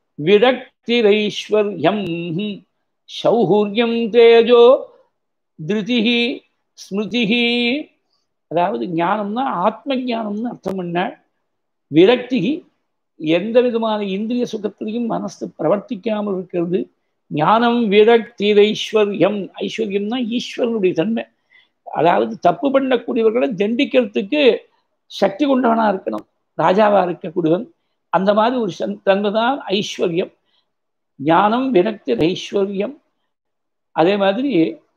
விரக்திரைஸ்வர்யம், சௌஹூர்யம், தேஜோ, திருதிஹி, ஸ்மிருதிஹி. அதாவது ஞானம்னா ஆத்ம ஞானம்னு அர்த்தம் பண்ண. விரக்திகி, எந்த விதமான இந்திரிய சுகத்திலையும் மனசு பிரவர்த்திக்காமல் இருக்கிறது. ஞானம், விரக்தி, ஐஸ்வர்யம். ஐஸ்வர்யம்னா ஈஸ்வரனுடைய தன்மை. அதாவது தப்பு பண்ணக்கூடியவர்களை தண்டிக்கிறதுக்கு சக்தி கொண்டவனா இருக்கணும், ராஜாவா இருக்கக்கூடியவன். அந்த மாதிரி ஒரு தன்மை தான் ஐஸ்வர்யம். ஞானம், விரக்தி, ஐஸ்வர்யம். அதே மாதிரி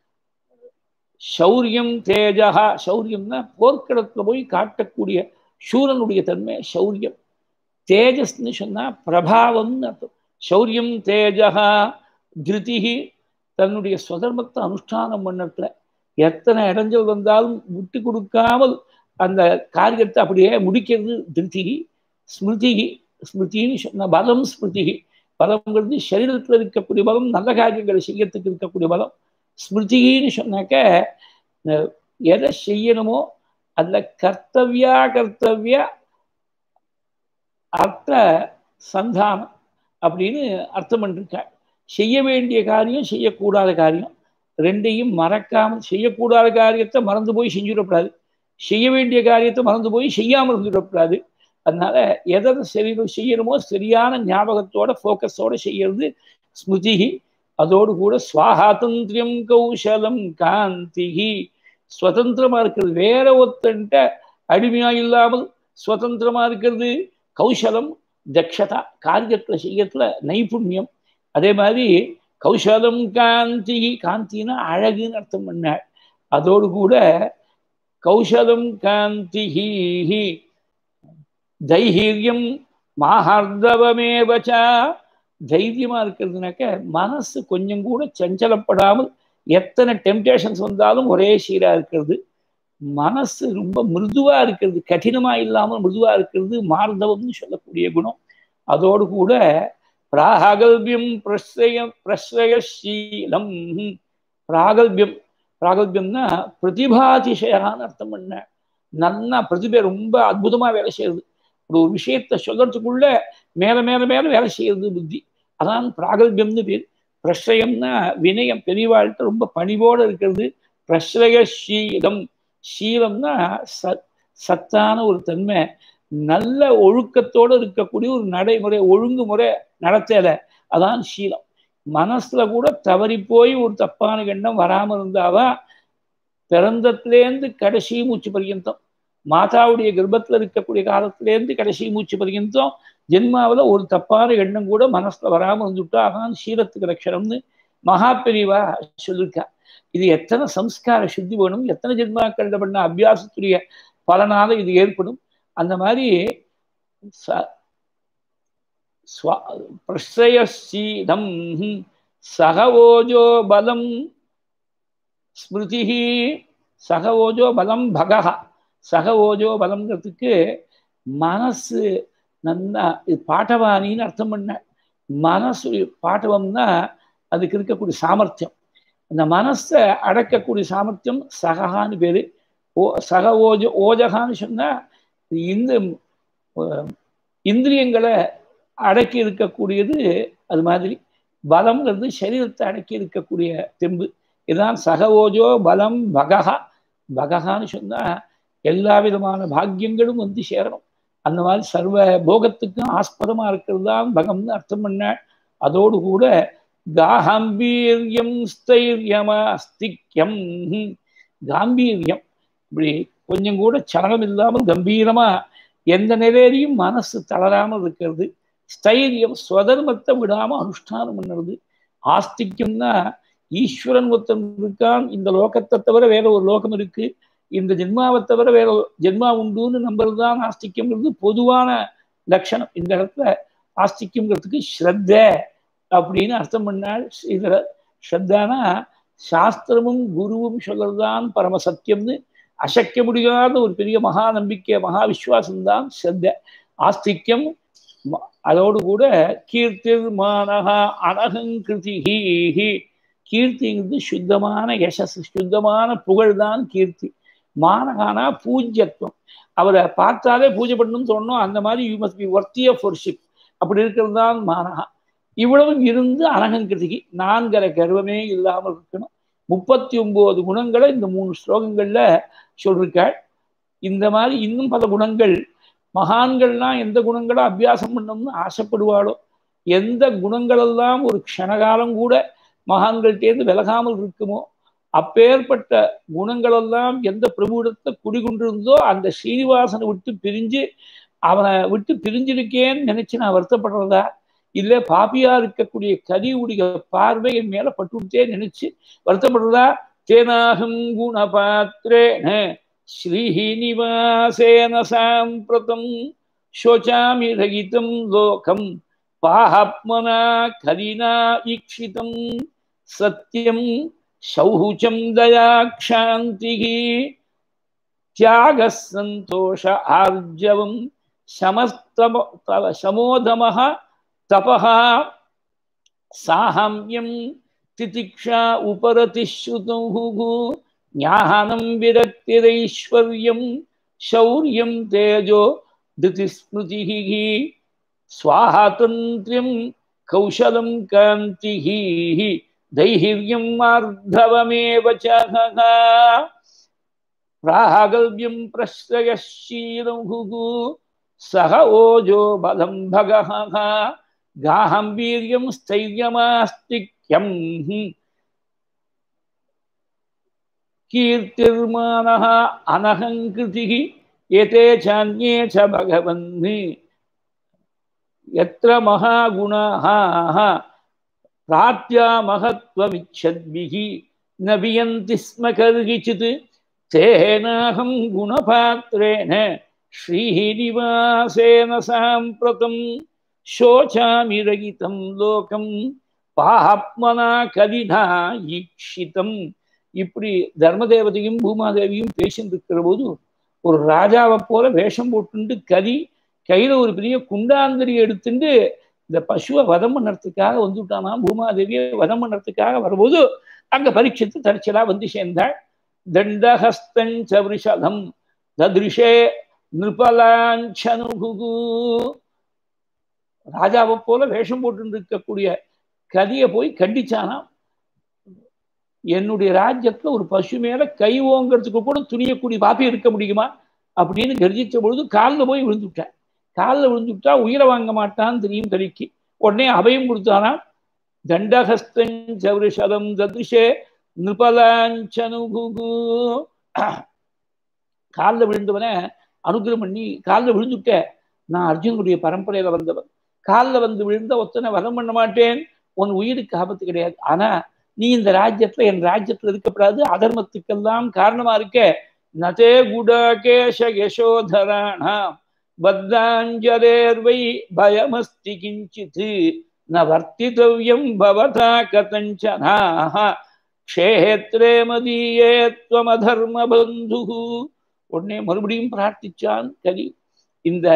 சௌரியம், தேஜகா. சௌரியம்னா போர்க்களத்துல போய் காட்டக்கூடிய சூரனுடைய தன்மை சௌரியம். தேஜஸ்ன்னு சொன்னா பிரபாவம்னு அர்த்தம். சௌரியம், தேஜகா. திருதிஹி, தன்னுடைய ஸ்வதர்மத்தை அனுஷ்டானம் பண்ணத்துல எத்தனை இடைஞ்சல் வந்தாலும் விட்டு கொடுக்காமல் அந்த காரியத்தை அப்படியே முடிக்கிறது திருதிஹி. ஸ்மிருதிஹி, ஸ்மிருதின்னு சொன்ன பலம். ஸ்மிருதிஹி, பலம்ங்கிறது சரீரத்தில் இருக்கக்கூடிய பலம், நல்ல காரியங்களை செய்யறதுக்கு இருக்கக்கூடிய பலம். ஸ்மிருதின்னு சொன்னாக்க எதை செய்யணுமோ அதில் கர்த்தவியா கர்த்தவிய அர்த்த சந்தானம் அப்படின்னு அர்த்தம் பண்ணிருக்காள். செய்ய வேண்டிய காரியம், செய்யக்கூடாத காரியம் ரெண்டையும் மறக்காமல், செய்யக்கூடாத காரியத்தை மறந்து போய் செஞ்சுடக்கூடாது, செய்ய வேண்டிய காரியத்தை மறந்து போய் செய்யாமல் இருந்துவிடக்கூடாது. அதனால எதை சரி செய்யணுமோ சரியான ஞாபகத்தோட ஃபோக்கஸோட செய்யறது ஸ்மிருதிஹி. அதோடு கூட ஸ்வாஹாதந்திரியம், கௌசலம், காந்திஹி. சுதந்திரமா இருக்கிறது, வேற ஒருத்தன்ட்ட அடிமையா இல்லாமல் சுதந்திரமா இருக்கிறது. கௌசலம், தக்ஷதா, காரியத்துல செய்யத்துல நைபுண்ணியம். அதே மாதிரி கௌசலம், காந்தி. காந்தினா அழகுன்னு அர்த்தம் பண்ணாள். அதோடு கூட கௌசலம், காந்திஹி. தைஹீரியம் மாஹர்தவமேவச்ச. தைரியமா இருக்கிறதுனாக்க மனசு கொஞ்சம் கூட சஞ்சலப்படாமல் எத்தனை டெம்டேஷன்ஸ் வந்தாலும் ஒரே சீரா இருக்கிறது. மனசு ரொம்ப மிருதுவா இருக்கிறது, கடினமா இல்லாமல் மிருதுவா இருக்கிறது மார்தவம்னு சொல்லக்கூடிய குணம். அதோடு கூட பிராகல்பியம் பிரஸ்ரய பிரஸ்ரயசீலம். பிராகல்பியம் பிராகல்பியம்னா பிரதிபாதிசயான்னு அர்த்தம் பண்ண. நல்லா பிரதிபை ரொம்ப அற்புதமா வேலை செய்யுது. ஒரு விஷயத்தை சொல்றதுக்குள்ள மேல மேல மேல வேலை செய்யறது புத்தி. அதான் பிராகல்பியம்னு பேர். பிரஸ்ரயம்னா வினயம், பெரியவாழ்கிட்ட ரொம்ப பணிவோடு இருக்கிறது. பிரஸ்ரயசீலம். சீலம்னா சத் சத்தான ஒரு தன்மை, நல்ல ஒழுக்கத்தோடு இருக்கக்கூடிய ஒரு நடைமுறை, ஒழுங்குமுறை நடத்தல, அதான் சீலம். மனசுல கூட தவறி போய் ஒரு தப்பான எண்ணம் வராமல் இருந்தாவா பிறந்தத்திலேருந்து கடைசி மூச்சு பர்யந்தம், மாதாவுடைய கர்ப்பத்தில் இருக்கக்கூடிய காலத்திலேருந்து கடைசி மூச்சு பர்யந்தம் ஜென்மாவில் ஒரு தப்பான எண்ணம் கூட மனசுல வராமல் வந்துட்டா அதான் சீலத்துக்கு லட்சணம்னு மகா பெரியவா சொல்லியிருக்கா. இது எத்தனை சம்ஸ்கார சுத்தி வேணும், எத்தனை ஜென்மாக்கள் பண்ண அபியாசத்துடைய பலனால இது ஏற்படும். அந்த மாதிரி பிரஸ்ரயசீலம் சகவோஜோ பலம் ஸ்மிருதி. சகவோஜோ பலம் பகஹ. சகவோஜோ பலம்ங்கிறதுக்கு மனசு நல்லா இது பாட்டவானின்னு அர்த்தம் பண்ண. மனசு பாட்டவம்னா அதுக்கு இருக்கக்கூடிய சாமர்த்தியம், அந்த மனசை அடக்கக்கூடிய சாமர்த்தியம் சகஹான்னு பேரு. ஓ சக ஓஜோ ஓஜகான்னு சொன்னா இந்த இந்திரியங்களை அடக்கி இருக்கக்கூடியது. அது மாதிரி பலம்ங்கிறது சரீரத்தை அடக்கி இருக்கக்கூடிய தெம்பு. இதுதான் சக ஓஜோ பலம் பகஹா. பகஹான்னு சொன்னா எல்லா விதமான பாக்கியங்களும் வந்து சேரணும். அந்த மாதிரி சர்வ போகத்துக்கும் ஆஸ்பதமா இருக்கிறது தான் பகம்னு அர்த்தம் பண்ண. அதோடு கூட காம்பீரியம் ஸ்தைரியமா ஸ்திக்யம். காம்பீரியம் இப்படி கொஞ்சம் கூட சலனம் இல்லாமல் கம்பீரமா எந்த நிலையிலையும் மனசு தளராமல் இருக்கிறது. ஸ்தைரியம் ஸ்வதர்மத்தை விடாம அனுஷ்டானம் பண்ணுறது. ஆஸ்திக்யம்னா ஈஸ்வரன் ஒருத்தன் இருக்கான், இந்த லோகத்தை தவிர வேற ஒரு லோகம் இருக்கு, இந்த ஜென்மாவை தவிர வேற ஜென்மா உண்டுன்னு நம்புறதுதான் ஆஸ்திக்யம்ங்கிறது பொதுவான லட்சணம். இந்த இடத்துல ஆஸ்திக்யம்ங்கிறதுக்கு ஸ்ரத்த அப்படின்னு அர்த்தம் பண்ணால் இதுல ஸ்ரத்தானா சாஸ்திரமும் குருவும் சொல்றதுதான் பரம சத்தியம்னு அசைக்க முடியாத ஒரு பெரிய மகா நம்பிக்கை, மகா விஸ்வாசம்தான் ஸ்ரத்த. ஆஸ்திக்யம். அதோடு கூட கீர்த்திர்மானஹா அனகங்கிருதிஹி. கீர்த்திங்கிறது சுத்தமான யசஸ், சுத்தமான புகழ்தான் கீர்த்தி. மானகானா பூஜ்யத்துவம், அவரை பார்த்தாலே பூஜை பண்ணணும்னு தோணும். அந்த மாதிரி you must be worthy of worship, அப்படி இருக்கிறது தான் மானகா. இவ்வளவு இருந்து அனகங்கிருதிக்கு நான்கரை கர்வமே இல்லாமல் இருக்கணும். முப்பத்தி ஒன்பது குணங்களை இந்த மூணு ஸ்லோகங்கள்ல சொல்லிருக்காள். இந்த மாதிரி இன்னும் பல குணங்கள் மகான்கள்லாம் எந்த குணங்களை அபியாசம் பண்ணணும்னு ஆசைப்படுவாளோ, எந்த குணங்களெல்லாம் ஒரு க்ஷணகாலம் கூட மகான்கள்டேருந்து விலகாமல் இருக்குமோ, அப்பேற்பட்ட குணங்களெல்லாம் எந்த பிரபுடத்தை குடிகொண்டிருந்தோ அந்த ஸ்ரீனிவாசனை விட்டு பிரிஞ்சு அவனை விட்டு பிரிஞ்சிருக்கேன்னு நினைச்சு நான் வருத்தப்படுறதா, இல்லை பாப்பியா இருக்கக்கூடிய கலியுடைய பார்வை என் மேல பட்டுவிட்டே நினைச்சு வருத்தப்படுறதா. தேனாகம் குணபாத்திரேன ஸ்ரீநிவாசேன சாம்பிரதம் சோச்சாமி ரகிதம் லோகம் பாஹப்மனா கலினா ஈக்ஷிதம் சத்யம் சௌஹுச்சம் தயாக்ஷாந்திகி தியாக சந்தோஷ ஆர்ஜவம் சமஸ்தம சமோதமஹ தபஹா சாஹம்யம் திதிக்ஷா உபரதிஸ்ருதுஹு ஞானம் விரக்திரைஸ்வர்யம் சௌர்யம் தேஜோ திதிஸ்மிருதிஹி ஸ்வாஹாதந்திரியம் கௌஷலம் காந்திஹி தைஹிர்யம் மார்தவமேவ ச பிராகல்பியம் பிரஸ்ரயசீலஹு சக ஓஜோ பலம் பகஹ காம்பீரியம் ஸ்தைரியமாஸ்திக்யம் கீர்த்திர்மானஹ அனகங்கிருதிஹி ஏதே சான்யே ச பகவன் யத்ர மகாகுணாஹ பிராப்த்யா மகத்வமிச்சத்பிஹி நபியந்தி ஸ்ம கர்கிசித் தேனாஹம் குணபாத்ரேன ஸ்ரீனிவாசேன சாம்பிரதம் சோச்சாமி ரகிதம் லோகம் பாப்மனா கதினா ஈக்ஷிதம். இப்படி தர்மதேவதையும் பூமாதேவியும் பேசிட்டு இருக்கிற போது ஒரு ராஜாவை போல வேஷம் போட்டு கதி கையில ஒரு பெரிய குண்டாந்தரி எடுத்துட்டு இந்த பசுவை வதம் பண்ணறதுக்காக வந்துட்டானா. பூமாதேவியை வதம் பண்ணறதுக்காக வரும்போது அங்க பரீட்சித்து தற்சலா வந்து சேர்ந்தாள். தண்டஹஸ்தம் ததிருஷே நிருபலாஞ்சனுகு. ராஜாவை போல வேஷம் போட்டு இருக்கக்கூடிய கதியை போய் கண்டிச்சானா. என்னுடைய ராஜ்யத்துல ஒரு பசு மேல கை ஓங்கிறதுக்கு கூட துணியக்கூடிய பாப்பி இருக்க முடியுமா அப்படின்னு கர்ஜிச்ச பொழுது காலில் போய் விழுந்துவிட்டேன். காலில் விழுந்துவிட்டா உயிரை வாங்க மாட்டான்னு தெரியும் கலிக்கு. உடனே அபயம் கொடுத்தானா. தண்டஹஸ்தம் ததிருஷே நிருபலாஞ்சனுகு. காலில் விழுந்தவன அனுகிரகம் பண்ணி காலில் விழுந்துட்ட. நான் அர்ஜுனுடைய பரம்பரையில வந்தவன். காலில் வந்து விழுந்த ஒத்தனை வதம் பண்ண மாட்டேன், உன் உயிருக்கு ஆபத்து கிடையாது. ஆனா நீ இந்த ராஜ்யத்துல என் ராஜ்யத்துல இருக்கப்படாது, அதர்மத்துக்கெல்லாம் காரணமா இருக்க. நதே குடகேஷ யசோதராணா பத்தாஞ்சலேர்வை பயமஸ்தி கிஞ்சித் ந வர்த்திதவ்யம் பவதா கதஞ்சனாஹ க்ஷேத்ரே மதீயே த்வமதர்ம பந்து. உடனே மறுபடியும் பிரார்த்திச்சான் கலி. இந்த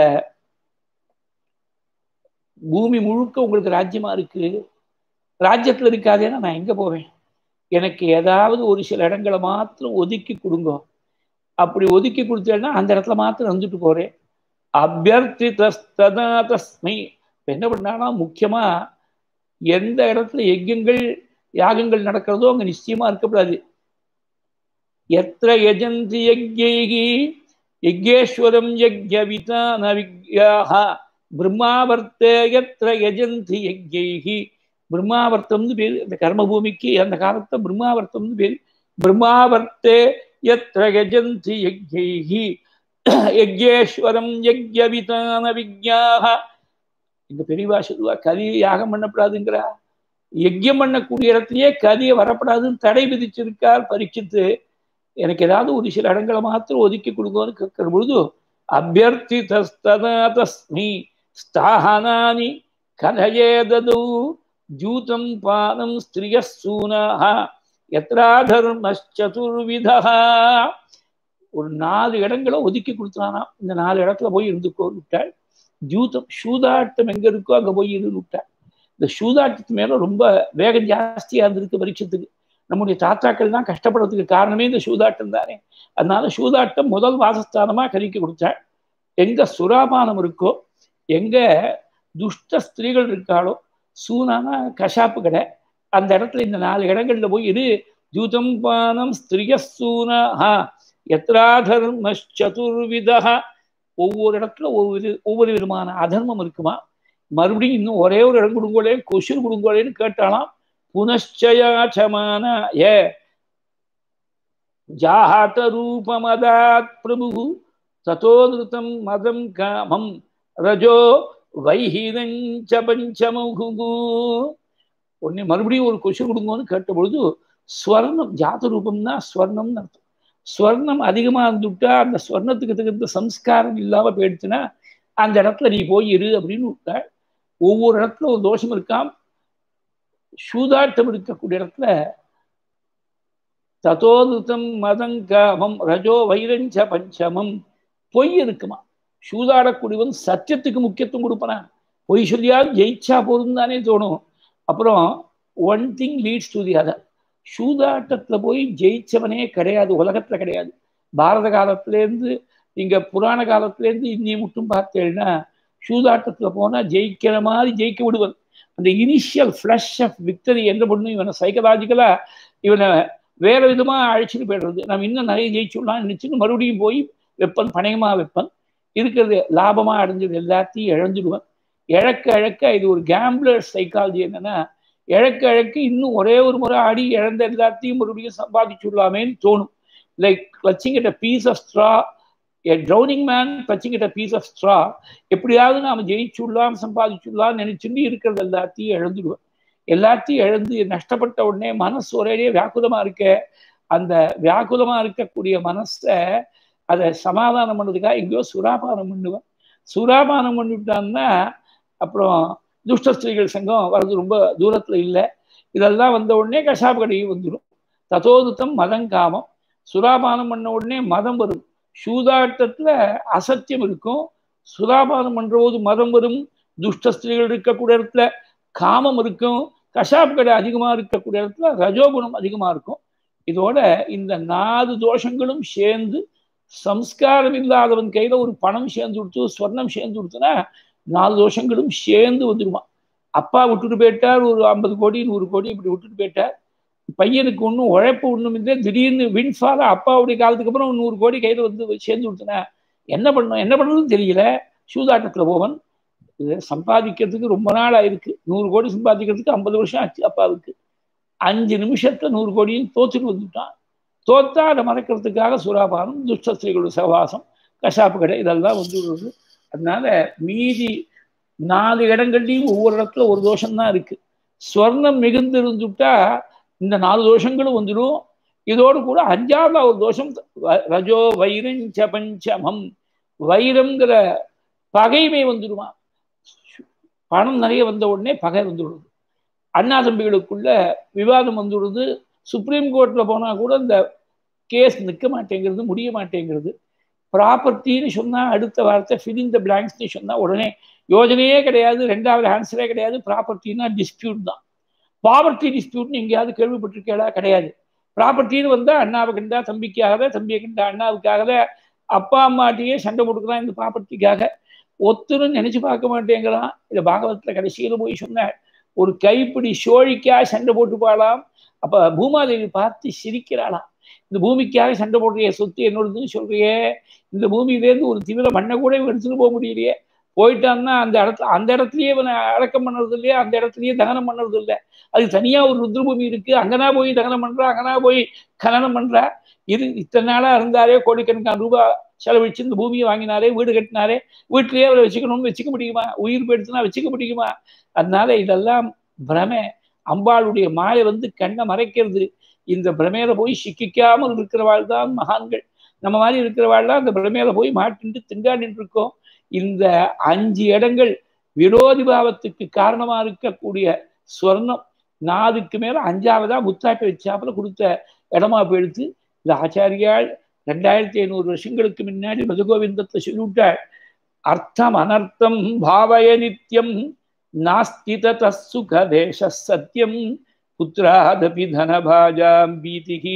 பூமி முழுக்க உங்களுக்கு ராஜ்யமா இருக்கு, ராஜ்யத்துல இருக்காதேன்னா நான் எங்க போவேன்? எனக்கு ஏதாவது ஒரு சில இடங்களை மாத்திரம் ஒதுக்கி கொடுங்க. அப்படி ஒதுக்கி கொடுத்தேன்னா அந்த இடத்துல மாத்திரம் வந்துட்டு போறேன். அபியர்த்தி தஸ்ததா தஸ்மை. என்ன பண்ணானா, முக்கியமா எந்த இடத்துல யஜ்யங்கள் யாகங்கள் நடக்கிறதோ அங்க நிச்சயமா இருக்கக்கூடாது. எத்திர யஜந்தி யஜ்யைஹி யஜ்யேஸ்வரம் யஜ்யவிதான விக்யாஹ பிரம்மாவர்த்தே யத்திர யஜந்தி யஜ்யைஹி. பிரம்மாவர்த்தம்னு பேரு இந்த கர்மபூமிக்கு. அந்த காலத்தை பிரம்மாவர்த்தம்னு பேரு. பிரம்மாவர்த்தே யத்ர யஜந்தி யஜ்யைஹி யஜ்யேஸ்வரம் யஜ்யவிதான விக்யாஹ. இந்த பெரியவா சொல்லுவா கதி யாகம் பண்ணப்படாதுங்கிறா. யஜ்யம் பண்ணக்கூடிய இடத்துலயே கதியை வரப்படாதுன்னு தடை விதிச்சிருக்கார் பரீட்சித்து. எனக்கு ஏதாவது ஒரு சில இடங்களை மாத்திரம் ஒதுக்கி கொடுங்கன்னு கேட்கிற பொழுது அபியர்த்தி தஸ்ததா தஸ்மி ஸ்தாஹனானி கதயே தது ஜூதம் பானம் ஸ்திரிய சூனஹ யத்ராதர்மச்சதுர்விதா. ஒரு நாலு இடங்களை ஒதுக்கி கொடுத்தானா. இந்த நாலு இடத்துல போய் இருந்துக்கோ விட்டாள். ஜூதம் சூதாட்டம் எங்க இருக்கோ அங்க போய் இருந்து விட்டாள். இந்த சூதாட்டத்து மேல ரொம்ப வேகம் ஜாஸ்தியா இருந்திருக்கு பரீட்சத்துக்கு. நம்முடைய தாத்தாக்கள் தான் கஷ்டப்படுறதுக்கு காரணமே இந்த சூதாட்டம் தானே. அதனால சூதாட்டம் முதல் வாசஸ்தானமா கறிக்க கொடுத்தாள். எங்க சுராபானம் இருக்கோ, எங்க துஷ்ட ஸ்திரீகள் இருக்காளோ, சூனானா கஷாப்பு கடை, அந்த இடத்துல இந்த நாலு இடங்கள்ல போய் இரு. ஜூதம் பானம் ஸ்திரிய சூனஹா யத்ராதர்மச்சதுர்விதா. ஒவ்வொரு இடத்துல ஒவ்வொரு ஒவ்வொரு விதமான அதர்மம் இருக்குமா. மறுபடியும் இன்னும் ஒரே ஒரு இடம் கொடுங்கோலே, கொசுர் கொடுங்கோலேன்னு கேட்டாலாம். புனశ్చయాచమాన ஏ ஜாஹாத ரூபமதாத் பிரபு ததோ நிருதம் மதம் காமம் ரஜோ வைஹிரஞ்ச பஞ்சமுகு. உடனே மறுபடியும் ஒரு கொசு கொடுங்கன்னு கேட்ட பொழுது ஸ்வர்ணம், ஜாத ரூபம்னா ஸ்வர்ணம்னு அர்த்தம். ஸ்வர்ணம் அதிகமா இருந்துட்டா அந்த ஸ்வர்ணத்துக்கு தகுந்த சம்ஸ்காரம் இல்லாம போயிடுச்சுன்னா அந்த இடத்துல நீ போய் இரு அப்படின்னு விட்டா. ஒவ்வொரு இடத்துல ஒரு தோஷம் இருக்காம். சூதாட்டம் இருக்கக்கூடிய இடத்துல ததோதுதம் மதங்காமம் ரஜோ வைரஞ்ச பஞ்சமம். பொய் இருக்குமா. சூதாடக்கூடியவன் சத்தியத்துக்கு முக்கியத்துவம் கொடுப்பனா. பொய் சொல்லியால் ஜெயிச்சா போதும் தானே தோணும். அப்புறம் one thing leads to the other. சூதாட்டத்துல போய் ஜெயிச்சவனே கிடையாது, உலகத்துல கிடையாது. பாரத காலத்திலேருந்து இங்க புராண காலத்திலேருந்து இன்னி மட்டும் பார்த்தேன்னா சூதாட்டத்துல போனா ஜெயிக்கிற மாதிரி ஜெயிக்க விடுவன். அந்த இனிஷியல் ஃப்ளஷ் ஆஃப் விக்டரி என்ன பண்ணும், இவனை சைக்கலாஜிக்கலா இவனை வேற விதமா அழைச்சிட்டு போயிடுறது. நம்ம இன்னும் நிறைய ஜெயிச்சுடலாம் நினைச்சுன்னு மறுபடியும் போய் வெப்பன், பணயமா வெப்பன். இருக்கிறது லாபமா அடைஞ்சது எல்லாத்தையும் இழந்துடுவேன். இழக்க இழக்க இது ஒரு கேம்பிளர் சைக்காலஜி. என்னன்னா இழக்க இழக்க இன்னும் ஒரே ஒரு முறை ஆடி இழந்த எல்லாத்தையும் மறுபடியும் சம்பாதிச்சுடலாமேன்னு தோணும். Like clutching at a piece of straw, a drowning man clutching at a piece of straw. எப்படியாவது நாம ஜெயிச்சுடலாம் சம்பாதிச்சுடலாம் நினைச்சுட்டு இருக்கிறது எல்லாத்தையும் இழந்துடுவேன். எல்லாத்தையும் இழந்து நஷ்டப்பட்ட உடனே மனசு ஒரேடியே வியாக்குலமா இருக்க. அந்த வியாக்குலமா இருக்கக்கூடிய மனசை அதை சமாதானம் பண்ணுறதுக்காக எங்கேயோ சுராபானம் பண்ணுவேன். சுராபானம் பண்ணிவிட்டான்னா அப்புறம் துஷ்ட ஸ்திரீகள் சங்கம் வர்றது ரொம்ப தூரத்தில் இல்லை. இதெல்லாம் வந்த உடனே கசாப்பு கடைக்கு வந்துடும். ததோதுத்தம் மதங்காமம். சுராபானம் பண்ண உடனே மதம் வரும். சூதாட்டத்தில் அசத்தியம் இருக்கும். சுராபானம் பண்ணுறபோது மதம் வரும். துஷ்ட ஸ்திரீகள் இருக்கக்கூடிய இடத்துல காமம் இருக்கும். கசாப்பு கடை அதிகமாக இருக்கக்கூடிய இடத்துல ரஜோகுணம் அதிகமாக இருக்கும். இதோட இந்த நாலு தோஷங்களும் சேர்ந்து சம்ஸ்காரம் இல்லாதவன் கையில ஒரு பணம் சேர்ந்து கொடுத்து ஸ்வர்ணம் சேர்ந்து கொடுத்தனா நாலு தோஷங்களும் சேர்ந்து வந்துடுவான். அப்பா விட்டுட்டு போயிட்டார், ஒரு ஐம்பது கோடி நூறு கோடி இப்படி விட்டுட்டு போயிட்டார். பையனுக்கு ஒன்றும் உழைப்பு ஒன்றும் இல்லை. திடீர்னு வின்ஃபால அப்பாவுடைய காலத்துக்கு அப்புறம் நூறு கோடி கையில் வந்து சேர்ந்து கொடுத்தனா என்ன பண்ணணும் என்ன பண்ணுறதுன்னு தெரியல. சூதாட்டத்தில் போவன். இது சம்பாதிக்கிறதுக்கு ரொம்ப நாள் ஆயிருக்கு. நூறு கோடி சம்பாதிக்கிறதுக்கு ஐம்பது வருஷம் ஆச்சு அப்பாவுக்கு. அஞ்சு நிமிஷத்துல நூறு கோடியும் தோத்துட்டு வந்துட்டான். தோத்தா அதை மறைக்கிறதுக்காக சுராபானம், துஷ்டஸ்திரீகளுடைய சகவாசம், கசாப்பு கடை இதெல்லாம் வந்து விடுறது. அதனால மீதி நாலு இடங்கள்லையும் ஒவ்வொரு இடத்துல ஒரு தோஷம்தான் இருக்கு. ஸ்வர்ணம் மிகுந்து இருந்துட்டா இந்த நாலு தோஷங்களும் வந்துடும். இதோடு கூட அஞ்சாவது ஒரு தோஷம் ரஜோ வைரஞ்ச பஞ்சமம். வைரம்ங்கிற பகைமை வந்துடுமா. பணம் நிறைய வந்த உடனே பகை வந்துடுது. அண்ணா தம்பிகளுக்குள்ள விவாதம் வந்துடுது. சுப்ரீம் கோர்ட்டில் போனால் கூட இந்த கேஸ் நிற்க மாட்டேங்கிறது, முடிய மாட்டேங்கிறது. ப்ராப்பர்ட்டின்னு சொன்னால் அடுத்த வார்த்தை ஃபில் இன் த பிளாங்க்ஸ்ன்னு சொன்னால் உடனே யோஜனையே கிடையாது, ரெண்டாவது ஆன்சரே கிடையாது. ப்ராப்பர்ட்டின்னா டிஸ்பியூட் தான். பாவர்ட்டி டிஸ்பியூட்னு எங்கேயாவது கேள்விப்பட்டிருக்கேடா? கிடையாது. ப்ராப்பர்ட்டின்னு வந்தால் அண்ணாவை கண்டா தம்பிக்காகவே, தம்பியை கண்டா அண்ணாவுக்காகவே, அப்பா அம்மாட்டியே சண்டை போட்டுக்கிறான் இந்த ப்ராப்பர்ட்டிக்காக. ஒத்துன்னு நினச்சி பார்க்க மாட்டேங்கிறான். இதை பாகவத்தில் கடைசியில் போய் சொன்னார். ஒரு கைப்பிடி சோழிக்கா சண்டை போட்டு பாடலாம். அப்ப பூமாதேவி பார்த்து சிரிக்கிறாளாம். இந்த பூமிக்காக சண்டை போடுறிய, சொத்து என்னோடதுன்னு சொல்றியே, இந்த பூமியிலேருந்து ஒரு தீவிர மண்ணை கூட எடுத்துட்டு போக முடியலையே. போயிட்டான்னா அந்த இடத்துல அந்த இடத்துலயே அடக்கம் பண்ணுறது இல்லையா, அந்த இடத்துலயே தகனம் பண்ணுறது இல்லை. அது தனியா ஒரு ருத்ரபூமி இருக்கு, அங்கனா போய் தகனம் பண்றா, அங்கனா போய் கலனம் பண்றா. இது இத்தனை நாளா இருந்தாரே, கோடிக்கணக்கான ரூபாய் செலவழிச்சு இந்த பூமியை வாங்கினாரே, வீடு கட்டினாரே, வீட்டிலேயே அவரை வச்சுக்கணும்னு வச்சுக்க முடியுமா? உயிர் போயிடுச்சுன்னா வச்சுக்க முடியுமா? அதனால இதெல்லாம் பிரமை. அம்பாளுடைய மாயை வந்து கண்ணை மறைக்கிறது. இந்த பிரமையில போய் சிக்கிக்காமல் இருக்கிறவாள் தான் மகான்கள். நம்ம மாதிரி இருக்கிறவாள் தான் இந்த பிரமையில போய் மாட்டின்ட்டு திண்டாடிட்டு இருக்கோம். இந்த அஞ்சு இடங்கள் விரோதி பாவத்துக்கு காரணமா இருக்கக்கூடிய ஸ்வர்ணம் நாலுக்கு மேல அஞ்சாவதா முத்தாட்டை வச்சாப்புல கொடுத்த இடமா போயிடுத்து. இந்த ஆச்சாரியால் ரெண்டாயிரத்தி ஐநூறு வருஷங்களுக்கு முன்னாடி மதுகோவிந்தத்தை சொல்லிவிட்டாள். அர்த்தம் அனர்த்தம் பாவய நித்தியம் நாஸ்தி தத சுகதேச சத்யம் புத்ராதபி தனபாஜாம் பீதிகி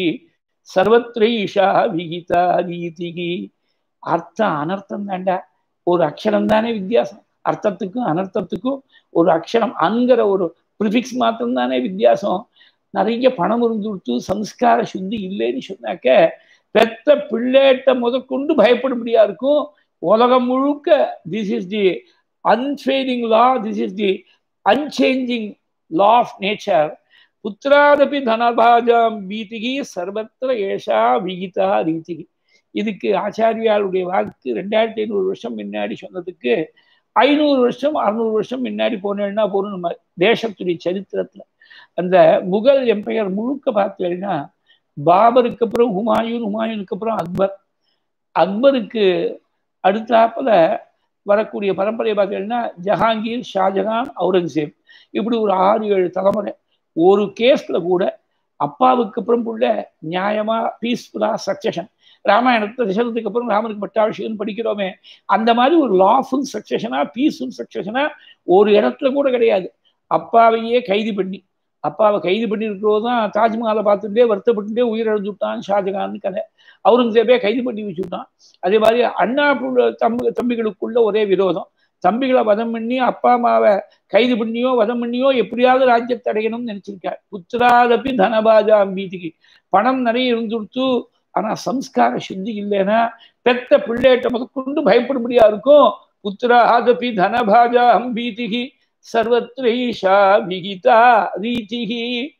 சர்வத்ரைஷா விகிதா ரீதிகி. அர்த்தம் அனர்த்தம் தாண்டா, ஒரு அக்ஷரம் தானே வித்தியாசம். அர்த்தத்துக்கும் அனர்த்தத்துக்கும் ஒரு அக்ஷரம் அன்கிற ஒரு ப்ரிஃபிக்ஸ் மாத்திரம் தானே வித்தியாசம். நிறைய பணம் இருந்து கொடுத்து சம்ஸ்கார சுத்தி இல்லைன்னு சொன்னாக்க பெத்த பிள்ளைட்ட முதற்கொண்டு பயப்படும்படியா இருக்கும். உலகம் முழுக்க this is the unfading law, this is the unchanging law of nature. புத்திராதபி தனபாஜாம் பீதிகி சர்வத்திர ஏஷா விகிதா ரீதிகி. இதுக்கு ஆச்சாரியாளுடைய வாக்கு ரெண்டாயிரத்தி ஐநூறு வருஷம் முன்னாடி சொன்னதுக்கு ஐநூறு வருஷம் அறுநூறு வருஷம் முன்னாடி போனேன்னா போகணும். நம்ம தேசத்துடைய சரித்திரத்துல அந்த முகல் எம்பையர் முழுக்க பார்த்தீங்கன்னா பாபருக்கு அப்புறம் ஹுமாயூன், ஹுமாயூனுக்கு அப்புறம் அக்பர், அக்பருக்கு அடுத்தாப்புல வரக்கூடிய பரம்பரையை பார்த்தீங்கன்னா ஜஹாங்கீர், ஷாஜகான், அவுரங்கசீப், இப்படி ஒரு ஆறு ஏழு தலைமுறை. ஒரு கேஸ்ல கூட அப்பாவுக்கு அப்புறம் உள்ள நியாயமா பீஸ்ஃபுல்லா சக்சஷன். ராமாயணத்தை தசரத்துக்கு அப்புறம் ராமனுக்கு பட்டாபிஷேகம் படிக்கிறோமே, அந்த மாதிரி ஒரு லாஃபுல் சக்சஷனா பீஸ்ஃபுல் சக்சஷனா ஒரு இடத்துல கூட கிடையாது. அப்பாவையே கைது பண்ணி அப்பாவை கைது பண்ணி இருக்கிறது தான் தாஜ்மஹாலை பார்த்துட்டே வருத்தப்பட்டுட்டே உயிரிழந்து விட்டான் ஷாஜகான்னு கதை. அவுரங்கசீபே கைது பண்ணி வச்சுட்டான். அதே மாதிரி அண்ணா தம்பி தம்பிகளுக்குள்ள ஒரே விரோதம். தம்பிகளை வதம் பண்ணி அப்பா அம்மாவை கைது பண்ணியோ வதம் பண்ணியோ எப்படியாவது ராஜ்யத்தை அடையணும்னு நினைச்சிருக்காரு. புத்திராதபி தனபாஜா அம்பீதிக்கு. பணம் நிறைய இருந்துடுத்து, ஆனா சம்ஸ்கார சுத்தி இல்லைன்னா பெத்த பிள்ளைகிட்ட முதற்கொண்டு பயப்படும்படியா இருக்கும். புத்திராதபி தனபாஜா அம்பீதிகி சர்வத்ரைஷா விகிதா ரீதிகி.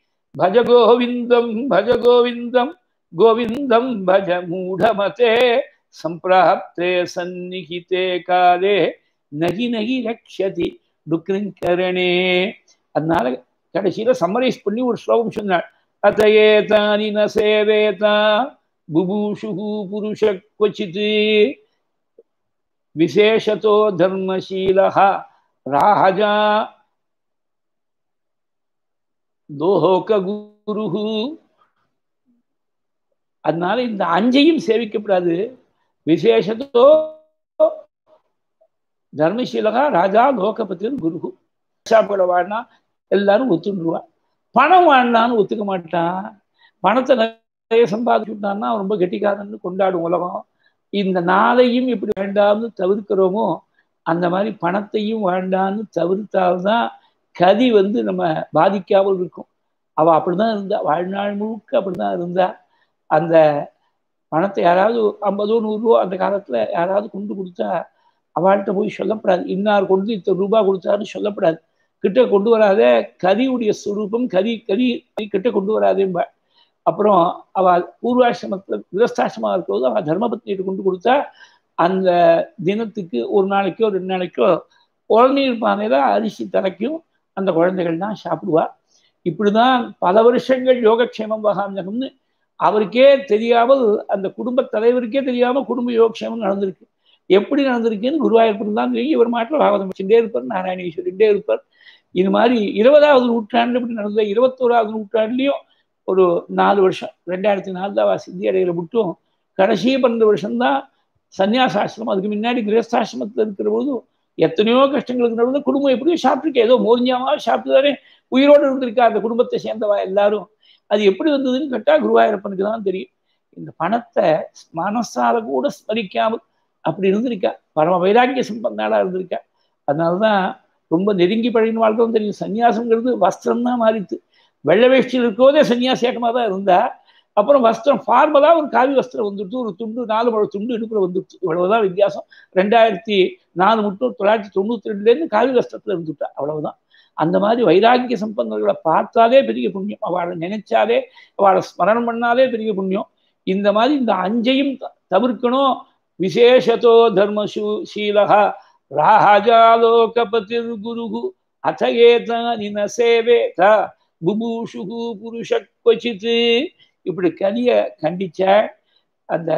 பஜ கோவிந்தம் பஜ கோவிந்தம் கோவிந்தம் பஜ மூடமதே சம்பிராப்தே சந்நிகிதே காலே நகி நகி ரக்ஷதி டுக்ரிங்கரணே. அதனால கடைசியில சம்மரைஸ் பண்ணி ஒரு ஸ்லோகம் சொன்னாள். அதையே தானி ந சேவேதா புபூஷுகு புருஷ க்வசித் விசேஷதோ தர்மசீலஹ ராஜா லோககுருஹு. அதனால இந்த அஞ்சையும் சேவிக்கப்படாது. விசேஷத்தோ தர்மசீலகா ராஜா லோகபத்தின் குரு. சாப்பிட வாழ்னா எல்லாரும் ஒத்துண்டுருவா. பணம் வாழ்னான்னு ஒத்துக்க மாட்டான். பணத்தை நிறைய சம்பாதிச்சுட்டான்னா ரொம்ப கெட்டிக்காரன்னு கொண்டாடும் உலகம். இந்த நாளையும் எப்படி வேண்டாம்னு தவிர்க்கிறோமோ அந்த மாதிரி பணத்தையும் வேண்டான்னு தவிர்த்தால்தான் கதி வந்து நம்ம பாதிக்காமல் இருக்கும். அவ அப்படிதான் இருந்தா, வாழ்நாள் முழுக்க அப்படிதான் இருந்தா. அந்த பணத்தை யாராவது ஐம்பதோ நூறுரூவோ அந்த காலத்துல யாராவது கொண்டு கொடுத்தா அவள்கிட்ட போய் சொல்லப்படாது. இன்னார் கொண்டு இத்தனை ரூபாய் கொடுத்தாருன்னு சொல்லப்படாது. கிட்ட கொண்டு வராத, கரியுடைய சுரூபம் கரி கரி கிட்ட கொண்டு வராதேம்பா. அப்புறம் அவள் பூர்வாசிரமத்தில் விரஸ்தாசிரமா இருக்கிறது அவள் தர்மபத்னிகிட்ட கொண்டு கொடுத்தா அந்த தினத்துக்கு ஒரு நாளைக்கோ ரெண்டு நாளைக்கோ குழந்தைகள் பானையில அரிசி தலைக்கும் அந்த குழந்தைகள் தான் சாப்பிடுவா. இப்படிதான் பல வருஷங்கள் யோகக்ஷேமம் வகாந்தகம்னு அவருக்கே தெரியாமல், அந்த குடும்ப தலைவருக்கே தெரியாமல் குடும்ப யோகக்ஷேமம் நடந்திருக்கு. எப்படி நடந்திருக்குன்னு குருவாயூர் தான் தெரியும். இவர் மாட்டில் பாகவதம் வச்சுட்டே இருப்பார், நாராயணீஸ்வரிட்டே இருப்பார். இது மாதிரி இருபதாவது நூற்றாண்டு இப்படி நடந்த இருபத்தோராவது நூற்றாண்டுலையும் ஒரு நாலு வருஷம் ரெண்டாயிரத்தி நாலு தான் சித்தி அடையில மட்டும் கடைசி பன்னெண்டு வருஷம்தான் சன்னியாசாசிரமம். அதுக்கு முன்னாடி கிரகஸ்தாசிரமத்தில் இருக்கிற போதும் எத்தனையோ கஷ்டங்களுக்கு நடுவில் குடும்பம் எப்படியோ சாப்பிட்டுருக்கேன். ஏதோ மோரிஞ்சாமா சாப்பிட்டுதானே உயிரோடு இருந்திருக்கா அந்த குடும்பத்தை சேர்ந்தவா எல்லாரும். அது எப்படி வந்ததுன்னு கேட்டால் குருவாயூரப்பனுக்கு தான் தெரியும். இந்த பணத்தை மனசால கூட ஸ்மரிக்காமல் அப்படி இருந்திருக்கா. பரம வைராக்கிய சம்பந்தனாளா இருந்திருக்கா. அதனாலதான் ரொம்ப நெருங்கி பழகின வாழ்க்கை தெரியும். சன்னியாசம்ங்கிறது வஸ்திரம் தான் மாறித்து. வெள்ளை வேஷ்டியில் இருக்கோதே சன்னியாசியக்கமாக தான் இருந்தா. அப்புறம் வஸ்திரம் ஃபார்மலா ஒரு காவி வஸ்திரம் வந்துடுச்சு, ஒரு துண்டு நாலு மழை துண்டு இடுப்புல வந்துடுச்சு. இவ்வளவுதான் வித்தியாசம். ரெண்டாயிரத்தி நாலு மட்டும் தொள்ளாயிரத்தி தொண்ணூத்தி ரெண்டுல இருந்து காவி வஸ்திரத்துல இருந்துட்டா. அவ்வளவுதான். அந்த மாதிரி வைராக்கிய சம்பந்தர்களை பார்த்தாலே பெரிய புண்ணியம். அவளை நினைச்சாலே அவளை ஸ்மரணம் பண்ணாலே பெரிய புண்ணியம். இந்த மாதிரி இந்த அஞ்சையும் தவிர்க்கணும். விசேஷத்தோ தர்மசீலஹ ராஜாலோகபதிர் குருஹு அத்தஏதானி ந சேவேத புபூஷுஹு புருஷ க்வசித். இப்படி கலிய கண்டிச்ச அந்த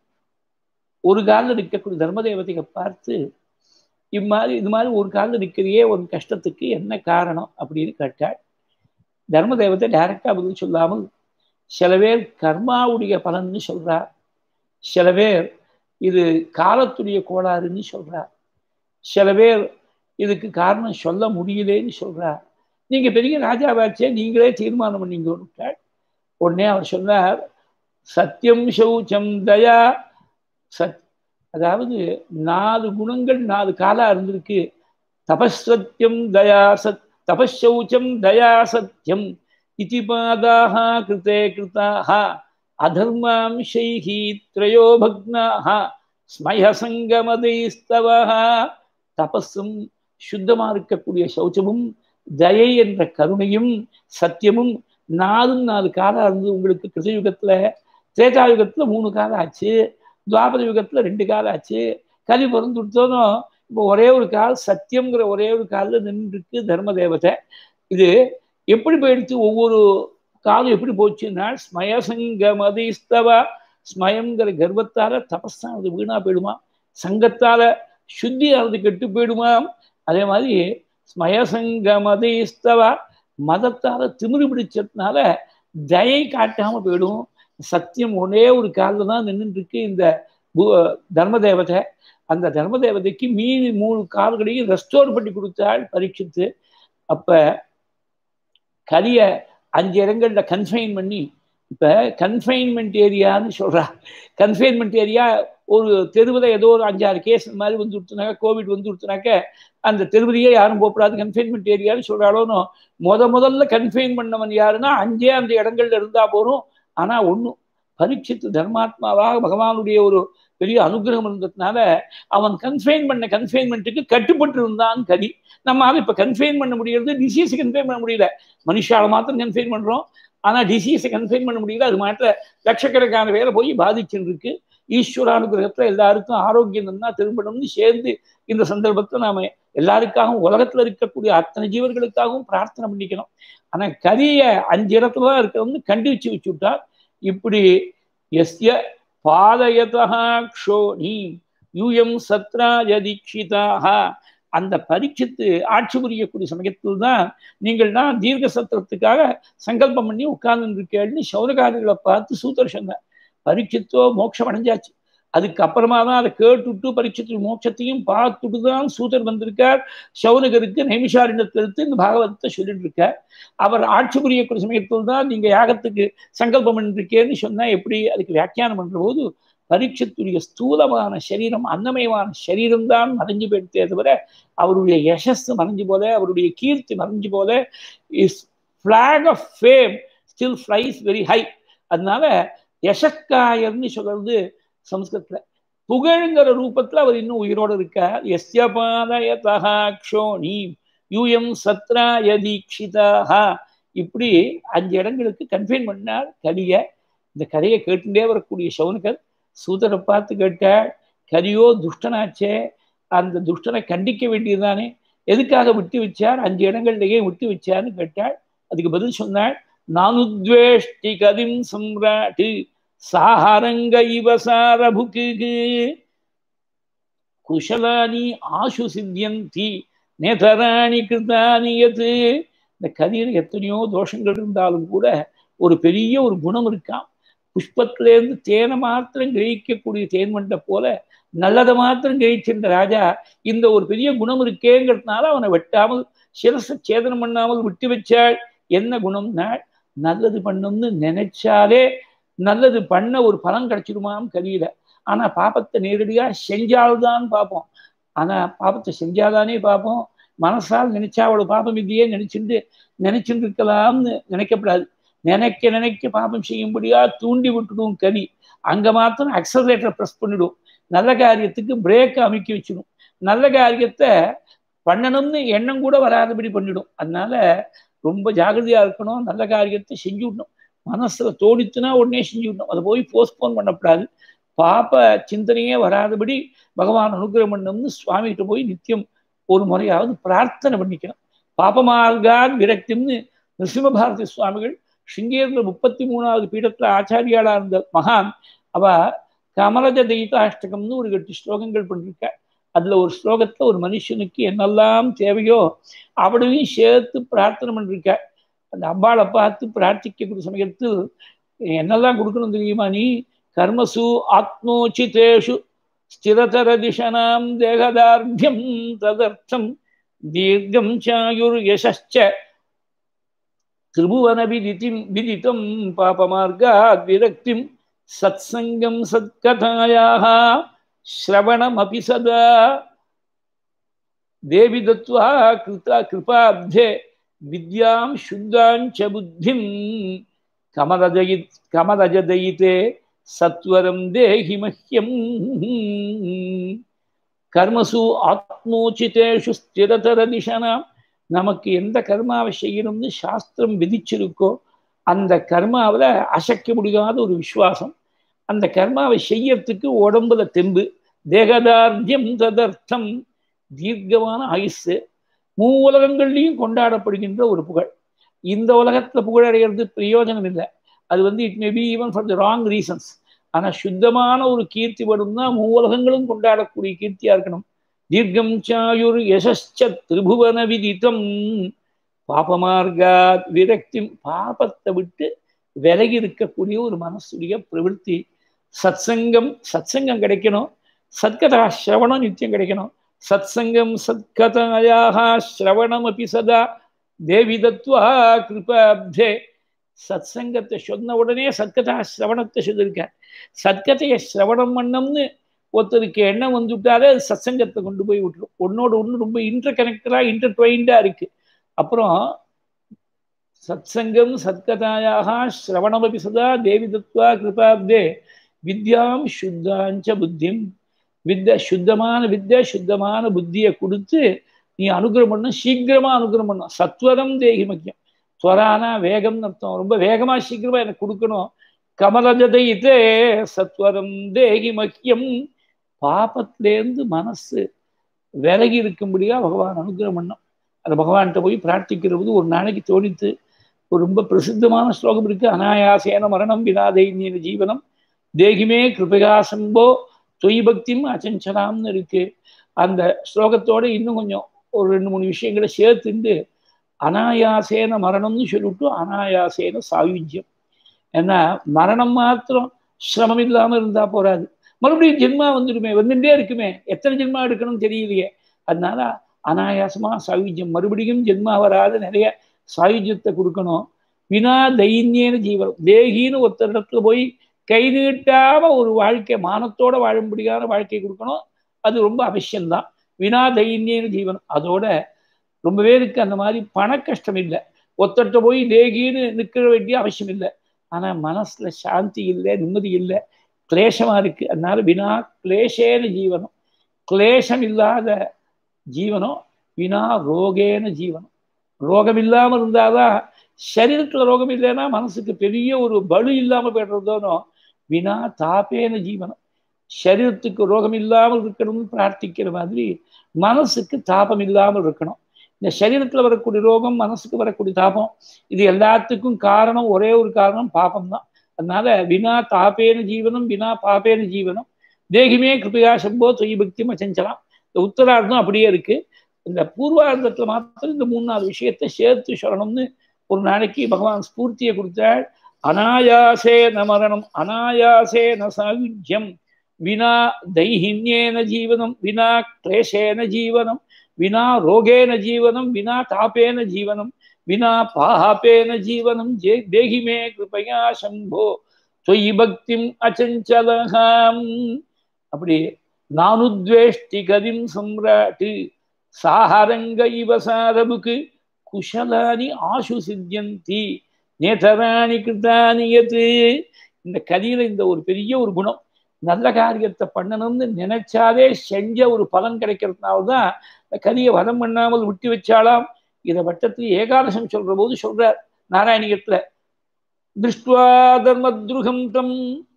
ஒரு காலில் நிற்கக்கூடிய தர்மதேவதையை பார்த்து இம்மாதிரி இது மாதிரி ஒரு காலில் நிற்கிறியே ஒரு கஷ்டத்துக்கு என்ன காரணம் அப்படின்னு கேட்டாள். தர்மதேவத்தை டைரக்டா பதில் சொல்லாமல் சில பேர் கர்மாவுடைய பலன்னு சொல்றா, சில பேர் இது காலத்துடைய கோளாறுன்னு சொல்றா, சில பேர் இதுக்கு காரணம் சொல்ல முடியலேன்னு சொல்றா. நீங்க பெரிய ராஜாவாச்சே, நீங்களே தீர்மானம் பண்ணீங்க. உடனே அவர் சொன்னார், சத்தியம் சௌச்சம் தயா சத் அதாவது நாலு குணங்கள் நாலு காலா இருந்திருக்கு. தபஸ்சத்தியம் தயா சத் தபஸ்சௌச்சம் தயா சத்தியம் இதிபாதாக கிருதே கிருதாக அதர்மாம்சைஹி த்ரயோ பக்னாஹ ஸ்மயசங்கமதைஸ்தவஹ. தபஸும் சுத்தமா இருக்கக்கூடிய சௌச்சமும் தயை என்ற கருணையும் சத்தியமும் நாலும் நாலு காலம் இருந்து உங்களுக்கு கிருஷ்ணயுகத்துல திரேதாயுகத்துல மூணு காலம் ஆச்சு, துவாபர யுகத்துல ரெண்டு காலம் ஆச்சு, கலி பிறந்து கொடுத்தோம். இப்போ ஒரே ஒரு கால் சத்தியம்ங்கிற ஒரே ஒரு காலில் நின்றுருக்கு தர்ம தேவதை. இது எப்படி போயிடுச்சு, ஒவ்வொரு காலம் எப்படி போச்சுன்னா ஸ்மயசங்கமதிஸ்தவா. ஸ்மயங்கிற கர்வத்தால தபஸானது வீணா போயிடுமா, சங்கத்தால சுத்தியானது கெட்டு போயிடுமா. அதே மாதிரி ஸ்மயசங்கமதிஸ்தவா மதத்தால திமிரு பிடிச்சதுனால தயை காட்டாம போயிடும். சத்தியம் ஒரே ஒரு காலில் தான் நின்றுட்டு இருக்கு இந்த தர்ம தேவதை. அந்த தர்ம தேவதைக்கு மீதி மூணு கால்களையும் ரெஸ்டோர் பண்ணி கொடுத்தாள் பரீட்சித்து. அப்ப கலிய அஞ்சு இடங்கள்ல கன்ஃபைன் பண்ணி, இப்ப கன்ஃபைன்மெண்ட் ஏரியான்னு சொல்றா. கன்ஃபைன்மெண்ட் ஏரியா ஒரு தெருவில் ஏதோ ஒரு அஞ்சாறு கேஸ் இந்த மாதிரி வந்து கொடுத்தனாக்க, கோவிட் வந்து கொடுத்தனாக்க அந்த தெருவிலேயே யாரும் போகப்படாது, கன்ஃபைன்மெண்ட் ஏரியான்னு சொல்றாளோன்னு. முத முதல்ல கன்ஃபைன் பண்ணவன் யாருன்னா அஞ்சே அந்த இடங்கள்ல இருந்தா போறோம். ஆனா ஒன்றும் பரீட்சித்து தர்மாத்மாவாக பகவானுடைய ஒரு பெரிய அனுகிரகம் இருந்ததுனால அவன் கன்ஃபைன் பண்ண கன்ஃபைன்மெண்ட்டுக்கு கட்டுப்பட்டு இருந்தான் கலி. நம்மளால இப்ப கன்ஃபைன் பண்ண முடியறது, டிசீஸை கன்ஃபைன் பண்ண முடியல. மனுஷால மாத்திரம் கன்ஃபைன் பண்றோம், ஆனா டிசீஸை கன்ஃபைன் பண்ண முடியல. அது மாற்ற லட்சக்கணக்கான பேரை போய் பாதிச்சுட்டு இருக்கு. ஈஸ்வரானுகிரகத்துல எல்லாருக்கும் ஆரோக்கியம் தான் திரும்பணும்னு சேர்ந்து இந்த சந்தர்ப்பத்தை நாம எல்லாருக்காகவும் உலகத்துல இருக்கக்கூடிய அத்தனை ஜீவர்களுக்காகவும் பிரார்த்தனை பண்ணிக்கணும். ஆனா கலிய அஞ்சு இடத்துல தான் இருக்கிறவங்க கண்டிச்சு வச்சு விட்டார். இப்படி யஸ்ய பாதயதः க்ஷோணி யூயம் சத்ராய தீட்சிதாக. அந்த பரீட்சித்து ஆட்சி புரியக்கூடிய சமயத்தில் தான் நீங்கள் தான் தீர்க்க சத்திரத்துக்காக சங்கல்பம் பண்ணி உட்கார்ந்து இருக்கேன்னு சௌனகாரிகளை பார்த்து சூத்தர் சொன்னார். பரீட்சித்தோ மோட்சம் அடைஞ்சாச்சு. அதுக்கப்புறமா தான் அதை கேட்டுட்டு பரீட்சித்து மோட்சத்தையும் பார்த்துட்டு தான் சூதர் வந்திருக்கார். சௌனகருக்கு நைமிஷாரண்யத்தை எடுத்து இந்த பாகவதத்தை சொல்லிட்டு இருக்கார். அவர் ஆட்சி புரியக்கூடிய சமயத்தில் தான் நீங்க யாகத்துக்கு சங்கல்பம் பண்ணிருக்கேன்னு சொன்னா எப்படி அதுக்கு வியாக்கியானம் பண்ற போது பரீட்சித்துடைய ஸ்தூலமான சரீரம் அன்னமயமான சரீரம் தான் மறைஞ்சு போயிட்டே தவிர அவருடைய யசஸ் மறைஞ்சு போல, அவருடைய கீர்த்தி மறைஞ்சு போல. Is flag of fame still flies very high. அதனால யசக்காயர்னு சொல்றது சம்ஸ்கிருத்துல புகழ்ங்கிற ரூபத்துல அவர் இன்னும் உயிரோடு இருக்கார். எஸ்ய பாதயதः க்ஷோணி யூயம் சத்ராய தீட்சிதாக. இப்படி அஞ்சு இடங்களுக்கு கன்ஃபைன் பண்ணார் கலிய. இந்த கதையை கேட்டுட்டே வரக்கூடிய சௌனகர் சூதரை பார்த்து கேட்டாள், கலியோ துஷ்டனாச்சே, அந்த துஷ்டனை கண்டிக்க வேண்டியதுதானே, எதுக்காக விட்டு வச்சார், அஞ்சு இடங்கள்லயே விட்டு வச்சார்னு கேட்டாள். அதுக்கு பதில் சொன்னாள், நானுத்வேஷ்டி கதிம் சம்ராட்டு சாஹரங்க இவசாரபுக்கு குஷலானி ஆசு சித்தியந்தி நேதராணி கிருதானியது. இந்த கதியில் எத்தனையோ தோஷங்கள் இருந்தாலும் கூட ஒரு பெரிய ஒரு குணம் இருக்காம். புஷ்பத்திலேருந்து தேனை மாத்திரம் கிரகிக்கக்கூடிய தேன்மண்டை போல நல்லதை மாத்திரம் கிரகிச்சிருந்த ராஜா இந்த ஒரு பெரிய குணம் இருக்கேங்கிறதுனால அவனை வெட்டாமல் சிரச சேதனம் பண்ணாமல் விட்டு வச்சாள். என்ன குணம்னா நல்லது பண்ணணும்னு நினைச்சாலே நல்லது பண்ண ஒரு பலன் கிடைச்சிடுமாம் கலியில. ஆனா பாபத்தை நேரடியா செஞ்சால்தான் பார்ப்போம். ஆனா பாபத்தை செஞ்சாதானே பார்ப்போம். மனசால் நினைச்சா அவளோட பாபம் இல்லையே நினைச்சுட்டு நினைச்சுட்டு இருக்கலாம்னு நினைக்கப்படாது. நினைக்க நினைக்க பாபம் செய்யும்படியா தூண்டி விட்டுடும் கலி. அங்க மாத்திரம் அக்சலரேட்டரை ப்ரெஸ் பண்ணிடும். நல்ல காரியத்துக்கு பிரேக்கை அமைக்கி வச்சிடும். நல்ல காரியத்தை பண்ணணும்னு எண்ணம் கூட வராதபடி பண்ணிடும். அதனால ரொம்ப ஜாகிரதையா இருக்கணும். நல்ல காரியத்தை செஞ்சு விடணும். மனசுல தோணித்துனா உடனே செஞ்சு விடணும். அதை போய் போஸ்ட்போன் பண்ணக்கூடாது. பாப்ப சிந்தனையே வராதபடி பகவான் அனுகிரகம் பண்ணணும்னு சுவாமிகிட்ட போய் நித்தியம் ஒரு முறையாவது பிரார்த்தனை பண்ணிக்கணும். பாபமார்கான் விரக்திம்னு நிருசிம்ம பாரதி சுவாமிகள் சிங்கேரில் முப்பத்தி மூணாவது பீடத்துல ஆச்சாரியாளா இருந்த மகான் அவ கமலஜ தெய்தாஷ்டகம்னு ஒரு எட்டு ஸ்லோகங்கள் பண்ணிருக்க. அதுல ஒரு ஸ்லோகத்துல ஒரு மனுஷனுக்கு என்னெல்லாம் தேவையோ அவளையும் சேர்த்து பிரார்த்தனை பண்ணிருக்க. அந்த அம்பாளை பார்த்து பிரார்த்திக்கக்கூடிய சமயத்தில் என்னெல்லாம் கொடுக்கணும் தெரியுமா? நீ கர்மசு ஆத்மோச்சிதேஷு ஸ்திரதர திஷனாம் தேகதார்த்தியம் ததர்த்தம் தீர்க்கம் சாயுர் யசச்ச திரிபுவன விதிதிம் விதிதம் பாபமார்காத் விரக்திம் சத்சங்கம் சத்கதாயாஹ ஸ்ரவணமபி சதா தேவி தத்வா கிருதா கிருபாப்தே வித்யாம் சுத்தாஞ்ச புத்திம் கமலஜயித் கமலஜதயிதே சத்வரம் தேஹி மஹ்யம். கர்மசு ஆத்மோச்சிதேஷு ஸ்திரதர திஷனாம். நமக்கு எந்த கர்மாவை செய்யணும்னு சாஸ்திரம் விதிச்சிருக்கோ அந்த கர்மாவில் அசைக்க முடியாத ஒரு விசுவாசம். அந்த கர்மாவை செய்யறதுக்கு உடம்புல தெம்பு. தேகதார்த்தியம் ததர்த்தம் தீர்க்கமான ஆயுசு. மூ உலகங்கள்லையும் கொண்டாடப்படுகின்ற ஒரு புகழ். இந்த உலகத்துல புகழடைகிறது பிரயோஜனம் இல்லை. அது வந்து it may be even for the wrong reasons. ஆனா சுத்தமான ஒரு கீர்த்தி வரும்னா மூ உலகங்களும் கொண்டாடக்கூடிய கீர்த்தியா இருக்கணும். தீர்க்கம் சாயுர் யசச்ச திரிபுவன விதிதம் பாபமார்காத் விரக்தி. பாபத்தை விட்டு விலகி இருக்கக்கூடிய ஒரு மனசுடைய பிரவೃತ್ತಿ. சத்சங்கம் சத்சங்கம் கிடைக்கணும். சத்கதா ஸ்ரவணம் நித்தியம் கிடைக்கணும். சத்சங்கம் சத்கதாயாஹ ஸ்ரவணம் அபி சதா தேவி தத்வா கிருபாப்தே. சத்சங்கத்தை சொன்ன உடனே சத்கதா ஸ்ரவணத்தை சொல்லியிருக்க. சத்கதையை ஸ்ரவணம் பண்ணம்னு ஒருத்தருக்கு எண்ணம் வந்துவிட்டாலே அது சத்சங்கத்தை கொண்டு போய் விட்டுரும். ஒன்னோட ஒன்று ரொம்ப இன்டர் கனெக்டடா இன்டர்ட்வைண்டா இருக்கு. அப்புறம் சத்சங்கம் சத்கதாயாக ஸ்ரவணமபி சதா தேவி தத்வா கிருபாப்தே வித்யாம் சுத்தாஞ்ச புத்திம். வித்யா சுத்தமான வித்யா சுத்தமான புத்தியை கொடுத்து நீ அனுகிரகம் பண்ணணும். சீக்கிரமா அனுகிரகம் பண்ணணும். சத்வரம் தேகி மக்கியம். துவரானா வேகம்னு அர்த்தம். ரொம்ப வேகமா சீக்கிரமா எனக்கு கொடுக்கணும். கமலஜதயிதே சத்வரம் தேகி மக்கியம். பாபத்திலேருந்து மனசு விலகி இருக்கும்படியா பகவான் அனுகிரகம் பண்ணோம். அந்த பகவான்கிட்ட போய் பிரார்த்திக்கிறது ஒரு நாளைக்கு தோணித்து. ஒரு ரொம்ப பிரசித்தமான ஸ்லோகம் இருக்கு. அனாயாசேன மரணம் வினாதைன்ய ஜீவனம் தேகிமே கிருபையா சம்போ தொய் பக்தியும் அச்சஞ்சலாம்னு இருக்கு. அந்த ஸ்லோகத்தோட இன்னும் கொஞ்சம் ஒரு ரெண்டு மூணு விஷயங்களை சேர்த்துண்டு அனாயாசேன மரணம்னு சொல்லிவிட்டு அனாயாசேன சாயுஜ்யம். ஏன்னா மரணம் மாத்திரம் சிரமம் இல்லாமல் இருந்தா போறாது, மறுபடியும் ஜென்மா வந்துடுமே, வந்துட்டே இருக்குமே, எத்தனை ஜென்மா எடுக்கணும்னு தெரியலையே. அதனால அனாயாசமா சாயுஜ்யம், மறுபடியும் ஜென்மா வராத நிறைய சாயுஜ்யத்தை கொடுக்கணும். வினா தைன்யேன ஜீவனம், தேகின்னு ஒருத்தர் இடத்துல போய் கை நீட்டாம ஒரு வாழ்க்கை மானத்தோட வாழும்படியான வாழ்க்கை கொடுக்கணும். அது ரொம்ப அவசியம்தான். வினா தைன்யேன ஜீவனம். அதோட ரொம்ப பேருக்கு அந்த மாதிரி பண கஷ்டம் இல்லை, ஒத்தட்ட போய் தேகின்னு நிற்க வேண்டிய அவசியம் இல்லை. ஆனா மனசுல சாந்தி இல்லை, நிம்மதி இல்லை, கிளேசமா இருக்கு. அதனால வினா கிளேசேன ஜீவனம், கிளேசம் இல்லாத ஜீவனம். வினா ரோகேன ஜீவனம், ரோகம் இல்லாம இருந்தாதான். சரீரத்துல ரோகம் இல்லைன்னா மனசுக்கு பெரிய ஒரு பலு இல்லாம போய்டுறதோனோ. வினா தாப்பேன ஜீவனம், சரீரத்துக்கு ரோகம் இல்லாமல் இருக்கணும்னு பிரார்த்திக்கிற மாதிரி மனசுக்கு தாபம் இல்லாமல் இருக்கணும். இந்த சரீரத்துல வரக்கூடிய ரோகம், மனசுக்கு வரக்கூடிய தாபம், இது எல்லாத்துக்கும் காரணம் ஒரே ஒரு காரணம், பாபம் தான். அதனால வினா தாப்பேன ஜீவனம், வினா பாப்பேன ஜீவனம். தேகிமே கிருபையா சம்போ தொய் பக்தியும் அச்சஞ்சலாம். இந்த உத்தரார்த்தம் அப்படியே இருக்கு. இந்த பூர்வார்த்தத்துல மாத்திரம் இந்த மூணு நாலு விஷயத்தை சேர்த்து சொல்லணும்னு ஒரு நாளைக்கு பகவான் ஸ்பூர்த்தியை கொடுத்தாள். அனாயாசே ந மரணம், அனாயாசே ந சாயுஜ்யம், வினா தைஹின்யேன ஜீவனம், வினா கிளேசேன ஜீவனம், வினா ரோகேன ஜீவனம், வினா தாப்பேன ஜீவனம், வினா பாபேன ஜீவனம். ஜே தேகிமே கிருபையா சம்போ தொய் பக்திம் அச்சஞ்சலகாம். அப்படி நானுத்வேஷ்டி கதிம் சம்ராட்டு சாஹரங்க இவ சாரபுக்கு குஷலானி ஆசு சித்தியந்தி நேதராணி கிருதானியத்து. இந்த கதியில இந்த ஒரு பெரிய ஒரு குணம், நல்ல காரியத்தை பண்ணணும்னு நினைச்சாலே செஞ்ச ஒரு பலன் கிடைக்கிறதுனால்தான் இந்த கதியை வதம் பண்ணாமல் விட்டு வச்சாலாம். இதை வட்டத்தில் ஏகாதசம் சொல்ற போது சொல்றார் நாராயணியத்துல. திருஷ்டுவா தர்மத்ருகம் தம்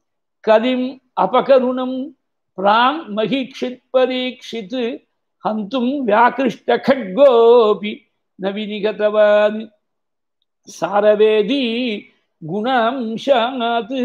கதிம் அபகருணம் பிராங் மகிக்ஷித் பரீட்சித் ஹந்தும் வியாகிருஷ்ட கட்கோபி நவினிகதவான் சாரவேதி குணாம்சாத்.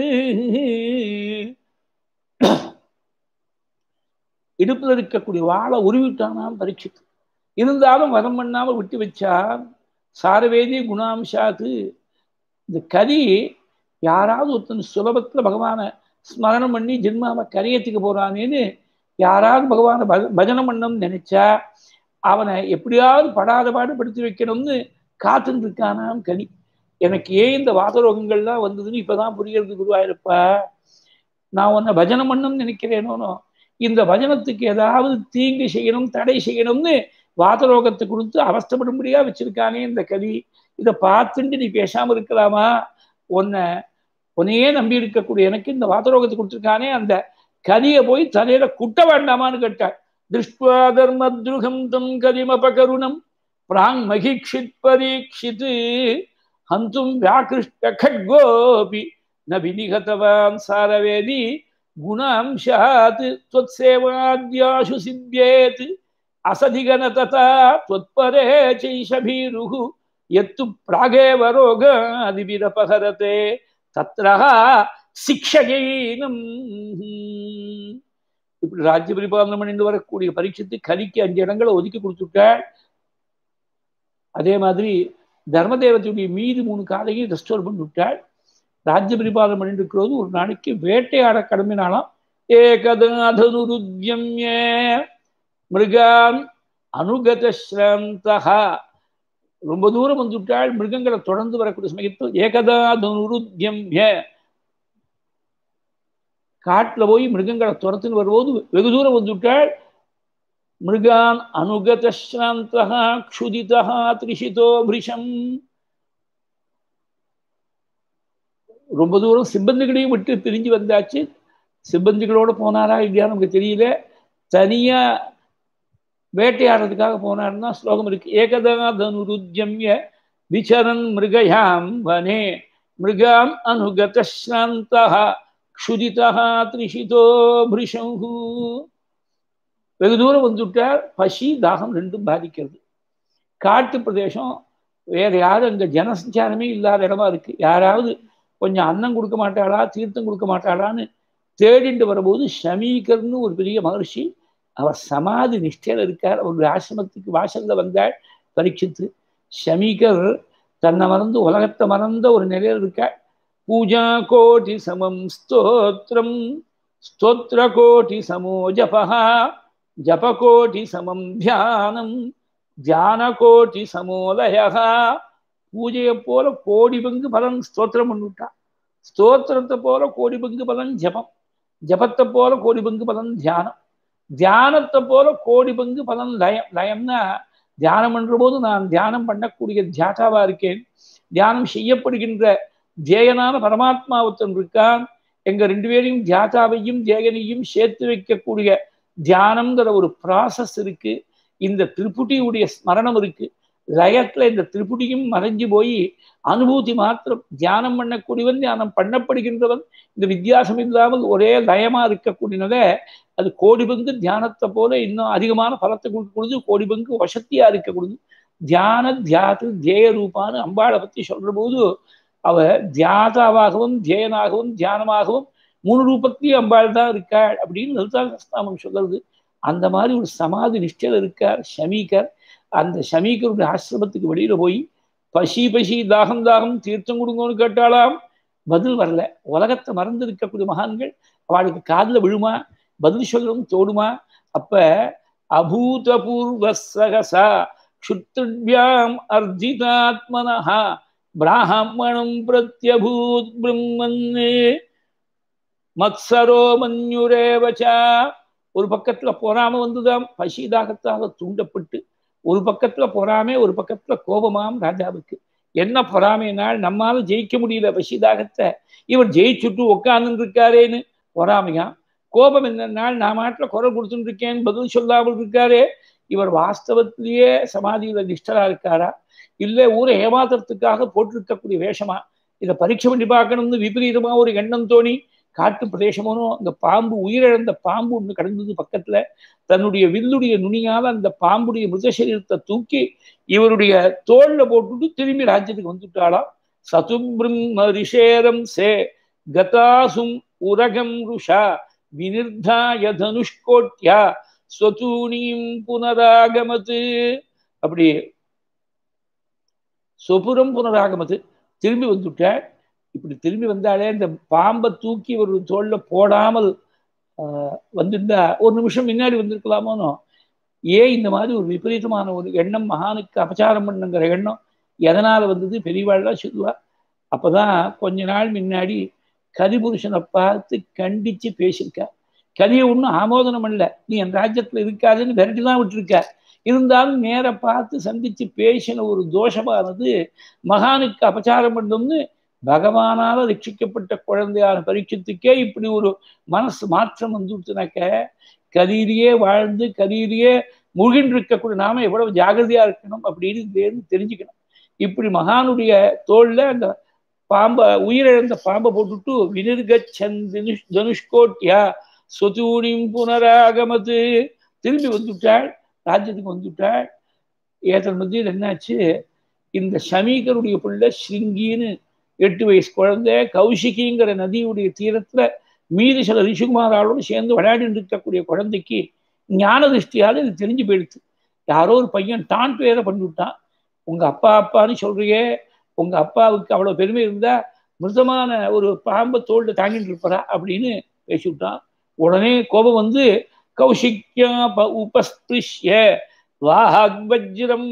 இடுப்புல இருக்கக்கூடிய வாழை உருவிட்டானாம் பரீட்சித்து, இருந்தாலும் வதம் பண்ணாமல் விட்டு வச்சா சாரவேதி குணாம்சாத்து. இந்த கதி யாராவது ஒருத்தன் சுலபத்துல பகவானை ஸ்மரணம் பண்ணி ஜென்மாவை கரையத்துக்கு போறானேன்னு யாராவது பகவானை பஜ பஜனம் பண்ணணும்னு நினைச்சா அவனை எப்படியாவது படாத பாடு படுத்தி வைக்கணும்னு காத்துட்டு இருக்கானாம் கனி. எனக்கு ஏன் இந்த வாதரோகங்கள்லாம் வந்ததுன்னு இப்பதான் புரிகிறது குருவாயிருப்பா. நான் உன்னை பஜனம் பண்ணணும்னு நினைக்கிறேனோ, இந்த பஜனத்துக்கு ஏதாவது தீங்கு செய்யணும், தடை செய்யணும்னு வாதரோகத்தை கொடுத்து அவஸ்தப்படும்படியா வச்சிருக்கானே இந்த கதி. இதை பார்த்துட்டு நீ பேசாம இருக்கலாமா? உன்னை உன்னையே நம்பி இருக்கக்கூடிய எனக்கு இந்த வாதரோகத்தை கொடுத்துருக்கானே, அந்த கதியை போய் தலையில குட்ட வேண்டாமான்னு கேட்டாள். திருஷ்டுவா தர்மத்ருகம் தம் கதிமபகருணம் பிராங் மகிக்ஷித் பரீட்சித் ஹந்தும் வியாகிருஷ்ட கட்கோபி ந விநிகதவான் சாரவேதி குணாம்சாத் த்வத்சேவாத்யாசு சித்யேத் அசதிகன ததா த்வத்பரே சைஷபீருஹு யத்து பிராகேவ ரோகாதிபிரபஹரதே தத்ரஹா சிக்ஷகீனம். இப்படி ராஜ்ய பரிபாலனம் பண்ணிட்டு வரக்கூடிய பரீட்சித்து கலிக்கு அஞ்சு இடங்களை ஒதுக்கி கொடுத்துட்டாள். அதே மாதிரி தர்மதேவத்தையுடைய மீது மூணு காலையும் ரெஸ்டோர் பண்ணி விட்டாள். ராஜ்ய பரிபாலனம் பண்ணிட்டு இருக்கிறது ஒரு நாளைக்கு வேட்டையாட கடமைனாலாம். ஏகதாதனுருத்யம்ய மிருகான் அனுகதஸ்ரந்தஹா. ரொம்ப தூரம் வந்து விட்டாள், மிருகங்களை தொடர்ந்து வரக்கூடிய சமயத்தில் ஏகதாதனுருத்யம்ய காட்டுல போய் மிருகங்களை துரத்துன்னு வரும்போது வெகு தூரம் வந்து விட்டாள். மிருகான் அனுகதஸ்ரந்தஹா க்ஷுதிதஹா த்ரிஷிதோ பிரிஷம். ரொம்ப தூரம் சிப்பந்திகளையும் விட்டு பிரிஞ்சு வந்தாச்சு. சிப்பந்திகளோட போனாரா இல்லையா நமக்கு தெரியல. தனியா வேட்டையாடுறதுக்காக போனாருன்னா ஸ்லோகம் இருக்கு. ஏகதா தனுருத்யம்ய விசரன் மிருகயாம் வனே மிருகாம் அனுகதஸ்ரந்தஹா க்ஷுதிதஹா த்ரிஷிதோ பிரிஷம். வெகு தூரம் வந்துவிட்டார். பசி தாகம் ரெண்டும் பாதிக்கிறது. காட்டு பிரதேசம், வேற யாரும் அங்கே ஜனசஞ்சாரமே இல்லாத இடமா இருக்கு. யாராவது கொஞ்சம் அன்னம் கொடுக்க மாட்டாளா, தீர்த்தம் கொடுக்க மாட்டாளான்னு தேடிண்டு வரும்போது ஷமீகர்னு ஒரு பெரிய மகர்ஷி, அவர் சமாதி நிஷ்டையில் இருக்கார். அவருடைய ஆசிரமத்துக்கு வாசல்ல வந்தாள் பரீட்சித்து. ஷமீகர் தன்னை மறந்து உலகத்தை மறந்த ஒரு நிலையில் இருக்காள். பூஜா கோட்டி சமம் ஸ்தோத்திரம் ஸ்தோத்திர கோட்டி சமோ ஜபஹா ஜபகோட்டி சமம் தியானம் தியான கோட்டி சமோலயா. பூஜையை போல கோடி பங்கு பலன் ஸ்தோத்திரம் பண்ணிவிட்டான். ஸ்தோத்திரத்தை போல கோடி பங்கு பலன் ஜபம், ஜபத்தை போல கோடி பங்கு பலன் தியானம், தியானத்தை போல கோடி பங்கு பலன் லயம். லயம்னா தியானம் பண்ற போது நான் தியானம் பண்ணக்கூடிய தியாதாவா இருக்கேன். தியானம் செய்யப்படுகின்ற தியேயனான பரமாத்மாவத்தன் இருக்கான். எங்க ரெண்டு பேரையும் தியாதாவையும் தியேயனையும் சேர்த்து வைக்கக்கூடிய தியானம்ங்கிற ஒரு ப்ராசஸ் இருக்கு. இந்த திரிபுட்டியுடைய ஸ்மரணம் இருக்கு. லயத்துல இந்த திரிபுட்டியும் மறைஞ்சு போய் அனுபூதி மாத்திரம். தியானம் பண்ணக்கூடியவன் தியானம் பண்ணப்படுகின்றவன் இந்த வித்தியாசம் இல்லாமல் ஒரே லயமா இருக்கக்கூடியனத அது கோடி பங்கு தியானத்தை போல இன்னும் அதிகமான பலத்தை கொடுக்கக்கூடியது, கோடி பங்கு வசத்தியா இருக்கக்கூடியது. தியான தியாது தியேய ரூபான்னு அம்பாளை பத்தி சொல்ற போது அவ தியாதாவாகவும் தியேயனாகவும் தியானமாகவும் மூணு ரூபத்தையும் அம்பாள் தான் இருக்காள் அப்படின்னு லலிதா சஹஸ்ரநாமம் சொல்றது. அந்த மாதிரி ஒரு சமாதி நிஷ்டையில் இருக்கார் ஷமீகர். அந்த ஷமீகருடைய ஆசிரமத்துக்கு வெளியில போய் பசி பசி தாகம் தாகம் தீர்த்தம் கொடுங்கன்னு கேட்டாலாம். பதில் வரல. உலகத்தை மறந்து இருக்கக்கூடிய மகான்கள் அவளுக்கு காதில் விழுமா, பதில் சொல்லவும் தோடுமா? அப்ப அபூதபூர்வ சகசா க்ஷுத்ருப்யாம் அர்ஜிதாத்மனஹா பிராஹ்மணம் பிரத்யபூத் பிரம்மன்னே மத்சரோ மன்யுரேவசா. ஒரு பக்கத்துல பொறாம வந்துதாம், பசி தாகத்தாக தூண்டப்பட்டு. ஒரு பக்கத்துல பொறாமை, ஒரு பக்கத்துல கோபமாம் ராஜாவுக்கு. என்ன பொறாமைனால் நம்மால ஜெயிக்க முடியல பசிதாகத்தை, இவர் ஜெயிச்சுட்டு உட்கார்ந்து இருக்காரேன்னு பொறாமையா. கோபம் என்னன்னால் நான் மாட்டில் குரல் கொடுத்துட்டு இருக்கேன், பதில் சொல்லாமல் இருக்காரே, இவர் வாஸ்தவத்திலேயே சமாதியில நிஷ்டரா இருக்காரா, இல்லை ஊரை ஏமாத்துறதுக்காக போட்டிருக்கக்கூடிய வேஷமா, இதை பரீட்சை பண்ணி பார்க்கணும்னு விபரீதமா ஒரு எண்ணம் தோணி காட்டு பிரதேசமோனும் அந்த பாம்பு, உயிரிழந்த பாம்பு ஒன்று கடந்தது பக்கத்துல. தன்னுடைய வில்லுடைய நுனியால அந்த பாம்புடைய மிருதசரீரத்தை தூக்கி இவருடைய தோல்ல போட்டுட்டு திரும்பி ராஜ்யத்துக்கு வந்துட்டாளாம். சதும்பிரம் ரிஷேரம் சே கதாசும் உரகம் ருஷா வினிர்தாய தனுஷ்கோட்யா ஸ்வதூனீம் புனராகமது. அப்படி சொபுரம் புனராகமது திரும்பி வந்துட்டாள். இப்படி திரும்பி வந்தாலே இந்த பாம்பை தூக்கி ஒரு தோல்ல போடாமல் வந்திருந்தா ஒரு நிமிஷம் முன்னாடி வந்திருக்கலாமோனோ. ஏன் இந்த மாதிரி ஒரு விபரீதமான ஒரு எண்ணம், மகானுக்கு அபச்சாரம் பண்ணுங்கிற எண்ணம் எதனால வந்தது பெரியவாள்லாம் சொல்லுவா. அப்பதான் கொஞ்ச நாள் முன்னாடி கரிபுருஷனை பார்த்து கண்டிச்சு பேசியிருக்கா. கரியை ஒன்றும் ஆமோதனம் பண்ணல, நீ என் ராஜ்யத்துல இருக்காதுன்னு விரட்டி தான் விட்டுருக்க. இருந்தாலும் நேர பார்த்து சந்திச்சு பேசின ஒரு தோஷமானது மகானுக்கு அபச்சாரம் பண்ணோம்னு பகவானால ரட்சிக்கப்பட்ட குழந்தையான பரீட்சத்துக்கே இப்படி ஒரு மனசு மாற்றம் வந்துடுச்சுனாக்க, கதியிலேயே வாழ்ந்து கதியிலேயே முழுகின்று இருக்கக்கூடிய நாம எவ்வளவு ஜாகிரதையா இருக்கணும் அப்படின்னு தெரிஞ்சுக்கணும். இப்படி மகானுடைய தோல்ல அந்த பாம்பை, உயிரிழந்த பாம்பை போட்டுட்டு வினிர்கச்சந்த் தனுஷ்கோட்யா சொதூனிம் புனராகமது திரும்பி வந்துட்டாள், ராஜ்யத்துக்கு வந்துட்டாள். ஏதன் மத்தியில் என்னாச்சு, இந்த ஷமீகருடைய பிள்ளை ஸ்ருங்கின்னு எட்டு வயசு குழந்தை கௌஷிகிங்கிற நதியுடைய தீரத்துல மீது சில ரிஷிகுமாரோடு சேர்ந்து விளையாடிட்டு இருக்கக்கூடிய குழந்தைக்கு ஞான திருஷ்டியால் இது தெரிஞ்சு போயிடுச்சு. யாரோ ஒரு பையன் டான்ட் வேற பண்ணிவிட்டான். உங்க அப்பா அப்பான்னு சொல்றியே, உங்க அப்பாவுக்கு அவ்வளவு பெருமை இருந்தா மிருதமான ஒரு பாம்பை தோல்ல தாங்கிட்டு இருப்பா அப்படின்னு பேசிவிட்டான். உடனே கோபம் வந்து கௌஷிக்யா உபஸ்பிருஷ்ய வாஹ்வஜ்ரம்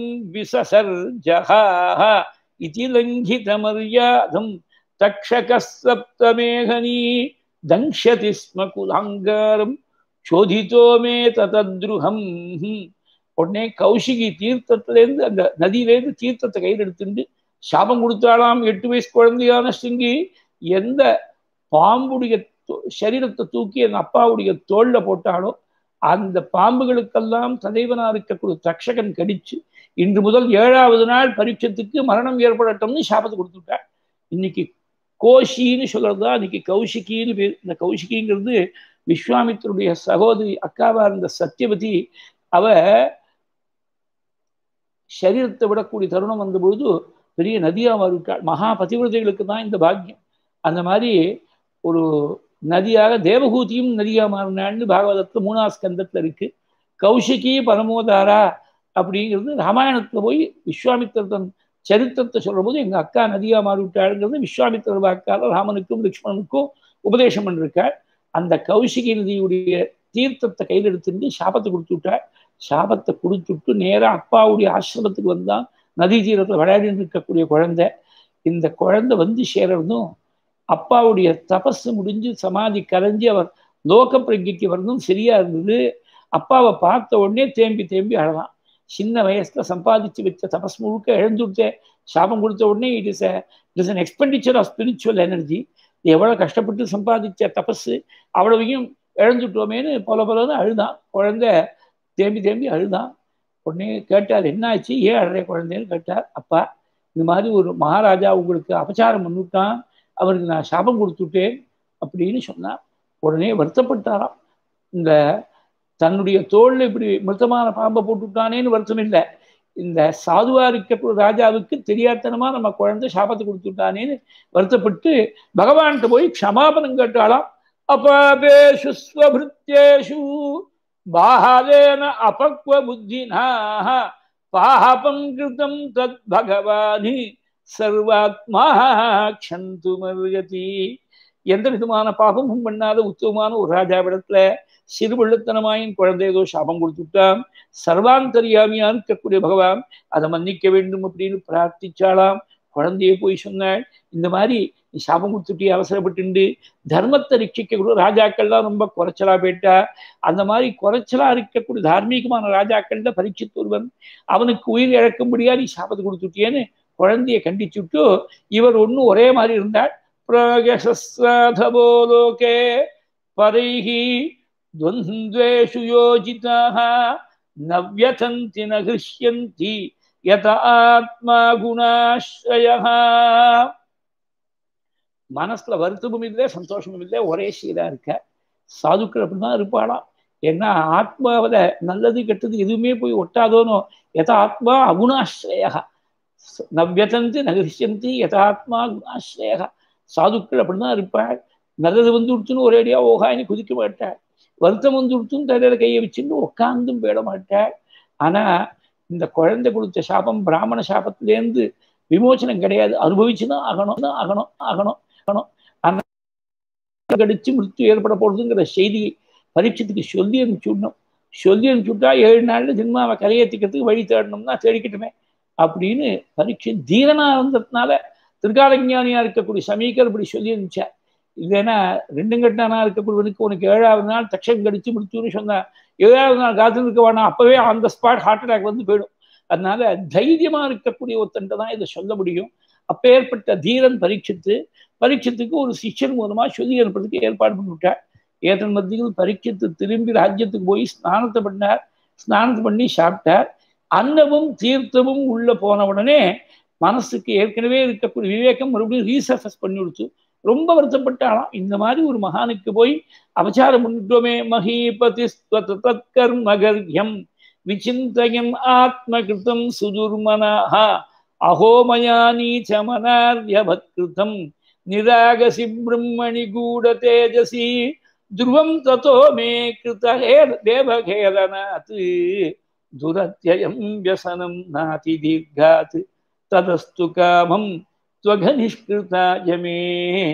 விசசர்ஜஹ இதி லங்கித மர்யாதம் தக்ஷக சப்தமேகனி தங்ஷதி ஸ்ம குலாங்காரம் சோதித்தோமே ததத்ருஹம். உடனே கௌஷிகி தீர்த்தத்திலேருந்து, அந்த நதியிலேருந்து தீர்த்தத்தை கையில் எடுத்துட்டு சாபம் கொடுத்தாலாம். எட்டு வயசு குழந்தையான ஸ்ருங்கி எந்த பாம்புடைய சரீரத்தை தூக்கி என் அப்பாவுடைய தோல்ல போட்டாலோ அந்த பாம்புகளுக்கெல்லாம் தலைவனா இருக்கக்கூடிய தக்ஷகன் கடிச்சு இன்று முதல் ஏழாவது நாள் பரீட்சத்துக்கு மரணம் ஏற்படட்டும்னு சாபத்தை கொடுத்துட்டாள். இன்னைக்கு கோஷின்னு சொல்றதா, இன்னைக்கு கௌஷிகின்னு பேர். இந்த கௌஷிகிங்கிறது விஸ்வாமித்தருடைய சகோதரி அக்காவா இருந்த சத்தியவதி. அவ சரீரத்தை விடக்கூடிய தருணம் வந்த பொழுது பெரிய நதியாக இருக்காள். மகா பதிவிரதைகளுக்கு தான் இந்த பாக்கியம். அந்த மாதிரி ஒரு நதியாக தேவகூதியும் நதியாக மாறினான்னு பாகவதத்துல மூணாவது ஸ்கந்தத்துல இருக்கு. கௌஷிகி பரமோதாரா அப்படிங்கிறது ராமாயணத்துல போய் விஸ்வாமித்திரர் தன் சரித்திரத்தை சொல்ற போது எங்க அக்கா நதியா மாறிவிட்டாளுங்கிறது விஸ்வாமித்திரர் வாக்கால ராமனுக்கும் லக்ஷ்மணனுக்கும் உபதேசம் பண்ணிருக்காள். அந்த கௌஷிகி நதியுடைய தீர்த்தத்தை கையில் எடுத்துட்டு சாபத்தை கொடுத்து விட்டாள். சாபத்தை கொடுத்துட்டு நேரா அப்பாவுடைய ஆசிரமத்துக்கு வந்தான். நதி தீரத்தில் விளையாடி இருக்கக்கூடிய குழந்தை. இந்த குழந்தை வந்து சேரணும் அப்பாவுடைய தபஸ் முடிஞ்சு சமாதி கரைஞ்சி அவர் லோக பிரஜைக்கு வரணும் சரியா இருந்தது. அப்பாவை பார்த்த உடனே தேம்பி தேம்பி அழலாம். சின்ன வயசுல சம்பாதிச்சு வச்ச தபஸ் முழுக்க இழந்துட்டேன். சாபம் கொடுத்த உடனே it is it is an expenditure of spiritual energy. எவ்வளவு கஷ்டப்பட்டு சம்பாதிச்ச தபஸ் அவ்வளவையும் இழந்துட்டோமேனு பல பலன்னு அழுதான். குழந்தை தேம்பி தேம்பி அழுதான். உடனே கேட்டார், என்ன ஆச்சு, ஏன் அழுற குழந்தைன்னு கேட்டார். அப்பா, இந்த மாதிரி ஒரு மகாராஜா உங்களுக்கு அபச்சாரம் பண்ணிவிட்டான், அவருக்கு நான் சாபம் கொடுத்துட்டேன் அப்படின்னு சொன்னார். உடனே வருத்தப்பட்டாராம். இந்த தன்னுடைய தோல்ல இப்படி மிருத்தமான பாம்பை போட்டுவிட்டானேன்னு வருத்தம் இல்லை, இந்த சாதுவா இருக்க ராஜாவுக்கு தெரியாதனமா நம்ம குழந்தை சாபத்தை கொடுத்துட்டானேன்னு வருத்தப்பட்டு பகவான்கிட்ட போய் க்ஷமாபனம் கேட்டாலாம். அபாபேஷு ஸ்வபிருத்யேஷு பாஹலேன அபக்வ புத்தினாஹ பாஹபம் கிருதம் தத் பகவானி சர்வாத்மா க்ஷந்து மர்யதி. எந்த விதமான பாபமும் பண்ணாத உத்தமமான ஒரு ராஜாவிடத்துல சிறுபள்ளத்தனமாயின் குழந்தை ஏதோ சாபம் கொடுத்துட்டான். சர்வாந்தரியாமியா இருக்கக்கூடிய பகவான் அதை மன்னிக்க வேண்டும் அப்படின்னு பிரார்த்திச்சாலாம். குழந்தைய போய் சொன்னாள், இந்த மாதிரி நீ சாபம் கொடுத்துட்டே அவசரப்பட்டு தர்மத்தை ரட்சிக்கக்கூடிய ராஜாக்கள்லாம் ரொம்ப குறைச்சலா போயிட்டா. அந்த மாதிரி குறைச்சலா இருக்கக்கூடிய தார்மீகமான ராஜாக்கள்ல பரீட்சித்து ஒருவன், அவனுக்கு உயிர் இழக்கும்படியா நீ சாபத்தை கொடுத்துட்டியேன்னு குழந்தைய கண்டிச்சுட்டு இவர் ஒன்னும் ஒரே மாதிரி இருந்தாள். பிரகசஸ்ராதபோலோகே பரைஹி துவந்த்வேஷு யோஜிதாஹ நவ்யதந்தி நஹ்ருஷ்யந்தி யத ஆத்மா குணாஸ்ரயஹ. மனசுல வருத்தமும் இல்லை சந்தோஷமும் இல்லை, ஒரே சீரா இருக்க. சாதுக்கள் அப்படிதான் இருப்பாளாம். ஏன்னா ஆத்மாவில நல்லது கெட்டது எதுவுமே போய் ஒட்டாதோனோ. யத ஆத்மா அகுணாஸ்ரயா நவ்யதந்தி நஹ்ருஷ்யந்தி யதாத்மா குணாஸ்ரயா. சாதுக்கள் அப்படிதான் இருப்பாள். நல்லது வந்து கொடுத்துன்னு ஒரேடியா ஓகாயின்னு குதிக்க மாட்டாள். வருத்தம் வந்து கொடுத்துன்னு தலையில கையை வச்சுன்னு உட்காந்தும் போயிட மாட்டாள். ஆனா இந்த குழந்தை கொடுத்த சாபம் பிராமண சாபத்திலேருந்து விமோச்சனம் கிடையாது, அனுபவிச்சுதான் ஆகணும் ஆகணும் ஆகணும் ஆகணும். ஆனா கடிச்சு மிருத்து ஏற்பட போறதுங்கிற செய்தியை பரீட்சத்துக்கு சொல்லி அனுப்பிச்சுடணும். சொல்லி அனுப்பிச்சுட்டா ஏழு நாள்ல ஜென்மாவை கரையேற்றிக்கிறதுக்கு வழி தேடணும்னா தேடிக்கிட்டுமே அப்படின்னு பரீட்சை தீரனா இருந்ததுனால திருக்காலஞானியா இருக்கக்கூடிய சமீகர் இப்படி சொல்லி இருந்துச்சா. இல்லைன்னா ரெண்டும் கட்டானா இருக்கக்கூடியவனுக்கு உனக்கு ஏழாவது நாள் தட்சம் கடிச்சு முடிச்சுன்னு சொன்னா ஏழாவது நாள் காத்து இருக்க வேணாம், அப்பவே on the spot heart attack வந்து போயிடும். அதனால தைரியமா இருக்கக்கூடிய ஒருத்தன்ட்ட தான் இதை சொல்ல முடியும். அப்பேற்பட்ட தீரன் பரீட்சித்து பரீட்சத்துக்கு ஒரு சிஷ்யன் மூலமா சொல்லி அனுப்புறதுக்கு ஏற்பாடு பண்ணிவிட்டார். ஏதன் மத்தியில் பரீட்சித்து திரும்பி ராஜ்யத்துக்கு போய் ஸ்நானத்தை பண்ணார். ஸ்நானத்தை பண்ணி சாப்பிட்டார். அன்னமும் தீர்த்தமும் உள்ள போன உடனே மனசுக்கு ஏற்கனவே இருக்கக்கூடிய விவேகம் மறுபடியும் ரீசர்ஃபஸ் பண்ணி கொடுத்து ரொம்ப வருத்தப்பட்டாலாம். இந்த மாதிரி ஒரு மகானுக்கு போய் அபச்சாரம் பண்ணிட்டோமே. மகீபதி தத்கர்மகர்யம் விசிந்தயம் ஆத்மகிருதம் சுதுர்மனஹ அஹோமயா நீச்சமனார்யவத்கிருதம் நிராகசி பிரம்மணி கூட தேஜசி துருவம் ததோ மே கிருதஹே தேவகேலனாத் துரத்யயம் வியசனம் நாதி தீர்காத் ததஸ்து காமம் துவகநிஷ்கிருதாயமே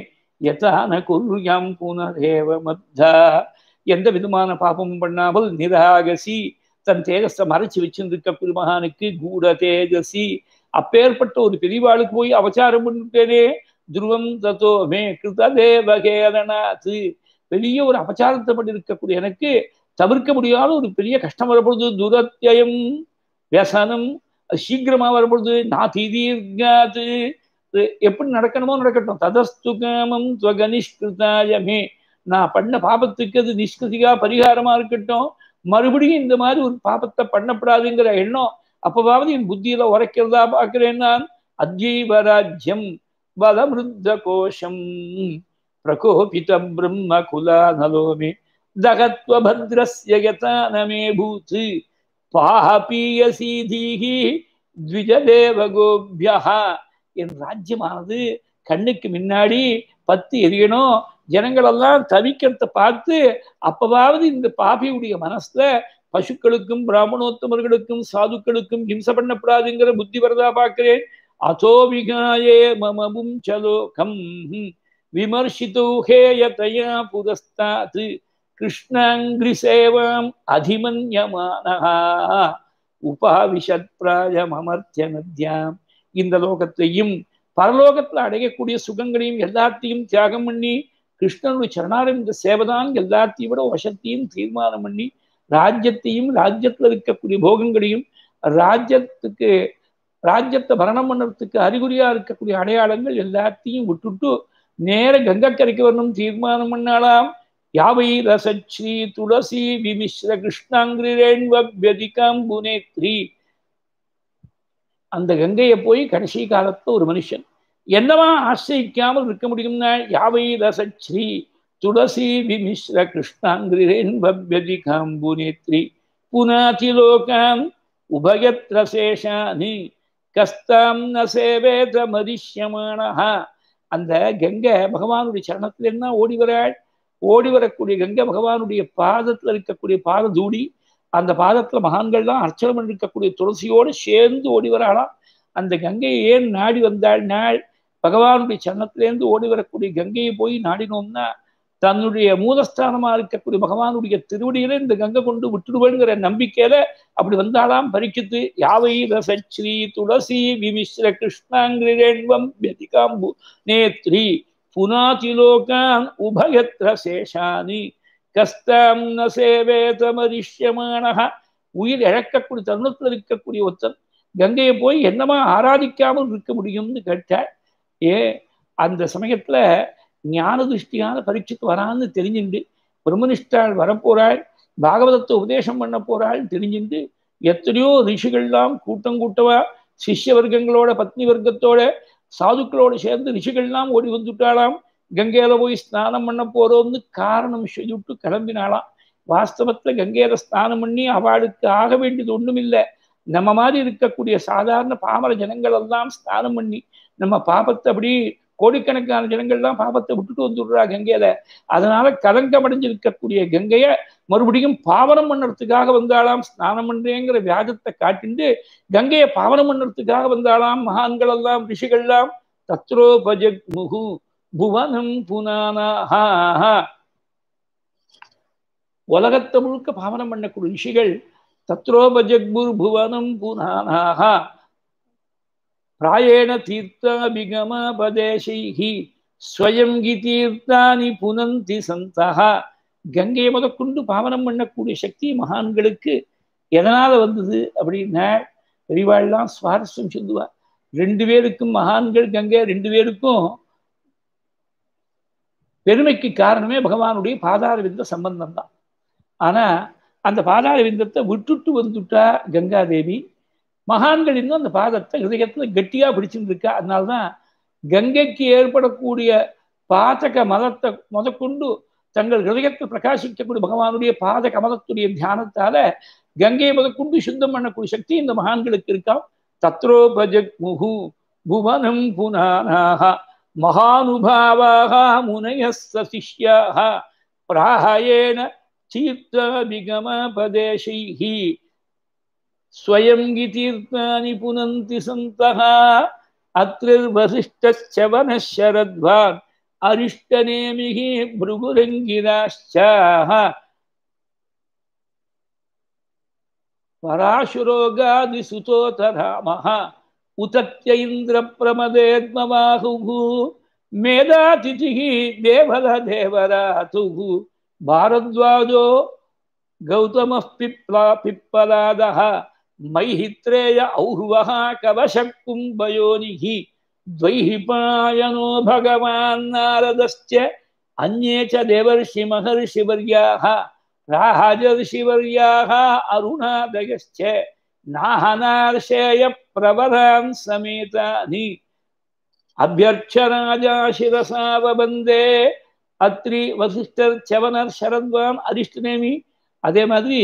யதான குர்யாம் புனரேவ மத்தா. எந்த விதமான பாபமும் பண்ணாமல் நிராகசி தன் தேஜஸை மறைச்சு வச்சிருக்க மகானுக்கு கூட தேஜசி அப்பேற்பட்ட ஒரு பெரியவாளுக்கு போய் அவச்சாரம் பண்ணிட்டேனே. துருவம் தத்தோ மே கிருத தேவகேலனாத். பெரிய ஒரு அபச்சாரத்தை பண்ணி இருக்கக்கூடிய எனக்கு தவிர்க்க முடியாத ஒரு பெரிய கஷ்டம் வரப்பொழுது துரத்யம் வியசனம் சீக்கிரமா வரப்பொழுது நாதி தீர்காத். எப்படி நடக்கணுமோ நடக்கட்டும். ததஸ்து காமம் துவகநிஷ்கிருதாயமே. நான் பண்ண பாபத்துக்கு அது நிஷ்கிருதிகா பரிகாரமா இருக்கட்டும். மறுபடியும் இந்த மாதிரி ஒரு பாபத்தை பண்ணப்படாதுங்கிற எண்ணம் அப்பவாவது என் புத்தியில உரைக்கிறதா பார்க்கிறேன். நான் அஜீவராஜ்யம் பலமிருத்த கோஷம் பிரகோபித பிரம்ம குலாநலோமே தகத்வ பத்ரஸ்ய யதானமே பூத் பாபீயசீதீஹி த்விஜதேவகோப்யஹ. என் ராஜ்யமானது கண்ணுக்கு முன்னாடி பத்து எரியணும், ஜனங்களெல்லாம் தவிக்கிறத பார்த்து அப்பவாவது இந்த பாபியுடைய மனசுல பசுக்களுக்கும் பிராமணோத்தமர்களுக்கும் சாதுக்களுக்கும் ஹிம்சை பண்ணப்படாதுங்கிற புத்தி வரதா பார்க்கிறேன். அதோ விகாயே மமபும் சலோகம் விமர்சிதோ ஹேயதயா புரஸ்தாத் கிருஷ்ணாங்கிரி சேவாம் அதிமன்யமானஹ உபாவிஷத் பிராயம் அமர்த்திய நத்யாம். இந்த லோகத்தையும் பரலோகத்தில் அடையக்கூடிய சுகங்களையும் எல்லாத்தையும் தியாகம் பண்ணி கிருஷ்ணனுடைய சரணாரவிந்த சேவைதான் எல்லாத்தையும் விட வசத்தையும் தீர்மானம் பண்ணி ராஜ்யத்தையும் ராஜ்யத்தில் இருக்கக்கூடிய போகங்களையும் ராஜ்யத்துக்கு ராஜ்யத்தை பரணம் பண்ணுறதுக்கு அறிகுறியா இருக்கக்கூடிய அடையாளங்கள் எல்லாத்தையும் விட்டுட்டு நேர கங்கக்கரைக்கு வரணும் தீர்மானம் பண்ணாலாம். யாவை ரசச்சி துளசி விமிஸ்ர கிருஷ்ணாங்கிரேண்வத்யதிகாம் புனேத்ரி. அந்த கங்கையை போய் கடைசி காலத்துல ஒரு மனுஷன் என்னவா ஆசிரிக்காமல் இருக்க முடியும்னா யாவை ரசச்சி துளசி விமிஸ்ர கிருஷ்ணாங்கிரேண்வத்யதிகாம் புனேத்ரி புனாதி லோகாம் உபயத்ர சேஷானி கஸ்தாம் ந சேவேத மதிஷ்யமானஹ. அந்த கங்கை பகவானுடைய சரணத்துல என்ன ஓடி வராள். ஓடி வரக்கூடிய கங்கை பகவானுடைய பாதத்துல இருக்கக்கூடிய பாத தூடி. அந்த பாதத்துல மகான்கள்லாம் அர்ச்சனை பண்ணிருக்கக்கூடிய துளசியோடு சேர்ந்து ஓடி வராளாம். அந்த கங்கையை ஏன் நாடி வந்தாள் நாள் பகவானுடைய சரணத்திலேருந்து ஓடி வரக்கூடிய கங்கையை போய் நாடினோம்னா தன்னுடைய மூலஸ்தானமா இருக்கக்கூடிய பகவானுடைய திருவடியில இந்த கங்கை கொண்டு விட்டுடுவேங்கிற நம்பிக்கையில அப்படி வந்தாலாம் பரிக்கித்து. யாவை ரசச்ரீ துளசி விமிஸ்ர கிருஷ்ணாங்கிரேண்வம் வ்யதிகாம்பு நேத்ரி புனாதி லோகான் உபயத்ர சேஷானி கஸ்தாம் ந சேவேத மதிஷ்யமானஹ. உயிர் இழக்கக்கூடிய தருணத்தில் இருக்கக்கூடிய ஒருத்தன் கங்கையை போய் என்னமா ஆராதிக்காமல் இருக்க முடியும்னு கேட்டாள். ஏ அந்த சமயத்துல ஞான திருஷ்டியான பரீட்சைக்கு வரான்னு தெரிஞ்சுண்டு பிரம்மனிஷ்டாள் வரப்போறாள், பாகவதத்தை உபதேசம் பண்ண போறாள் தெரிஞ்சுண்டு எத்தனையோ ரிஷிகள்லாம் கூட்டம் கூட்டவா சிஷ்ய வர்க்கங்களோட பத்னி வர்க்கத்தோட சாதுக்களோட சேர்ந்து ரிஷிகள்லாம் ஓடி வந்துட்டாளாம். கங்கையில போய் ஸ்நானம் பண்ண போறோம்னு காரணம் சொல்லிவிட்டு கிளம்பினாளாம். வாஸ்தவத்துல கங்கையில ஸ்நானம் பண்ணி அவளுக்கு ஆக வேண்டியது ஒண்ணும் இல்லை. நம்ம மாதிரி இருக்கக்கூடிய சாதாரண பாமர ஜனங்கள் எல்லாம் ஸ்நானம் பண்ணி நம்ம பாபத்தை அப்படி கோடிக்கணக்கான ஜனங்கள்லாம் பாபத்தை விட்டுட்டு வந்துடுறா கங்கையில. அதனால கலங்கமடைஞ்சிருக்கக்கூடிய கங்கைய மறுபடியும் பாவனம் பண்ணுறதுக்காக வந்தாலாம். ஸ்நானம் பண்றேங்கிற வியாஜத்தை காட்டிண்டு கங்கையை பாவனம் பண்ணுறதுக்காக வந்தாலாம் மகான்கள் எல்லாம் ரிஷிகள்லாம். தத்ரோபஜக் முகு புவனம் புனானாஹா. உலகத்தை முழுக்க பாவனம் பண்ணக்கூடிய ரிஷிகள் தத்ரோபஜக்புர் புவனம் புனானாஹா பிராயேண தீர்த்தாபிகமபதேசைஹி ஸ்வயம் கி தீர்த்தானி புனந்தி சந்தஹா. கங்கையை முதற்கொண்டு பாவனம் பண்ணக்கூடிய சக்தி மகான்களுக்கு எதனால வந்தது அப்படின்னா பெரியவாள்லாம் சுவாரஸ்யம் சொல்லுவா. ரெண்டு பேருக்கும் மகான்கள் கங்கை ரெண்டு பேருக்கும் பெருமைக்கு காரணமே பகவானுடைய பாதார விந்த சம்பந்தம் தான். ஆனா அந்த பாதார விந்தத்தை விட்டுட்டு வந்துட்டா கங்காதேவி. மகான்கள் இன்னும் அந்த பாதத்தை ஹிருதயத்துல கட்டியா பிடிச்சுட்டு இருக்கா. அதனால்தான் கங்கைக்கு ஏற்படக்கூடிய பாதக மதத்தை முதற்கொண்டு தங்கள் ஹிருதயத்தை பிரகாசிக்கக்கூடிய பகவானுடைய பாத கமலத்துடைய தியானத்தால கங்கையை முதற்கொண்டு சுத்தம் பண்ணக்கூடிய சக்தி இந்த மகான்களுக்கு இருக்காம். தத்ரோபஜக் முகு புவனம் புனானாஹ மகானுபாவாக முனயஸ்ஸ சிஷ்யாஹ பிராயேண தீர்த்தாபிகமபதேசைஹி ஸ்வயம் கி தீர்த்தானி புனந்தி சந்தஹ. அத்ரிர்வசிஷ்டச்சவனஷரத்வான் அரிஷ்டநேமிஹி ப்ருகுரங்கிராஷ்சாஹ பராசுரோகாதிசுதோதராமஹ உதத்ய இந்திர பிரமதேத்மவாஹுஹு மேதாதிதிஹி தேவல தேவராதுஹு பாரத்வாஜோ கௌதமः பிப்லா பிப்பலாதஹ மைஹித்ரேய ஔஹ்வஹ கவசக்கும்பயோனிஹி द्वैहिपायनो भगवान् नारदश्च अन्ये च देवर्षि महर्षिवर्याः राजर्षिवर्याः अरुणादयश्च नाहनार्षेय प्रवरान् समेतानि अभ्यर्चराजा शिरसा ववन्दे. अत्रि वसिष्ठर चवनर शरद्वान अरिष्टनेमि. அதே மாதிரி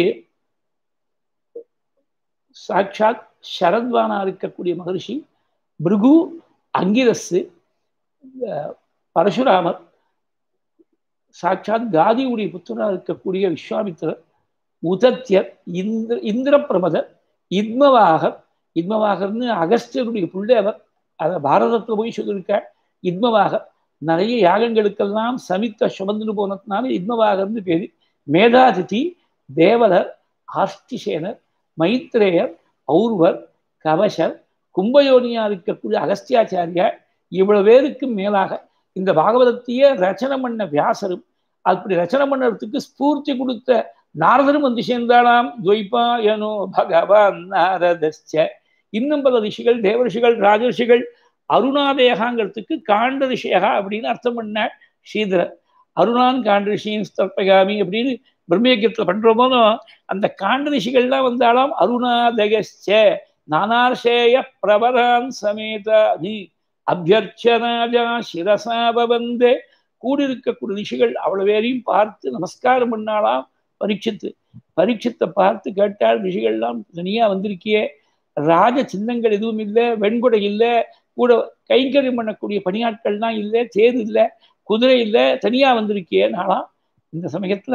சாட்சாத் சரத்வானா இருக்கக்கூடிய மகர்ஷி பிருகு அங்கிரஸ் பரசுராமர் சாட்சாத் காதியுடைய புத்திரராக இருக்கக்கூடிய விஸ்வாமித்திரர், உதத்தியர், இந்திர இந்திரபிரமதர், இத்மவாகர். இத்மவாகர்னு அகஸ்தியருடைய பிள்ளை அவர். அதை பாரதத்தில் போய் சொல்லியிருக்கார். இத்மவாகர் நிறைய யாகங்களுக்கெல்லாம் சமித்த சுமந்துன்னு போனதுனால இத்மவாகர்னு பேரு. மேதாதிதி, தேவலர், ஆஷ்டிசேனர், மைத்ரேயர், ஔர்வர், கவசர், கும்பயோனியா இருக்கக்கூடிய அகஸ்தியாச்சாரியார், இவ்வளவு பேருக்கு மேலாக இந்த பாகவதத்தையே ரச்சனை பண்ண வியாசரும், அப்படி ரச்சனை பண்ணறதுக்கு ஸ்பூர்த்தி கொடுத்த நாரதரும் வந்து சேர்ந்தாலாம். துவைபாயனோ பகவான் நாரதஸ்ச. இன்னும் பல ரிஷிகள், தேவரிஷிகள், ராஜரிஷிகள். அருணாதேகாங்கிறதுக்கு காண்ட ரிஷியகா அப்படின்னு அர்த்தம் பண்ணார் ஸ்ரீதரர். அருணான் காண்ட ரிஷியின் ஸ்தர்பகாமி அப்படின்னு பிரம்மயஜத்தில் பண்ற போதும் அந்த காண்ட ரிஷிகள்லாம் வந்தாலும் அருணாதகஸ்ச நானார்ஷேய பிரபரான் சமேதாதி அபியர்ச்சனாஜா சிரசாபவந்தே. கூடியிருக்கக்கூடிய ரிஷிகள் அவ்வளவு பேரையும் பார்த்து நமஸ்காரம் பண்ணாலாம் பரீட்சித்து. பரீட்சித்தை பார்த்து கேட்டால், ரிஷிகள்லாம் தனியா வந்திருக்கியே, ராஜ சின்னங்கள் எதுவும் இல்லை, வெண்குடை இல்லை, கூட கைங்கரியம் பண்ணக்கூடிய பணியாட்கள்லாம் இல்லை, தேர் இல்லை, குதிரை இல்லை, தனியா வந்திருக்கியே. நாளாம் இந்த சமயத்துல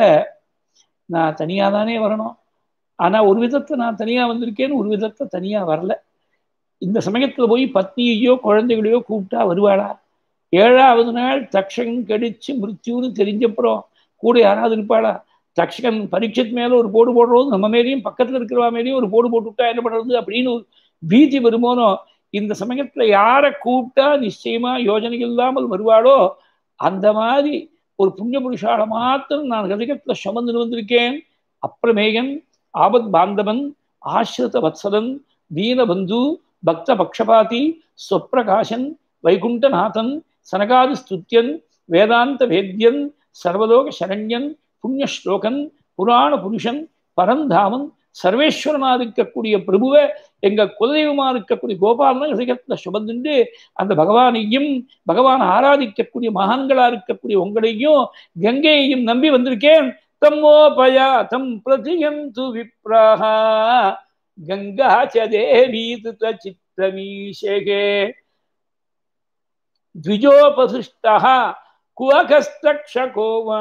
நான் தனியா தானே வரணும், ஆனா ஒரு விதத்தை நான் தனியா வந்திருக்கேன்னு ஒரு விதத்தை தனியா வரல. இந்த சமயத்துல போய் பத்னியையோ குழந்தைகளையோ கூப்பிட்டா வருவாளா? ஏழாவது நாள் தக்ஷகன் கடிச்சு மிருத்யூன்னு தெரிஞ்சப்புறம் கூட யாராவது இருப்பாளா? தக்ஷகன் பரீட்சித் மேல ஒரு போடு போடுறது, நம்ம மேலேயும் பக்கத்துல இருக்கிறவா மேலேயும் ஒரு போடு போட்டுவிட்டா என்ன பண்றது அப்படின்னு ஒரு பீதி வருமோனோ. இந்த சமயத்துல யாரை கூப்பிட்டா நிச்சயமா யோஜனை இல்லாமல் வருவாளோ அந்த மாதிரி ஒரு புண்ணிய புருஷால மாத்திரம் நான் ஹிருதயத்துல சுமந்து வந்திருக்கேன். அப்பிரமேயன், ஆபத் பாந்தவன், ஆசிரித வத்சலன், தீனபந்து, பக்த பக்ஷபாதி, ஸ்வப்பிரகாசன், வைகுண்டநாதன், சனகாதி ஸ்துத்யன், வேதாந்த வேத்யன், சர்வலோக சரண்யன், புண்ணியஸ்லோகன், புராண புருஷன், பரந்தாமன், சர்வேஸ்வரனா இருக்கக்கூடிய பிரபுவை எங்க குலதெய்வமா இருக்கக்கூடிய கோபாலன ஹிருதயத்துல சுமந்துண்டு அந்த பகவானையும் பகவான் ஆராதிக்கக்கூடிய மகான்களா இருக்கக்கூடிய உங்களையும் கங்கையையும் நம்பி வந்திருக்கேன். தம்மோபயா தம் பிரதியந்து விப்ராஹா கங்கா ச தேவி துத சித்தமீஷேகே த்விஜோபசிஷ்டஹ குவகஸ்தக்ஷகோ வா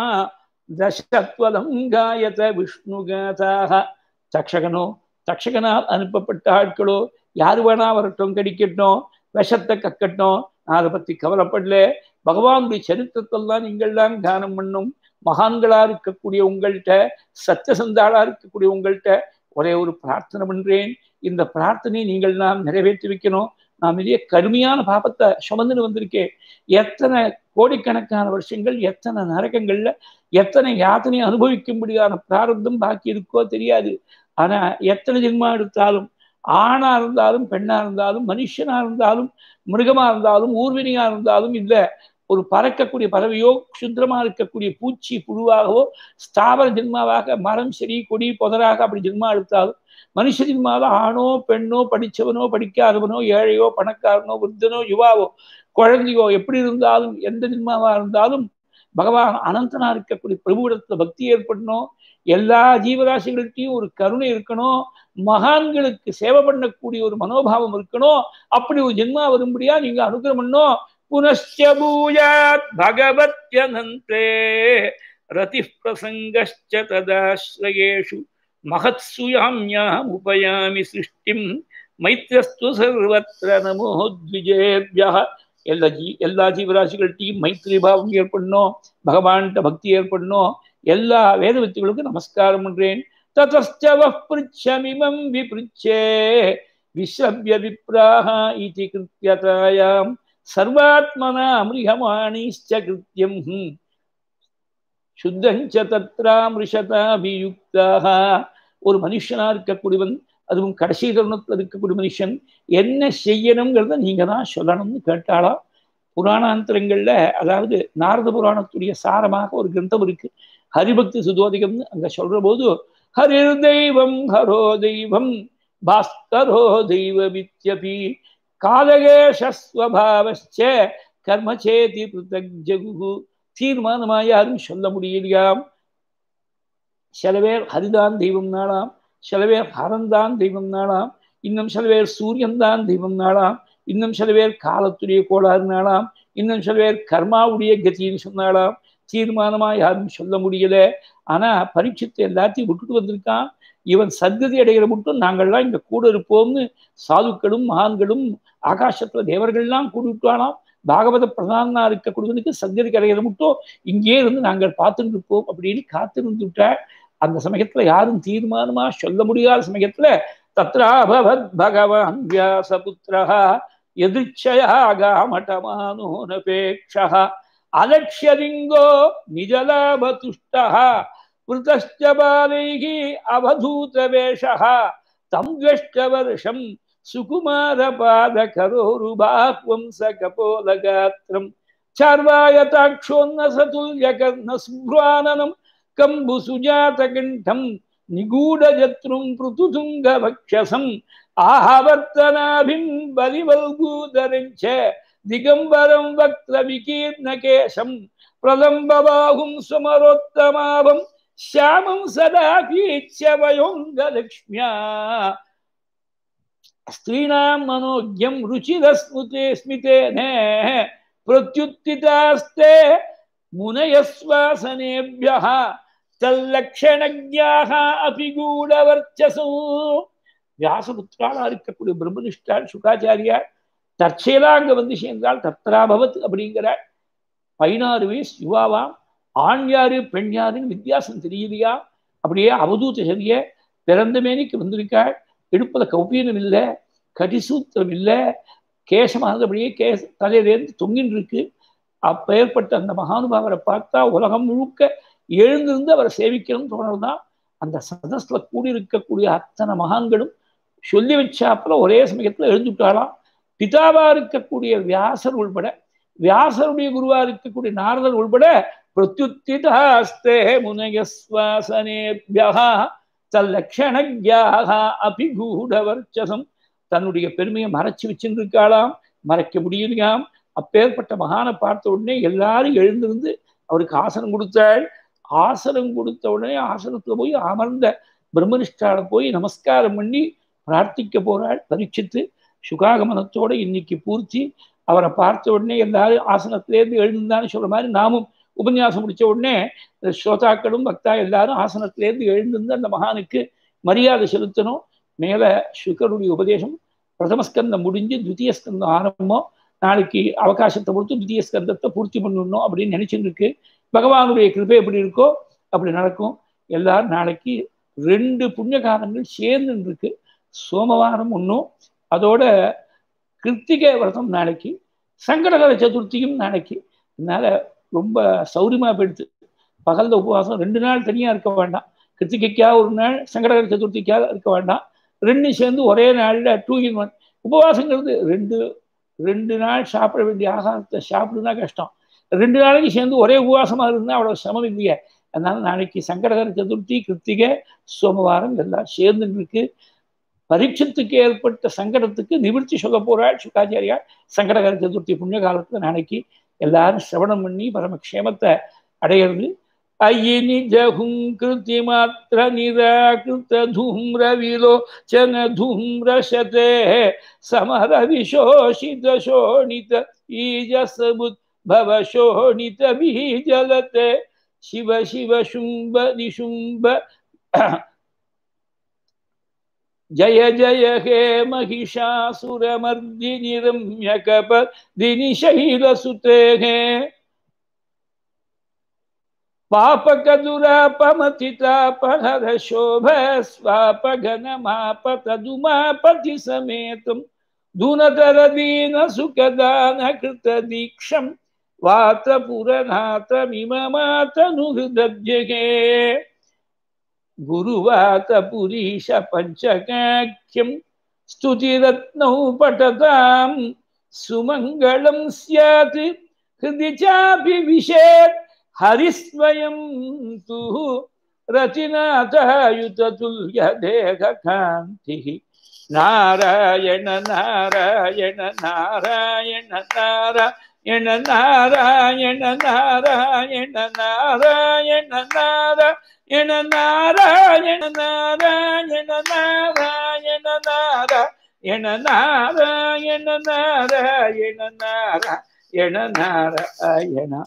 தசத்வலம் காயத விஷ்ணுகாதாக. தக்ஷகனோ, தக்ஷகனால் அனுப்பப்பட்ட ஆட்களோ யாரு வேணா வரட்டும், கடிக்கட்டும், விஷத்தை கக்கட்டும், நான் அதை பத்தி கவலைப்படல. பகவானுடைய சரித்திரத்தெல்லாம் நீங்கள்லாம் கானம் பண்ணும் மகான்களா இருக்கக்கூடிய உங்கள்கிட்ட, சத்தியசந்தாளா இருக்கக்கூடிய உங்கள்கிட்ட ஒரே ஒரு பிரார்த்தனை பண்றேன். இந்த பிரார்த்தனையை நீங்கள் நாம் நிறைவேற்றி வைக்கணும். நான் பெரிய கடுமையான பாபத்தை சுமந்துன்னு வந்திருக்கேன். எத்தனை கோடிக்கணக்கான வருஷங்கள், எத்தனை நரகங்கள்ல எத்தனை யாத்தனை அனுபவிக்கும்படியான பிராரப்தம் பாக்கி இருக்கோ தெரியாது. ஆனா எத்தனை ஜென்மா எடுத்தாலும், ஆணா இருந்தாலும் பெண்ணா இருந்தாலும், மனுஷனா இருந்தாலும், மிருகமா இருந்தாலும், ஊர்வினியா இருந்தாலும், இல்லை ஒரு பறக்கக்கூடிய பறவையோ, சுத்திரமா இருக்கக்கூடிய பூச்சி புழுவாகவோ, ஸ்தாவர ஜென்மாவாக மரம் செடி கொடி புதராக அப்படி ஜென்மா எடுத்தாலும், மனுஷ ஜென்மாவில் ஆணோ பெண்ணோ, படித்தவனோ படிக்காதவனோ, ஏழையோ பணக்காரனோ, விருத்தனோ யுவாவோ குழந்தையோ எப்படி இருந்தாலும், எந்த ஜென்மாவா இருந்தாலும் பகவான் அனந்தனா இருக்கக்கூடிய பிரபுவிடத்துல பக்தி ஏற்படணும். எல்லா ஜீவராசிகள்கிட்டையும் ஒரு கருணை இருக்கணும். மகான்களுக்கு சேவை பண்ணக்கூடிய ஒரு மனோபாவம் இருக்கணும். அப்படி ஒரு ஜென்மா வரும்படியா நீங்க அனுகிரகம் பண்ணணும். புனश्च பூயாத் பகவத்யனந்தே ரதி பிரசங்கश्च ததாஸ்ரயேஷு மகத்சு யாம்யாம் உபயாமி சிருஷ்டிம் மைத்ரஸ்து சர்வத்ர நமோ த்விஜேப்யஹ. எல்லா ஜீ எல்லா ஜீவராசிகள்கிட்டையும் மைத்திரி பாவம் ஏற்படணும், பகவான்கிட்ட பக்தி ஏற்படணும். எல்லா வேத வித்துகளுக்கும் நமஸ்காரம் பண்றேன். ததஸ்ச வஹ் ப்ருச்சமிமம் விப்ருச்சே விஸ்ரவ்ய விப்ராஹ இதி கிருத்யதாயாம் சர்வாத்மனா மிருஹமாணிஷ்ச கிருத்யம் சுத்தஞ்ச தத்ராமிருஷதாபியுக்தாஹ. ஒரு மனுஷனா இருக்கக்கூடியவன், அதுவும் கடைசி தருணத்தில் இருக்கக்கூடிய மனுஷன் என்ன செய்யணுங்கிறத நீங்க தான் சொல்லணும்னு கேட்டாளா. புராணாந்தரங்கள்ல, அதாவது நாரத புராணத்துடைய சாரமாக ஒரு கிரந்தம் இருக்கு, ஹரிபக்தி சுதோதிகம்னு. அங்க சொல்ற போது ஹரிர் தெய்வம் ஹரோ தெய்வம் பாஸ்கரோ தெய்வ வித்யபி காலகேஷஸ்வபாவச்ச கர்மச்சேதி பிருத்தக் ஜகு. தீர்மானமா யாரும் சொல்ல முடியலையாம். சில பேர் ஹரிதான் தெய்வம் நாளாம், சில பேர் ஹரந்தான் தெய்வம் நாளாம், இன்னும் சில பேர் சூரியன் தான் தெய்வம் நாளாம், இன்னும் சில பேர் காலத்துடைய கோளாறு நாளாம், இன்னும் சில பேர் கர்மாவுடைய கத்தின்னு சொன்னாலாம். தீர்மானமா யாரும் சொல்ல முடியல. ஆனா பரீட்சித்து எல்லாத்தையும் விட்டுட்டு வந்திருக்கான். இவன் சத்கதி அடைகிற மட்டும் நாங்கள்லாம் இங்க கூட இருப்போம்னு சாதுக்களும் மகான்களும் ஆகாசத்துல தேவர்கள்லாம் கூடிவிட்டாலாம். பாகவத பிரதானா இருக்கக்கூடியவனுக்கு சத்கதி அடைகிற மட்டும் இங்கே இருந்து நாங்கள் பார்த்துட்டு இருப்போம் அப்படின்னு காத்திருந்து விட்டார். அந்த சமயத்துல யாரும் தீர்மானமா சொல்ல முடியாத சமயத்துல தத்ராபவத் பகவான் வியாசபுத்திரஹ எதிர்ச்சயாகாமட்டமானோனபேக்ஷஹ அலக்ஷ்யலிங்கோ நிஜலாபதுஷ்டஹ விருதஸ்ச பாலைஹி அவதூதவேஷஹ தம் துஷ்டவர்ஷம் சுகுமாரபாதகரோருபாஹ்வம்சகபோலகாத்ரம் சார்வாயதாட்சோன்னசதுல்யகர்ணசுப்ரானனம் கம்புசுஜாதகண்டம் நிகூடஜத்ரும் பிருதுதுங்கவக்ஷசம் ஆஹவர்த்தனாபிம் பலிவல்கூதரஞ்ச திகம்பரம் வக்ரவிகீர்ணகேசம் பிரலம்பபாஹும் சுமரோத்தமாவம் ஷியாமம் சதா பீட்சவயோங்கலக்ஷ்மியா ஸ்திரீணாம் மனோஜ்யம் ருச்சிரஸ்முதே ஸ்மிதேனே பிரத்யுத்திதாஸ்தே முனயஸ்வாசனேப்யஹ தல்லக்ஷணஜ்ஞாஹ அபிகூடவர்ச்சசோ. வியாசபுத்திராளா இருக்கக்கூடிய பிரம்மனிஷ்டாள் சுகாச்சாரியார் தற்செயலா அங்க வந்து சேர்ந்தால் தத்ராபவத் அப்படிங்கிறார். பதினாறு வயசு யுவாவாம். ஆண் யாரு பெண் யாருன்னு வித்தியாசம் தெரியலையா. அப்படியே அவதூத சரிய பிறந்த மேனிக்கு வந்திருக்காள். இடுப்புல கௌபீனம் இல்லை, கடிசூத்திரம் இல்லை, கேசமானது அப்படியே கேச தலையிலேருந்து தொங்கின்னு இருக்கு. அப்ப ஏற்பட்ட அந்த மகானுபாவரை பார்த்தா உலகம் முழுக்க எழுந்திருந்து அவரை சேவிக்கணும்னு தோணுதான். அந்த சதஸ்ல கூடியிருக்கக்கூடிய அத்தனை மகான்களும் சொல்லி வச்சாப்புல ஒரே சமயத்துல எழுந்துட்டாலாம். பிதாவா இருக்கக்கூடிய வியாசர் உள்பட, வியாசருடைய குருவா இருக்கக்கூடிய நாரதர் உள்பட பிரத்யுத்திதாஸ்தே முனயஸ்வாசனேப்யஹ தல்லக்ஷணஜ்ஞாஹ அபிகூடவர்ச்சசம். தன்னுடைய பெருமையை மறைச்சு வச்சிருக்காளாம், மறைக்க முடியலையாம். அப்பேற்பட்ட மகானை பார்த்த உடனே எல்லாரும் எழுந்திருந்து அவருக்கு ஆசனம் கொடுத்தாள். ஆசனம் கொடுத்த உடனே ஆசனத்துல போய் அமர்ந்த பிரம்மனிஷ்டால போய் நமஸ்காரம் பண்ணி பிரார்த்திக்க போறாள். பரீட்சித்து சுகாகமனத்தோட இன்னைக்கு பூர்த்தி. அவரை பார்த்த உடனே எல்லாரும் ஆசனத்திலேருந்து எழுந்தான்னு சொல்ற மாதிரி நாமும் உபன்யாசம் முடிச்ச உடனே ஸ்ரோதாக்களும் பக்தா எல்லாரும் ஆசனத்திலேருந்து எழுந்திருந்து அந்த மகானுக்கு மரியாதை செலுத்தணும். மேல சுகருடைய உபதேசம் பிரதமஸ்கந்தம் முடிஞ்சு துத்திய ஸ்கந்தம் ஆரம்பம். நாளைக்கு அவகாசத்தை பொறுத்து துத்திய ஸ்கந்தத்தை பூர்த்தி பண்ணணும் அப்படின்னு நினைச்சுட்டு இருக்கு. பகவானுடைய கிருபை எப்படி இருக்கோ அப்படி நடக்கும். எல்லாரும் நாளைக்கு ரெண்டு புண்ணியகாலங்கள் சேர்ந்து இருக்கு. சோமவாரம் ஒன்றும், அதோட கிருத்திகை விரதம் நாளைக்கு, சங்கடகர சதுர்த்தியும் நாளைக்கு. அதனால ரொம்ப சௌரியமா போயிடுது. பகல்ல உபவாசம் ரெண்டு நாள் தனியா இருக்க வேண்டாம். கிருத்திகைக்கா ஒரு நாள், சங்கடகர சதுர்த்திக்கா இருக்க வேண்டாம். ரெண்டு சேர்ந்து ஒரே நாள்ல டூ இன் ஒன் உபவாசங்கிறது. ரெண்டு ரெண்டு நாள் சாப்பிட வேண்டிய ஆகாரத்தை சாப்பிடுனா கஷ்டம். ரெண்டு நாளைக்கு சேர்ந்து ஒரே உபவாசமா இருந்தால் அவ்வளவு சிரமம் இல்லையே. அதனால நாளைக்கு சங்கடகர சதுர்த்தி, கிருத்திகை, சோமவாரம் எல்லாம் சேர்ந்து இருக்கு. பரீட்சத்துக்கு ஏற்பட்ட சங்கடத்துக்கு நிவர்த்தி சொல்ல போறாள் சுகாச்சாரியார். சங்கடகர சதுர்த்தி புண்ணிய காலத்துல நாளைக்கு எல்லாரும் சிரவணம் பண்ணி பரமக்ஷேமத்தை அடையிறது. அயி நிஜஹும் கிருதி மாத்திர நிராகிருத தூம்ர விலோச்சன தூம்ரசதே சமர விசோஷித சோணித ஈஜசபுத் பவ சோணித பீஜலதே சிவ சிவ சும்ப நிசும்ப ஜய ஜய ஹே மகிஷாசுரமர்தினி ரம்யகபர்தினி சைலசுதே ஹே பாபகதுராபமதிதாபஹர சோப ஸ்வாபகனமாபததுமாபதி சமேதம் தூனதர தீன சுகதான கிருத தீக்ஷம் வாத புரநாத மிமமாதனுஹிருதஜ்ஜகே குருவாத புரீஷ பஞ்சகாக்கியம் ஸ்துதிரத்னௌ படதாம் சுமங்களம் ஸ்யாத் ஹிருதி சாபி விஷேத் ஹரிஸ்வயம் து ரதிநாதாயுததுல்ய தேககாந்திஹி நாராயண நாராயண நாராயண நாராயண நாராயண நாராயண நாராயண நாராயண நாராயண நாராயண நாராயண நாராயண நாராயண நாராயண நாராயண நாராயண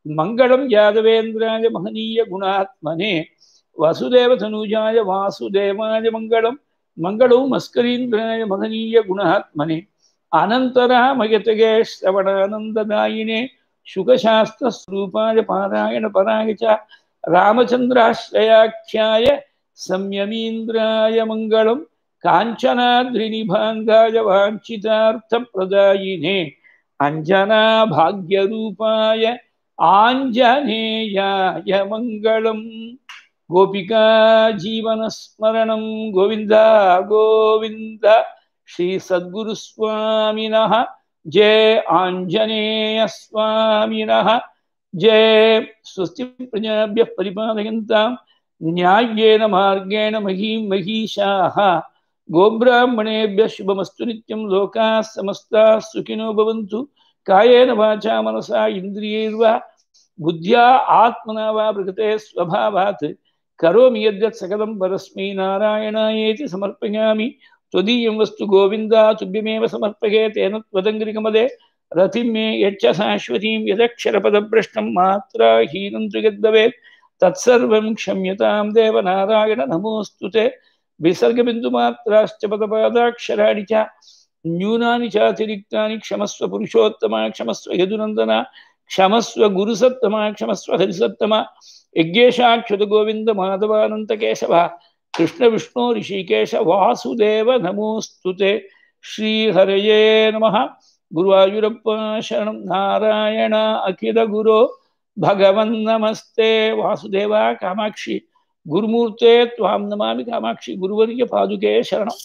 मंगलम यादवेन्द्राय महनीय गुणात्मने वसुदेव तनूजाय वासुदेवाय मंगलम मंगलो मस्करीन्द्राय महनीय गुणात्मने अनन्तरामयतगे श्रवणानन्ददायिने शुकशास्त्रस्वरूपाय पारायण पराय च रामचन्द्राश्रयाख्याय संयमीन्द्राय मंगलम काञ्चनाद्रिनिभाङ्गाय वाञ्छितार्थप्रदायिने अंजना भाग्यरूपाय आञ्जनेयाय मंगलम गोपिका जीवन स्मरणं गोविंद गोविंद श्री सद्गुरु स्वामिनः जय आंजनेय स्वामिनः जय स्वस्ति प्रजाभ्यः परिपालयन्तां न्याय्येन मार्गेण महीं महीषाः गोब्राह्मणेभ्यः शुभमस्तु नित्यं लोकाः समस्ताः सुखिनो भवन्तु कायेन वाचा मनसा इन्द्रियैर्वा बुद्ध्या आत्मना वा प्रकृते स्वभावात् करोमि यद्यत् सकलं परस्मै नारायणायेति समर्पयामि त्वदीयं वस्तु गोविन्द तुभ्यमेव समर्पये तेन त्वदङ्घ्रिकमले रतिं मे यच्च शाश्वतीं यदक्षरपदभ्रष्टं मात्राहीनं तु यद्भवेत् तत्सर्वं क्षम्यतां देव नारायण नमोऽस्तु ते विसर्गबिन्दुमात्राश्च पदपादाक्षराणि च न्यूनानि चातिरिक्तानि क्षमस्व पुरुषोत्तमा क्षमस्व यदुनन्दना क्षमस्व गुरुसत्तमा क्षमस्व हरिसत्तमा यज्ञेशाच्युत गोविंद माधवानंत केशव कृष्ण विष्णु ऋषिकेश वासुदेव नमोस्तुते श्री हरये नमः गुरुवायूरप्प शरणं नारायण अखिल गुरो भगवन् नमस्ते वासुदेवा कामाक्षि गुरुमूर्ते त्वां नमामि कामाक्षि गुरुवर्य पादुके शरणम्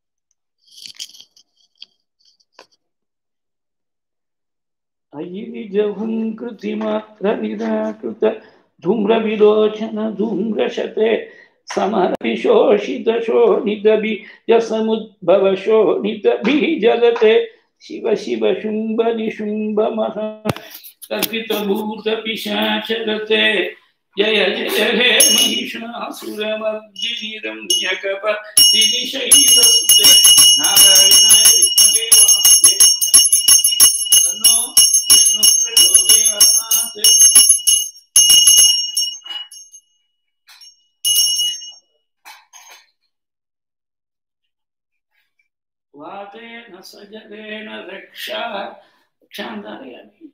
अयि निजहुंकृतिमात्र निराकृत धूम्रविलोचन धूम्रशते समरविशोषित शोणितबीजसमुद्भव शोणित बीजलते शिव शिव शुंभ निशुंभ महा कल्पितभूत पिशाचरते जय जय हे महिषासुरमर्दिनि रम्यकपतिनि शैलसुते नारायणाय विद्महे वासुदेवाय धीमहि तन्नो विष्णुः प्रचोदयात् वातेन सजलेन रक्षा रक्षां धारयामि